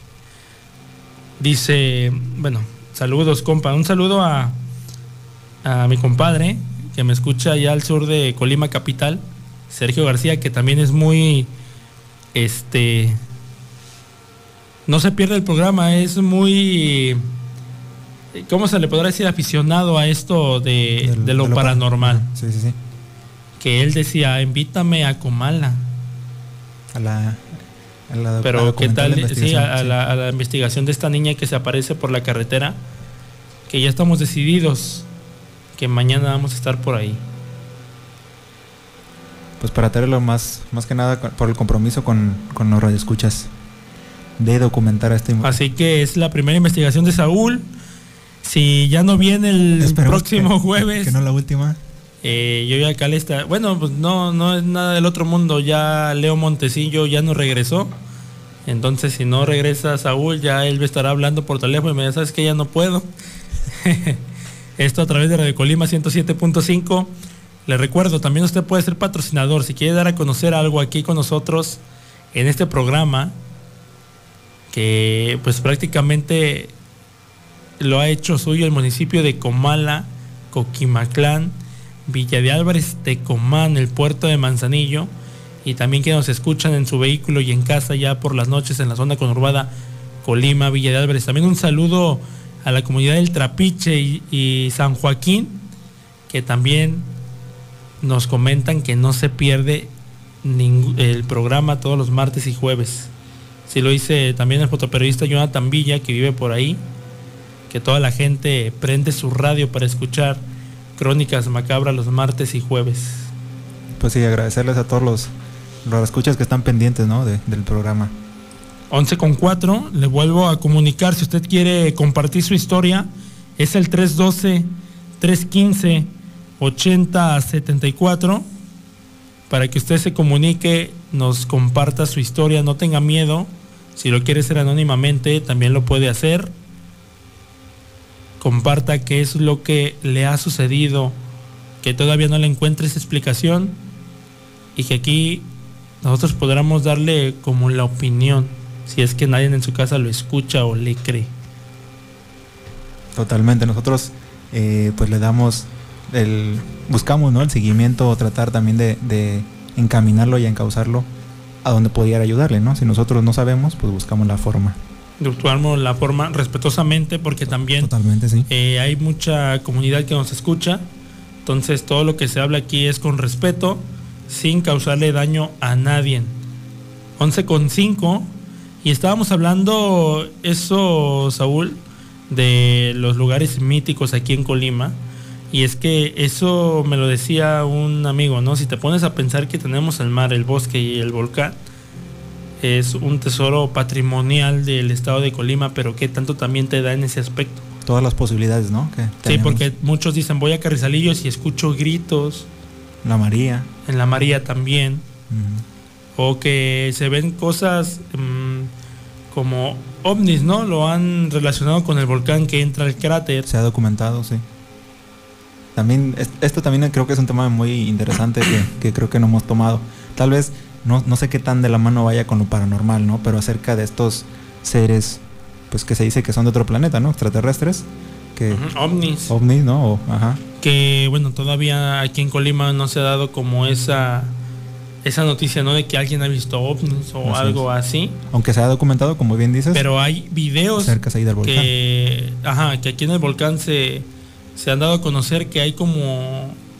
dice, bueno, saludos, compa. Un saludo a mi compadre que me escucha allá al sur de Colima capital, Sergio García, que también es muy no se pierde el programa, es muy, ¿cómo se le podrá decir? Aficionado a esto de lo paranormal. Sí. Que él decía, invítame a Comala. Pero qué tal, a la investigación de esta niña que se aparece por la carretera, que ya estamos decididos que mañana vamos a estar por ahí. Pues para tenerlo más que nada por el compromiso con los radioescuchas de documentar Así que es la primera investigación de Saúl. Si ya no viene el próximo jueves, que no la última. Yo ya acá está. Bueno, pues no es nada del otro mundo. Ya Leo Montecillo ya no regresó. Entonces, si no regresa Saúl, ya él estará hablando por teléfono y me dice, ¿sabes qué? Ya no puedo. Esto a través de Radio Colima 107.5. Le recuerdo, también usted puede ser patrocinador. Si quiere dar a conocer algo aquí con nosotros en este programa, que pues prácticamente lo ha hecho suyo el municipio de Comala, Coquimaclán, Villa de Álvarez, Tecomán, el puerto de Manzanillo, y también que nos escuchan en su vehículo y en casa ya por las noches en la zona conurbada Colima, Villa de Álvarez. También un saludo a la comunidad del Trapiche y San Joaquín, que también nos comentan que no se pierde el programa todos los martes y jueves. Sí lo dice también el fotoperiodista Jonathan Villa, que vive por ahí, que toda la gente prende su radio para escuchar Crónicas Macabras los martes y jueves. Pues sí, agradecerles a todos los escuchas que están pendientes, ¿no? del programa. 11:04, le vuelvo a comunicar, si usted quiere compartir su historia, es el 312-315-8074, para que usted se comunique, nos comparta su historia, no tenga miedo. Si lo quiere hacer anónimamente, también lo puede hacer. Comparta qué es lo que le ha sucedido, que todavía no le encuentre esa explicación, y que aquí nosotros podamos darle como la opinión, si es que nadie en su casa lo escucha o le cree. Totalmente, nosotros pues le damos buscamos, ¿no?, el seguimiento, o tratar también de encaminarlo y encauzarlo a donde pudiera ayudarle, ¿no? Si nosotros no sabemos, pues buscamos la forma. Buscamos la forma respetuosamente, porque también totalmente, sí. Hay mucha comunidad que nos escucha, entonces todo lo que se habla aquí es con respeto, sin causarle daño a nadie. 11:05, y estábamos hablando eso, Saúl, de los lugares míticos aquí en Colima, y es que eso me lo decía un amigo, ¿no? Si te pones a pensar que tenemos el mar, el bosque y el volcán, es un tesoro patrimonial del estado de Colima, pero ¿qué tanto también te da en ese aspecto? Todas las posibilidades, ¿no? Sí, porque muchos dicen, voy a Carrizalillos y escucho gritos. La María. En la María también. O que se ven cosas como ovnis, ¿no? Lo han relacionado con el volcán que entra al cráter. Se ha documentado, sí. También, esto también creo que es un tema muy interesante que creo que no hemos tomado. Tal vez, no sé qué tan de la mano vaya con lo paranormal, ¿no? Pero acerca de estos seres, pues que se dice que son de otro planeta, ¿no? Extraterrestres. Que, ovnis. Ovnis, ¿no? Que, bueno, todavía aquí en Colima no se ha dado como esa noticia, ¿no? De que alguien ha visto ovnis o algo así. Aunque se ha documentado, como bien dices. Pero hay videos cerca ahí del volcán. Que aquí en el volcán se han dado a conocer que hay como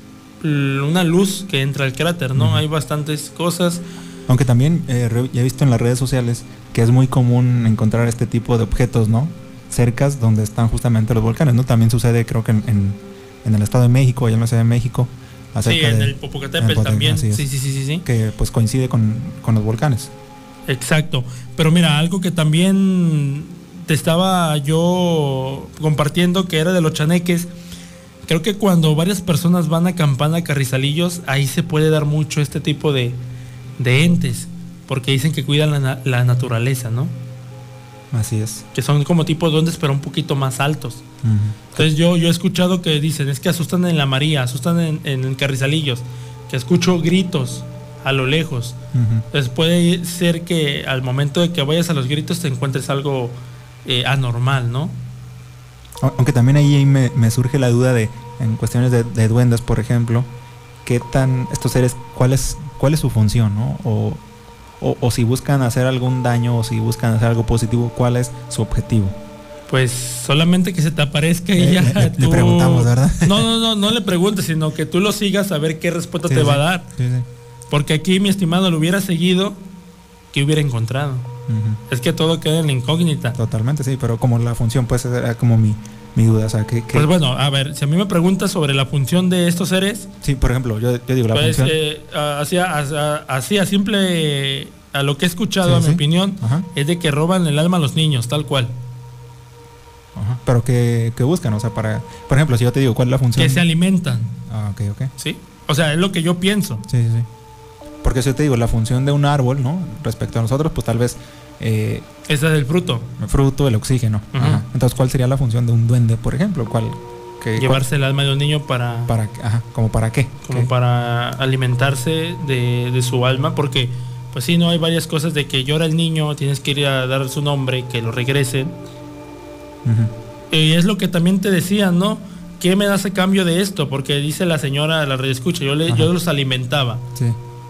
una luz que entra al cráter, ¿no? Hay bastantes cosas. Aunque también ya he visto en las redes sociales que es muy común encontrar este tipo de objetos, ¿no? Cercas donde están justamente los volcanes, ¿no? También sucede, creo que en el Estado de México, allá en la Ciudad de México. Sí, en el Popocatépetl también. Sí. Que pues coincide con los volcanes. Exacto. Pero mira, algo que también te estaba yo compartiendo, que era de los chaneques. Creo que cuando varias personas van a acampar a Carrizalillos, ahí se puede dar mucho este tipo de entes, porque dicen que cuidan la naturaleza, ¿no? Así es. Que son como tipo duendes, pero un poquito más altos. Entonces yo he escuchado que dicen, es que asustan en la María, asustan en Carrizalillos, que escucho gritos a lo lejos. Entonces puede ser que al momento de que vayas a los gritos te encuentres algo anormal, ¿no? Aunque también ahí me surge la duda en cuestiones de duendes, por ejemplo, qué tan estos seres, cuál es su función, ¿no? O si buscan hacer algún daño, o si buscan hacer algo positivo, ¿cuál es su objetivo? Pues solamente que se te aparezca y ya le preguntamos, ¿verdad? No le preguntes, sino que tú lo sigas a ver qué respuesta te va a dar. Sí. Porque aquí, mi estimado, lo hubiera seguido, ¿qué hubiera encontrado? Es que todo queda en la incógnita. Totalmente, sí, pero como la función, pues era como mi duda, o sea, que... Pues bueno, a ver, si a mí me preguntas sobre la función de estos seres... Sí, por ejemplo, yo digo la pues, función... así a simple... A lo que he escuchado, mi opinión, es de que roban el alma a los niños, tal cual. Pero que buscan, o sea, para... Por ejemplo, si yo te digo, ¿cuál es la función? Que se alimentan. Ok. Sí, o sea, es lo que yo pienso. Sí. Porque si yo te digo, la función de un árbol, ¿no? Respecto a nosotros, pues tal vez... Esa es el fruto. El fruto, el oxígeno. Entonces, ¿cuál sería la función de un duende, por ejemplo? Llevarse el alma de un niño para ¿como para qué? Como para alimentarse de su alma, porque pues sí, no hay varias cosas de que llora el niño, tienes que ir a dar su nombre, que lo regresen. Y es lo que también te decía, ¿no? ¿Qué me das a cambio de esto? Porque dice la señora, la redescucha, yo los alimentaba. Sí,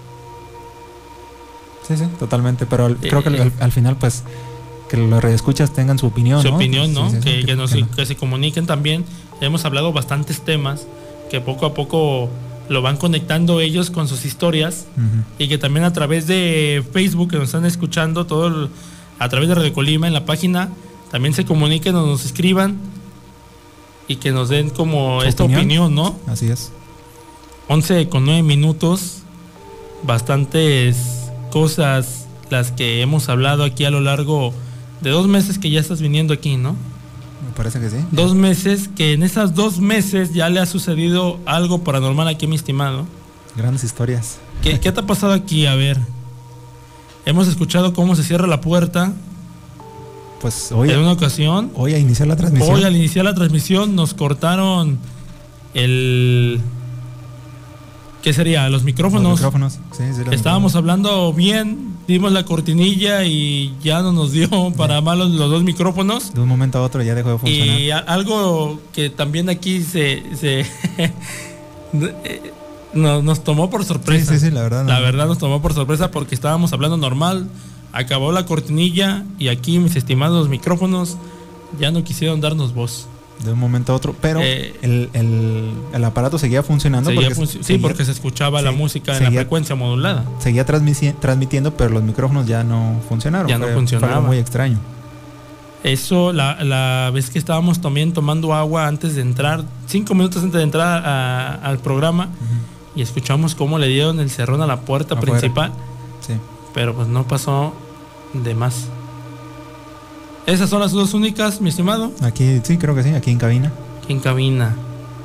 totalmente, pero creo que al final, pues, que los redescuchas tengan su opinión, su ¿no? opinión, ¿no? Sí, que se comuniquen también. Hemos hablado bastantes temas que poco a poco lo van conectando ellos con sus historias, y que también a través de Facebook, que nos están escuchando, a través de Radio Colima en la página, también se comuniquen o nos escriban y que nos den como esta opinión, ¿no? Así es. 11:09, bastantes cosas las que hemos hablado aquí a lo largo de 2 meses que ya estás viniendo aquí, ¿no? Me parece que sí. 2 meses, que en esas 2 meses ya le ha sucedido algo paranormal aquí, mi estimado. Grandes historias. ¿Qué te ha pasado aquí? A ver, hemos escuchado cómo se cierra la puerta. Pues hoy, en una ocasión, hoy al iniciar la transmisión nos cortaron ¿qué sería? Los micrófonos. Sí, estábamos hablando bien, dimos la cortinilla y ya no nos dio para mal los 2 micrófonos. De un momento a otro ya dejó de funcionar. Y algo que también aquí nos tomó por sorpresa. Sí, la verdad. La verdad nos tomó por sorpresa porque estábamos hablando normal, acabó la cortinilla y aquí, mis estimados micrófonos, ya no quisieron darnos voz. De un momento a otro, pero el aparato seguía funcionando. Porque se escuchaba la música en la frecuencia modulada. Seguía transmitiendo, pero los micrófonos ya no funcionaron. Ya no funcionaba. Fue algo muy extraño. Eso, la vez que estábamos también tomando agua antes de entrar, 5 minutos antes de entrar al programa, y escuchamos cómo le dieron el cerrón a la puerta principal. Sí. Pero pues no pasó de más. ¿Esas son las 2 únicas, mi estimado? Aquí, sí, creo que sí, aquí en cabina. Aquí en cabina.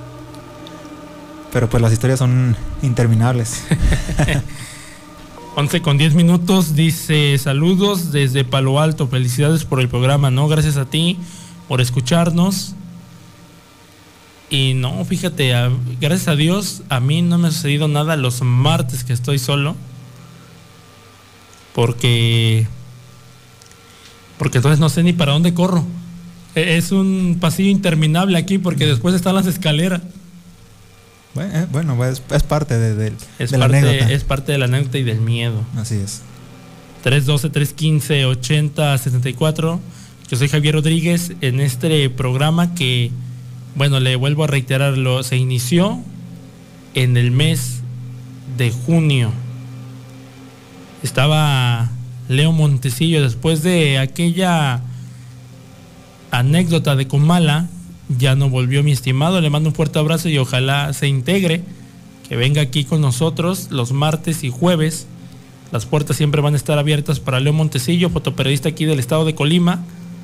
Pero pues las historias son interminables. 11:10, dice: saludos desde Palo Alto, felicidades por el programa, ¿no? Gracias a ti por escucharnos. Y no, fíjate, gracias a Dios, a mí no me ha sucedido nada los martes que estoy solo. Porque entonces no sé ni para dónde corro. Es un pasillo interminable aquí porque después están las escaleras. Bueno, es parte de la anécdota. Es parte de la anécdota y del miedo. Así es. 312-315-8074. Yo soy Javier Rodríguez en este programa que, bueno, le vuelvo a reiterarlo, se inició en el mes de junio. Estaba Leo Montecillo después de aquella anécdota de Comala. Ya no volvió, mi estimado. Le mando un fuerte abrazo y ojalá se integre, que venga aquí con nosotros los martes y jueves. Las puertas siempre van a estar abiertas para Leo Montecillo, fotoperiodista aquí del estado de Colima,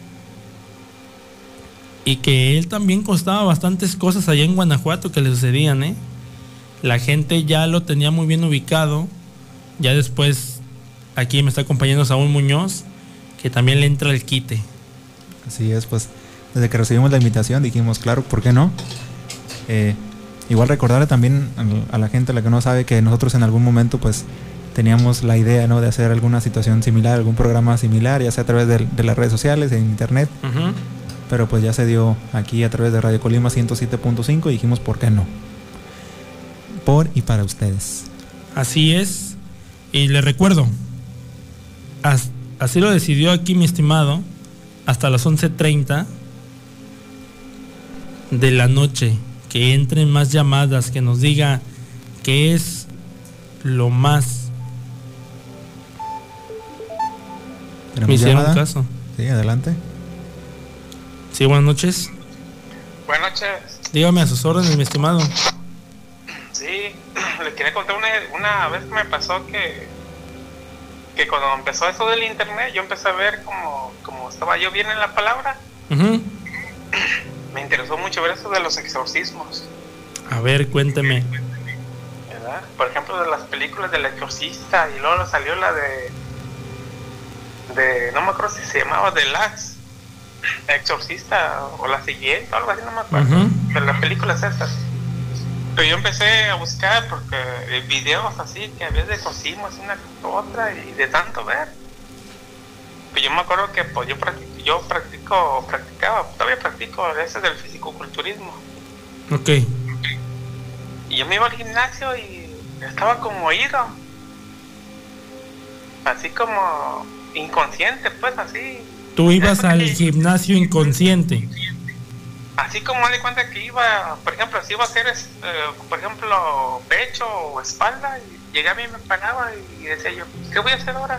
y que él también contaba bastantes cosas allá en Guanajuato que le sucedían, La gente ya lo tenía muy bien ubicado. Ya después aquí me está acompañando Saúl Muñoz, que también le entra el quite. Así es, pues desde que recibimos la invitación dijimos, claro, ¿por qué no? Igual recordarle también a la gente, la que no sabe, que nosotros en algún momento pues teníamos la idea, ¿no?, de hacer alguna situación similar, algún programa similar, ya sea a través de las redes sociales, en internet. Pero pues ya se dio aquí a través de Radio Colima 107.5 y dijimos, ¿por qué no? Por y para ustedes. Así es. Y le recuerdo, así lo decidió aquí mi estimado, hasta las 11:30 de la noche, que entren más llamadas, que nos diga qué es lo más. Me hicieron caso. Sí, adelante. Sí, buenas noches. Buenas noches. Dígame a sus órdenes, mi estimado. Sí, le quería contar una vez que me pasó que cuando empezó eso del internet, yo empecé a ver como estaba yo bien en la palabra. Me interesó mucho ver eso de los exorcismos. A ver, cuénteme. ¿Verdad? Por ejemplo, de las películas del exorcista, y luego salió la de no me acuerdo si se llamaba The Last Exorcista o la siguiente, o algo así, no me acuerdo. Pero las películas esas. Pero yo empecé a buscar porque videos así que había de exorcismos, una otra, y de tanto ver. Pues yo me acuerdo que pues yo practicaba, todavía practico ese del fisicoculturismo. Ok. Y yo me iba al gimnasio y estaba como oído, así como inconsciente, pues así. Tú ibas al gimnasio inconsciente. Así como de cuenta que iba, por ejemplo, si iba a hacer, por ejemplo, pecho o espalda, y llegaba y me paraba y decía yo, ¿qué voy a hacer ahora?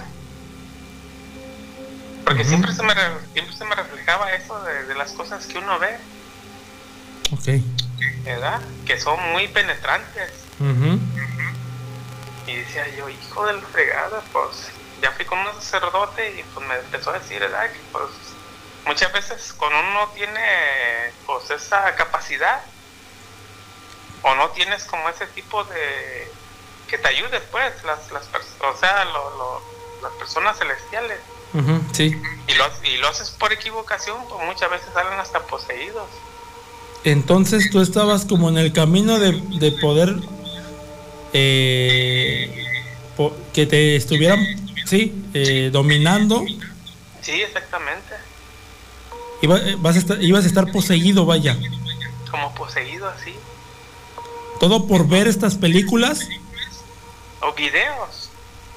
Porque siempre se me reflejaba eso de las cosas que uno ve. Ok. ¿Verdad? Que son muy penetrantes. Y decía yo, hijo de la fregada, pues ya fui con un sacerdote y pues me empezó a decir, ¿verdad?, que pues muchas veces cuando uno tiene pues esa capacidad, o no tienes como ese tipo de que te ayude, pues las personas celestiales. Sí. Y lo haces por equivocación, pues muchas veces salen hasta poseídos. Entonces tú estabas como en el camino de poder que te estuvieran, dominando. Sí, exactamente. Ibas a estar poseído, vaya. Como poseído, así. ¿Todo por ver estas películas? O videos.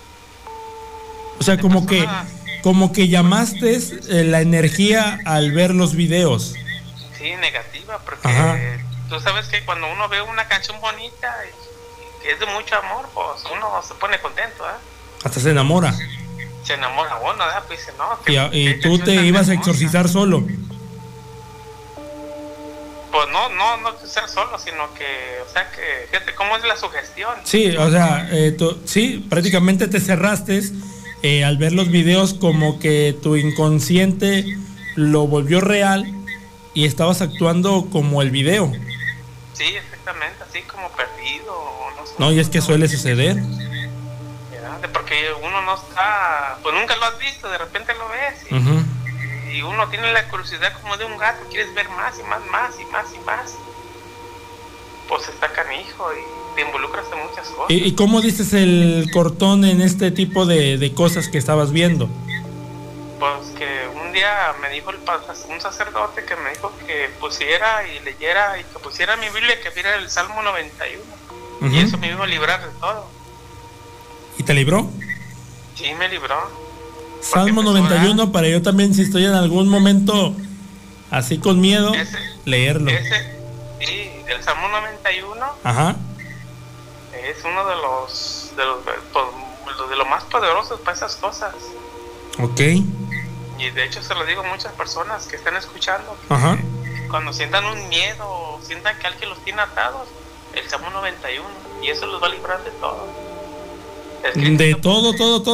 O sea, como que llamaste la energía al ver los videos. Sí, negativa, porque tú sabes que cuando uno ve una canción bonita y que es de mucho amor, pues uno se pone contento, Hasta se enamora. Se enamora uno, pues dice, no. Y tú te ibas a exorcizar solo. Pues no ser solo, sino que, o sea, que fíjate cómo es la sugestión. Sí, o sea, prácticamente te cerraste al ver los videos, como que tu inconsciente lo volvió real y estabas actuando como el video. Sí, exactamente, así como perdido. No, y es que suele suceder. Porque uno no está, pues nunca lo has visto, de repente lo ves y uno tiene la curiosidad como de un gato, quieres ver más y más y más. Pues está canijo y te involucras en muchas cosas. ¿Y cómo dices el cortón en este tipo de cosas que estabas viendo? Pues que un día me dijo un sacerdote que me dijo que pusiera y leyera y que pusiera mi Biblia, que viera el Salmo 91 y eso me iba a librar de todo. ¿Y te libró? Sí, me libró. Salmo 91, para yo también, si estoy en algún momento así con miedo, leerlo. Sí, el Salmo 91. es uno de los más poderosos para esas cosas. Ok. Y de hecho se lo digo a muchas personas que están escuchando, que Ajá. cuando sientan un miedo o sientan que alguien los tiene atados, el Salmo 91, y eso los va a librar de todo. De todo.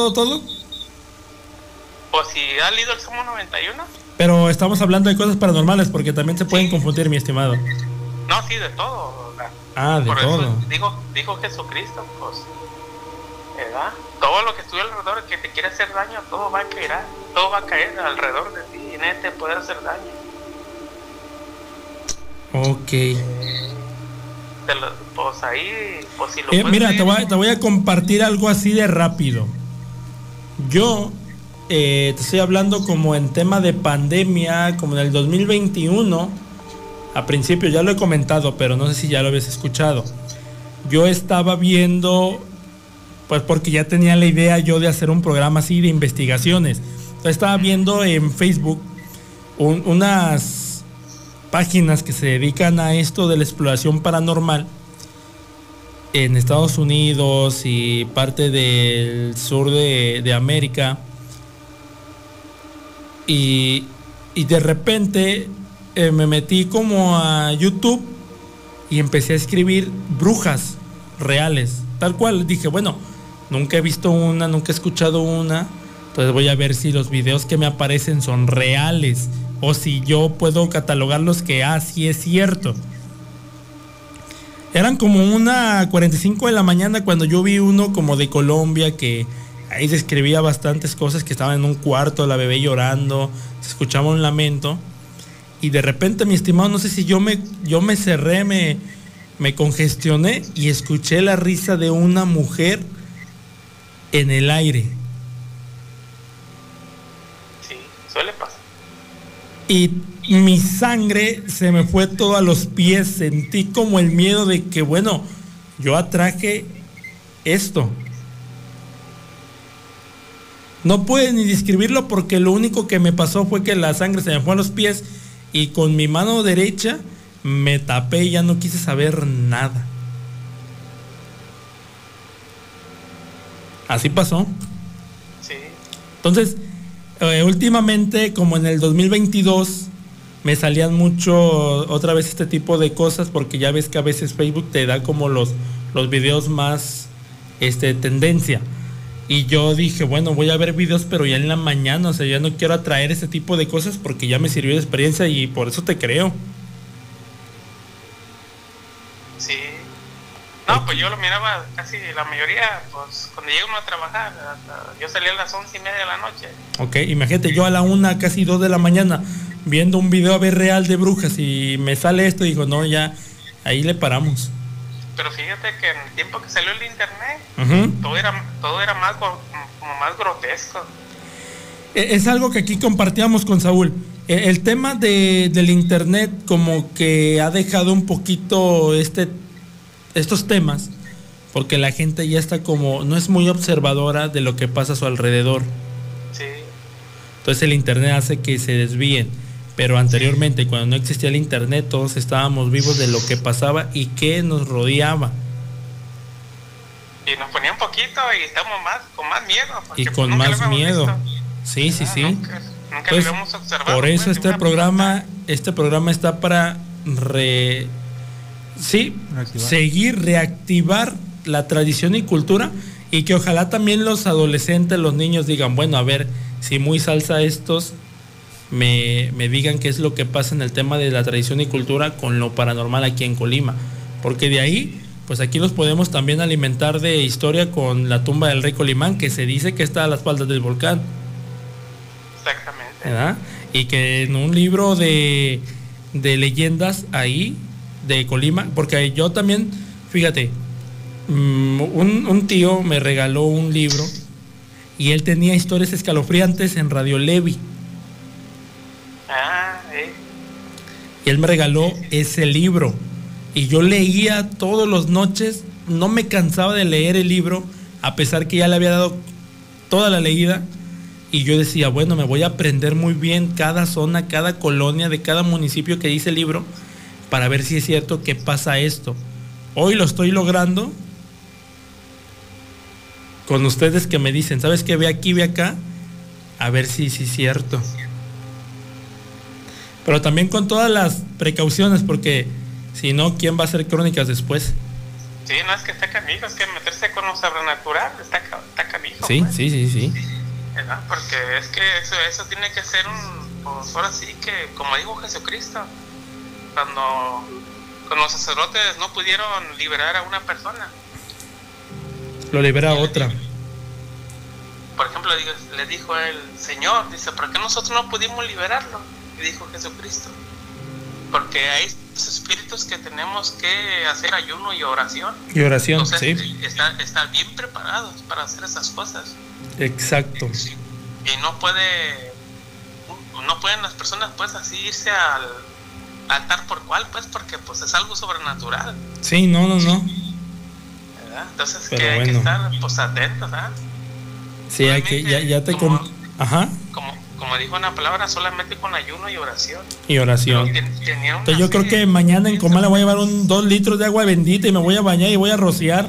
Pues si has leído el Salmo 91. Pero estamos hablando de cosas paranormales porque también se pueden confundir, mi estimado. No, sí, de todo. De por todo. Eso dijo Jesucristo, pues, ¿verdad? Todo lo que estuvo alrededor que te quiere hacer daño, todo va a caer alrededor de ti y nadie te puede hacer daño. Ok. Pues ahí, pues si lo mira, leer, te voy a compartir algo así de rápido. Yo te estoy hablando como en tema de pandemia, como en el 2021. A principio ya lo he comentado, pero no sé si ya lo habías escuchado. Yo estaba viendo, pues porque ya tenía la idea yo de hacer un programa así de investigaciones. Entonces estaba viendo en Facebook unas páginas que se dedican a esto de la exploración paranormal en Estados Unidos y parte del sur de América. Y de repente me metí como a YouTube y empecé a escribir brujas reales, tal cual. Dije, bueno, nunca he visto una, nunca he escuchado una, entonces voy a ver si los videos que me aparecen son reales o si yo puedo catalogarlos que sí es cierto. Eran como 1:45 de la mañana cuando yo vi uno como de Colombia que ahí describía bastantes cosas, que estaba en un cuarto, la bebé llorando, se escuchaba un lamento. Y de repente, mi estimado, no sé si yo me cerré, me congestioné y escuché la risa de una mujer en el aire. Sí, suele pasar. Y mi sangre se me fue todo a los pies. Sentí como el miedo de que, bueno, yo atraje esto. No puedo ni describirlo porque lo único que me pasó fue que la sangre se me fue a los pies y con mi mano derecha me tapé y ya no quise saber nada. Así pasó. Sí. Entonces, últimamente, como en el 2022, me salían mucho otra vez este tipo de cosas porque ya ves que a veces Facebook te da como los videos más tendencia. Y yo dije, bueno, voy a ver videos, pero ya en la mañana, o sea, ya no quiero atraer ese tipo de cosas porque ya me sirvió de experiencia y por eso te creo. Sí. No, pues yo lo miraba casi la mayoría, pues cuando llega uno a trabajar, yo salía a las 11:30 de la noche. Ok, imagínate, yo a la 1, casi 2 de la mañana, viendo un video a ver real de brujas y me sale esto y digo, no, ya, ahí le paramos. Pero fíjate que en el tiempo que salió el internet, Uh-huh. todo era más, como más grotesco. Es algo que aquí compartíamos con Saúl. El tema del internet como que ha dejado un poquito estos temas, porque la gente ya está como, no es muy observadora de lo que pasa a su alrededor. Sí. Entonces el internet hace que se desvíen. Pero anteriormente, cuando no existía el internet, todos estábamos vivos de lo que pasaba y que nos rodeaba. Y nos ponía un poquito y estábamos con más miedo. Y con más miedo. Sí. Nunca Pues, lo habíamos observado. por eso este programa está para reactivar la tradición y cultura, y que ojalá también los adolescentes, los niños digan, bueno, a ver, si muy salsa estos me digan qué es lo que pasa en el tema de la tradición y cultura con lo paranormal aquí en Colima, porque de ahí, pues aquí los podemos también alimentar de historia con la tumba del rey Colimán, que se dice que está a las faldas del volcán. Exactamente. ¿Verdad? Y que en un libro de leyendas ahí de Colima, porque yo también, fíjate, un tío me regaló un libro y él tenía historias escalofriantes en Radio Levi. Y él me regaló ese libro y yo leía todas las noches, no me cansaba de leer el libro, a pesar que ya le había dado toda la leída. Y yo decía, bueno, me voy a aprender muy bien cada zona, cada colonia de cada municipio que dice el libro, para ver si es cierto que pasa esto. Hoy lo estoy logrando con ustedes que me dicen, ¿sabes qué? Ve aquí, ve acá, a ver si es cierto. Pero también con todas las precauciones, porque si no, ¿quién va a hacer crónicas después? Sí, no, es que está canijo, es que meterse con lo sobrenatural está canijo. Sí, pues. sí. ¿Verdad? Porque es que eso tiene que ser pues ahora sí que, como dijo Jesucristo, cuando los sacerdotes no pudieron liberar a una persona, lo libera otra. por ejemplo, le dijo el Señor, dice, ¿por qué nosotros no pudimos liberarlo? Y dijo Jesucristo, porque hay espíritus que tenemos que hacer ayuno y oración. Y oración, entonces, sí. Estar bien preparados para hacer esas cosas. Exacto. Y no pueden las personas pues así irse al altar por cual, pues, porque pues es algo sobrenatural. Sí, no. ¿Verdad? Entonces pero que hay bueno, que estar pues atentos, ¿verdad? Sí, hay que, ya te ajá. Como dijo una palabra, solamente con ayuno y oración. Y oración. Entonces yo creo que mañana en Comala voy a llevar 2 litros de agua bendita y me voy a bañar y voy a rociar.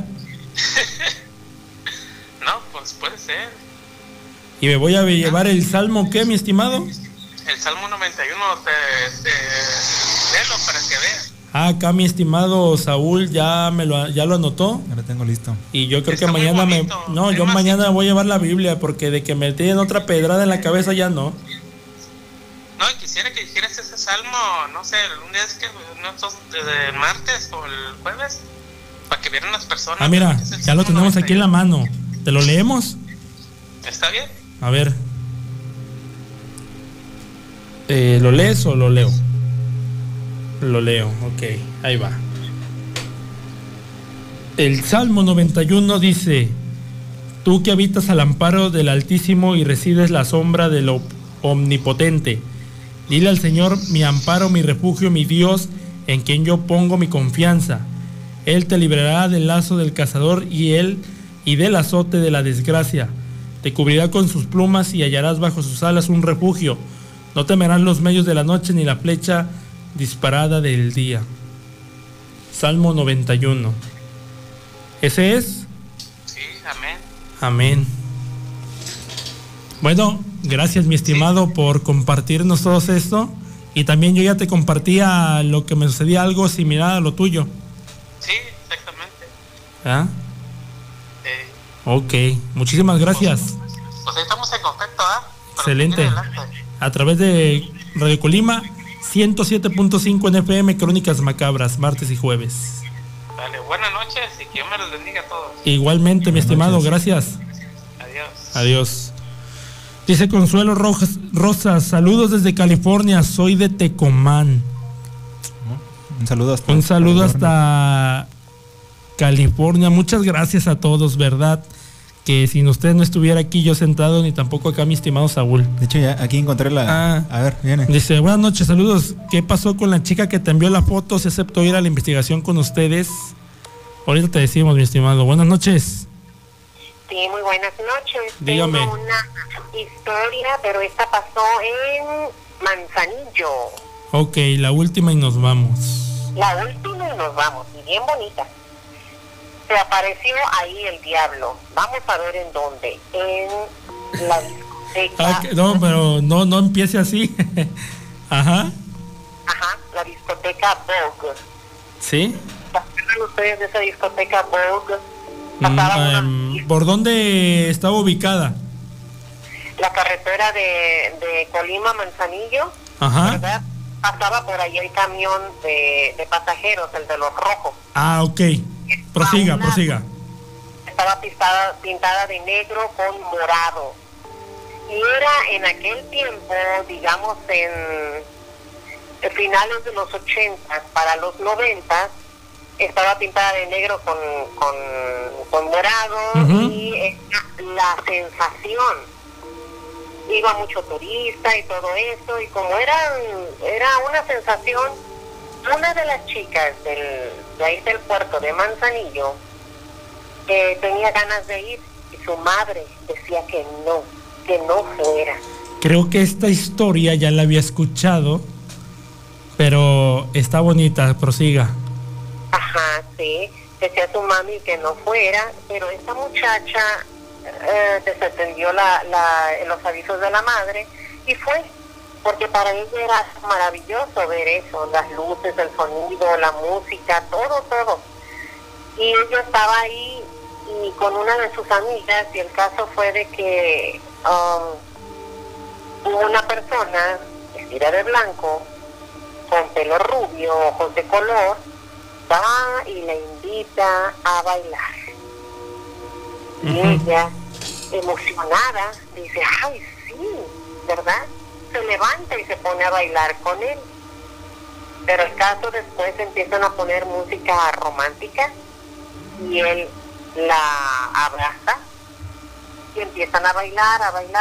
No, pues puede ser. Y me voy a llevar el Salmo, ¿qué, mi estimado? El Salmo 91, léelo para que veas. Acá mi estimado Saúl ya lo anotó. Ya lo tengo listo. Y yo creo Está que mañana bonito. mañana voy a llevar la Biblia, porque de que me tienen otra pedrada en la cabeza ya no. No, y quisiera que dijeras ese salmo, no sé, un día es que el martes o el jueves, para que vieran las personas. Ah, mira, ya lo tenemos aquí en la mano. ¿Te lo leemos? ¿Está bien? A ver. ¿Lo lees o lo leo? Lo leo, ok, ahí va. El Salmo 91 dice: Tú que habitas al amparo del Altísimo y resides la sombra del Omnipotente, dile al Señor, mi amparo, mi refugio, mi Dios, en quien yo pongo mi confianza. Él te librará del lazo del cazador y del azote de la desgracia. Te cubrirá con sus plumas y hallarás bajo sus alas un refugio. No temerás los medios de la noche ni la flecha disparada del día. Salmo 91. ¿Ese es? Sí, amén. Amén. Bueno, gracias mi estimado por compartirnos todo esto. Y también yo ya te compartía lo que me sucedía, algo similar a lo tuyo. Sí, exactamente. ¿Ah? Ok, muchísimas gracias. Pues ahí estamos en contacto, ¿ah? Excelente. A través de Radio Colima 107.5 en FM, Crónicas Macabras, martes y jueves. Dale, buenas noches y que Dios me los bendiga a todos. Igualmente, mi estimado, gracias. Adiós. Dice Consuelo Rosas, saludos desde California, soy de Tecomán. Un saludo hasta California. Muchas gracias a todos, ¿verdad? Que sin usted no estuviera aquí yo sentado, ni tampoco acá mi estimado Saúl. De hecho, ya aquí encontré la... A ver, viene. Dice, buenas noches, saludos. ¿Qué pasó con la chica que te envió la foto? ¿Se aceptó ir a la investigación con ustedes? Ahorita te decimos, mi estimado. Buenas noches. Sí, muy buenas noches. Dígame. Tengo una historia, pero esta pasó en Manzanillo. Ok, la última y nos vamos. La última y nos vamos, y bien bonita. Se apareció ahí el diablo. Vamos a ver en dónde. En la discoteca. No, pero no empiece así. Ajá. Ajá, la discoteca Vogue. ¿Sí? ¿Se acuerdan ustedes de esa discoteca Vogue? ¿Por dónde estaba ubicada? La carretera de Colima a Manzanillo. Ajá. ¿Verdad? Pasaba por ahí el camión de pasajeros, el de los rojos. Ah, ok. Prosiga. Estaba pintada de negro con morado. Y era en aquel tiempo, digamos en finales de los 80, para los 90, estaba pintada de negro con morado. Y la sensación. Iba mucho turista y todo eso, y como era una sensación, una de las chicas de ahí del puerto de Manzanillo tenía ganas de ir, y su madre decía que no fuera. Creo que esta historia ya la había escuchado, pero está bonita, prosiga. Ajá, sí, decía su mami que no fuera, pero esta muchacha desatendió los avisos de la madre y fue, porque para ella era maravilloso ver eso, las luces, el sonido, la música, todo. Y ella estaba ahí y con una de sus amigas, y el caso fue de que una persona vestida de blanco, con pelo rubio, ojos de color, va y la invita a bailar. Y ella, emocionada, dice, ay, sí, ¿verdad? Se levanta y se pone a bailar con él. Pero el caso después empiezan a poner música romántica y él la abraza y empiezan a bailar.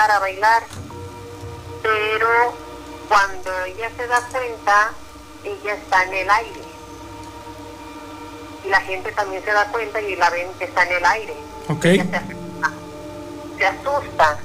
Pero cuando ella se da cuenta, ella está en el aire. Y la gente también se da cuenta y la ven que está en el aire. Ok. Ella se asusta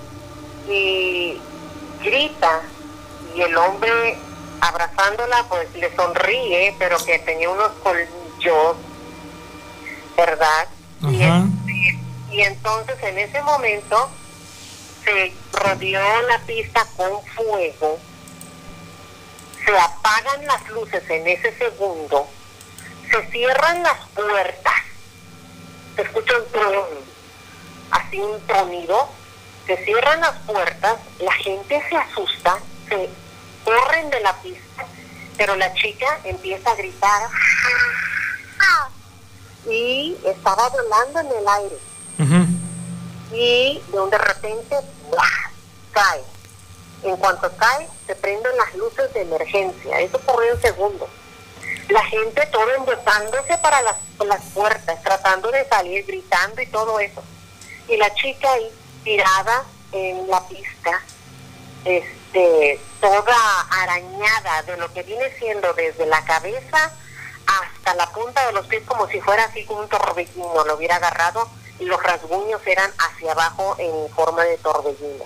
y grita, y el hombre abrazándola pues le sonríe, pero que tenía unos colmillos, ¿verdad? Y entonces en ese momento se rodeó la pista con fuego, se apagan las luces en ese segundo, se cierran las puertas, se escucha un trueno, así un tronido, se cierran las puertas, la gente se asusta, se corren de la pista, pero la chica empieza a gritar y estaba volando en el aire. Y de repente cae. En cuanto cae, se prenden las luces de emergencia. Eso ocurrió en segundos. La gente todo embotándose para las puertas, tratando de salir, gritando y todo eso. Y la chica ahí tirada en la pista, toda arañada de lo que viene siendo desde la cabeza hasta la punta de los pies, como si fuera así como un torbellino, lo hubiera agarrado, y los rasguños eran hacia abajo en forma de torbellino.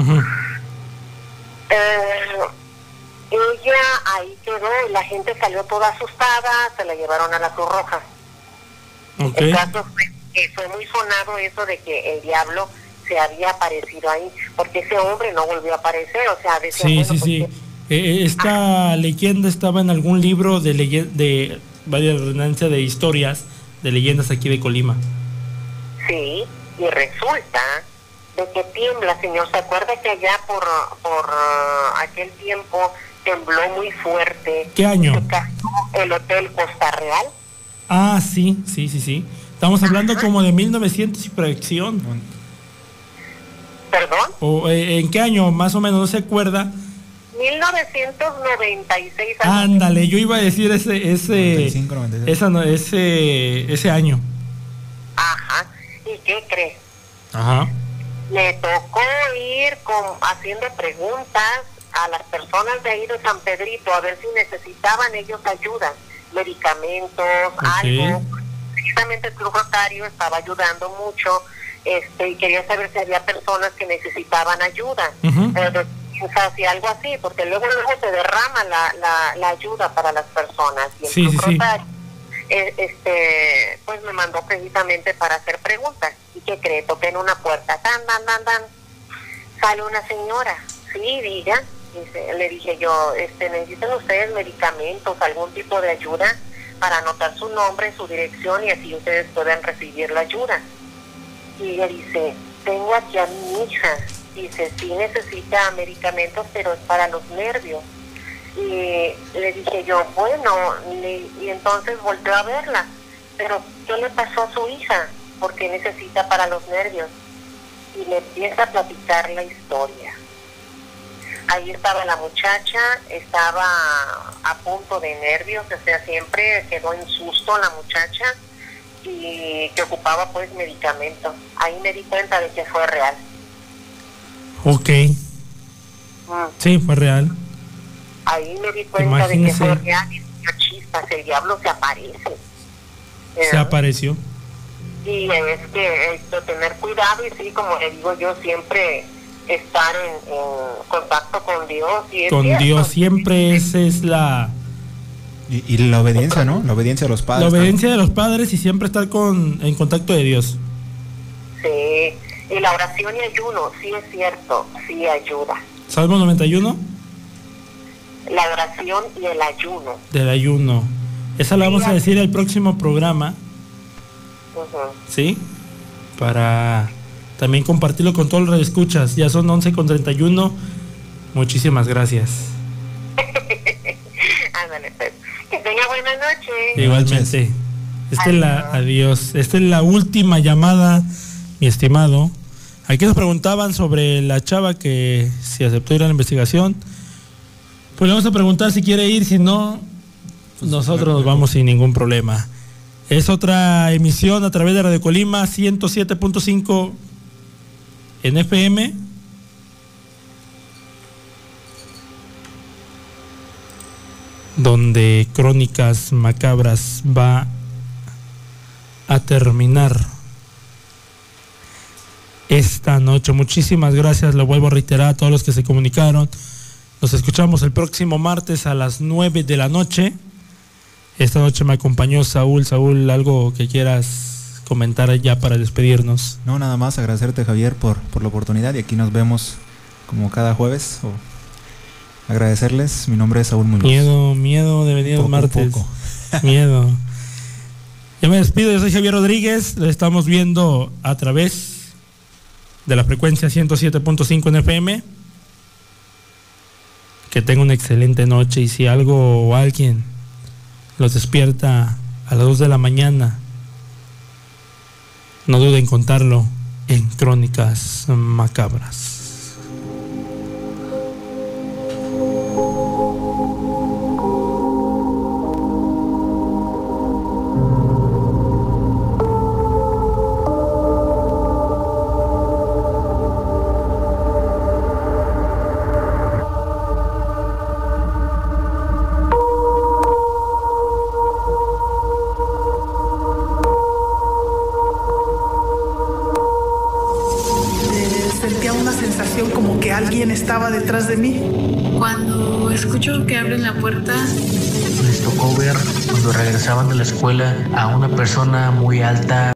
Ella ahí quedó y la gente salió toda asustada, se la llevaron a la Cruz Roja. El caso fue que fue muy sonado eso de que el diablo se había aparecido ahí, porque ese hombre no volvió a aparecer, o sea, decía, sí. Esta leyenda estaba en algún libro de varias redundancias de historias, de leyendas aquí de Colima. Sí, y resulta de que tiembla, señor. ¿Se acuerda que allá por aquel tiempo tembló muy fuerte? ¿Qué año? Se cayó el Hotel Costa Real. Ah, sí. Estamos hablando como de 1900 y fracción. ¿Perdón? ¿O en qué año más o menos? ¿No se acuerda? 1996. Ándale, yo iba a decir ese año. Ajá. ¿Y qué crees? Ajá. Le tocó ir haciendo preguntas a las personas de ahí de San Pedrito a ver si necesitaban ellos ayuda, medicamentos, algo. Precisamente el Club Rotario estaba ayudando mucho, y quería saber si había personas que necesitaban ayuda, y algo así, porque luego se derrama la ayuda para las personas. Y el Club Rotario pues me mandó precisamente para hacer preguntas. ¿Y qué cree? Toqué en una puerta, tan. Sale una señora. Sí, diga. Le dije yo, ¿necesitan ustedes medicamentos, algún tipo de ayuda para anotar su nombre, su dirección y así ustedes puedan recibir la ayuda? Y ella dice, tengo aquí a mi hija. Dice, sí necesita medicamentos, pero es para los nervios. Y le dije yo, bueno, y entonces volteó a verla, pero ¿qué le pasó a su hija? Porque necesita para los nervios. Y le empieza a platicar la historia. Ahí estaba la muchacha, estaba a punto de nervios, o sea, siempre quedó en susto la muchacha y que ocupaba pues medicamentos. Ahí me di cuenta de que fue real. Ok. Sí, fue real. Ahí me di cuenta de que fue real y dio chispas, el diablo se aparece. Se apareció. Y es que hay que tener cuidado y sí, como le digo yo, siempre estar en contacto con Dios. Y con cierto. Dios siempre esa es la... Y la obediencia, ¿no? La obediencia a los padres. La obediencia de los padres y siempre estar en contacto de Dios. Sí, Y la oración y ayuno, sí es cierto, sí ayuda. Salmo 91. La oración y el ayuno. Del ayuno. Esa la vamos a decir el próximo programa. ¿Sí? Para también compartirlo con todos los radioescuchas. Ya son 11:31. Muchísimas gracias. Ándale, pues. Que tenga buena noche. Igualmente. Adiós. Esta es la última llamada, mi estimado. Aquí nos preguntaban sobre la chava que si aceptó ir a la investigación. Pues le vamos a preguntar si quiere ir, si no, pues nosotros nos vamos sin ningún problema. Es otra emisión a través de Radio Colima 107.5 en FM. Donde Crónicas Macabras va a terminar esta noche. Muchísimas gracias, lo vuelvo a reiterar a todos los que se comunicaron. Nos escuchamos el próximo martes a las 9 de la noche. Esta noche me acompañó Saúl. Saúl, ¿algo que quieras comentar ya para despedirnos? No, nada más agradecerte, Javier, por la oportunidad, y aquí nos vemos como cada jueves. Agradecerles. Mi nombre es Saúl Muñoz. Miedo de venir el martes. Miedo. Yo me despido, yo soy Javier Rodríguez. Lo estamos viendo a través de la frecuencia 107.5 en FM. Que tenga una excelente noche, y si algo o alguien los despierta a las 2 de la mañana, no duden en contarlo en Crónicas Macabras. Alguien estaba detrás de mí. Cuando escucho que abren la puerta, les tocó ver cuando regresaban de la escuela a una persona muy alta.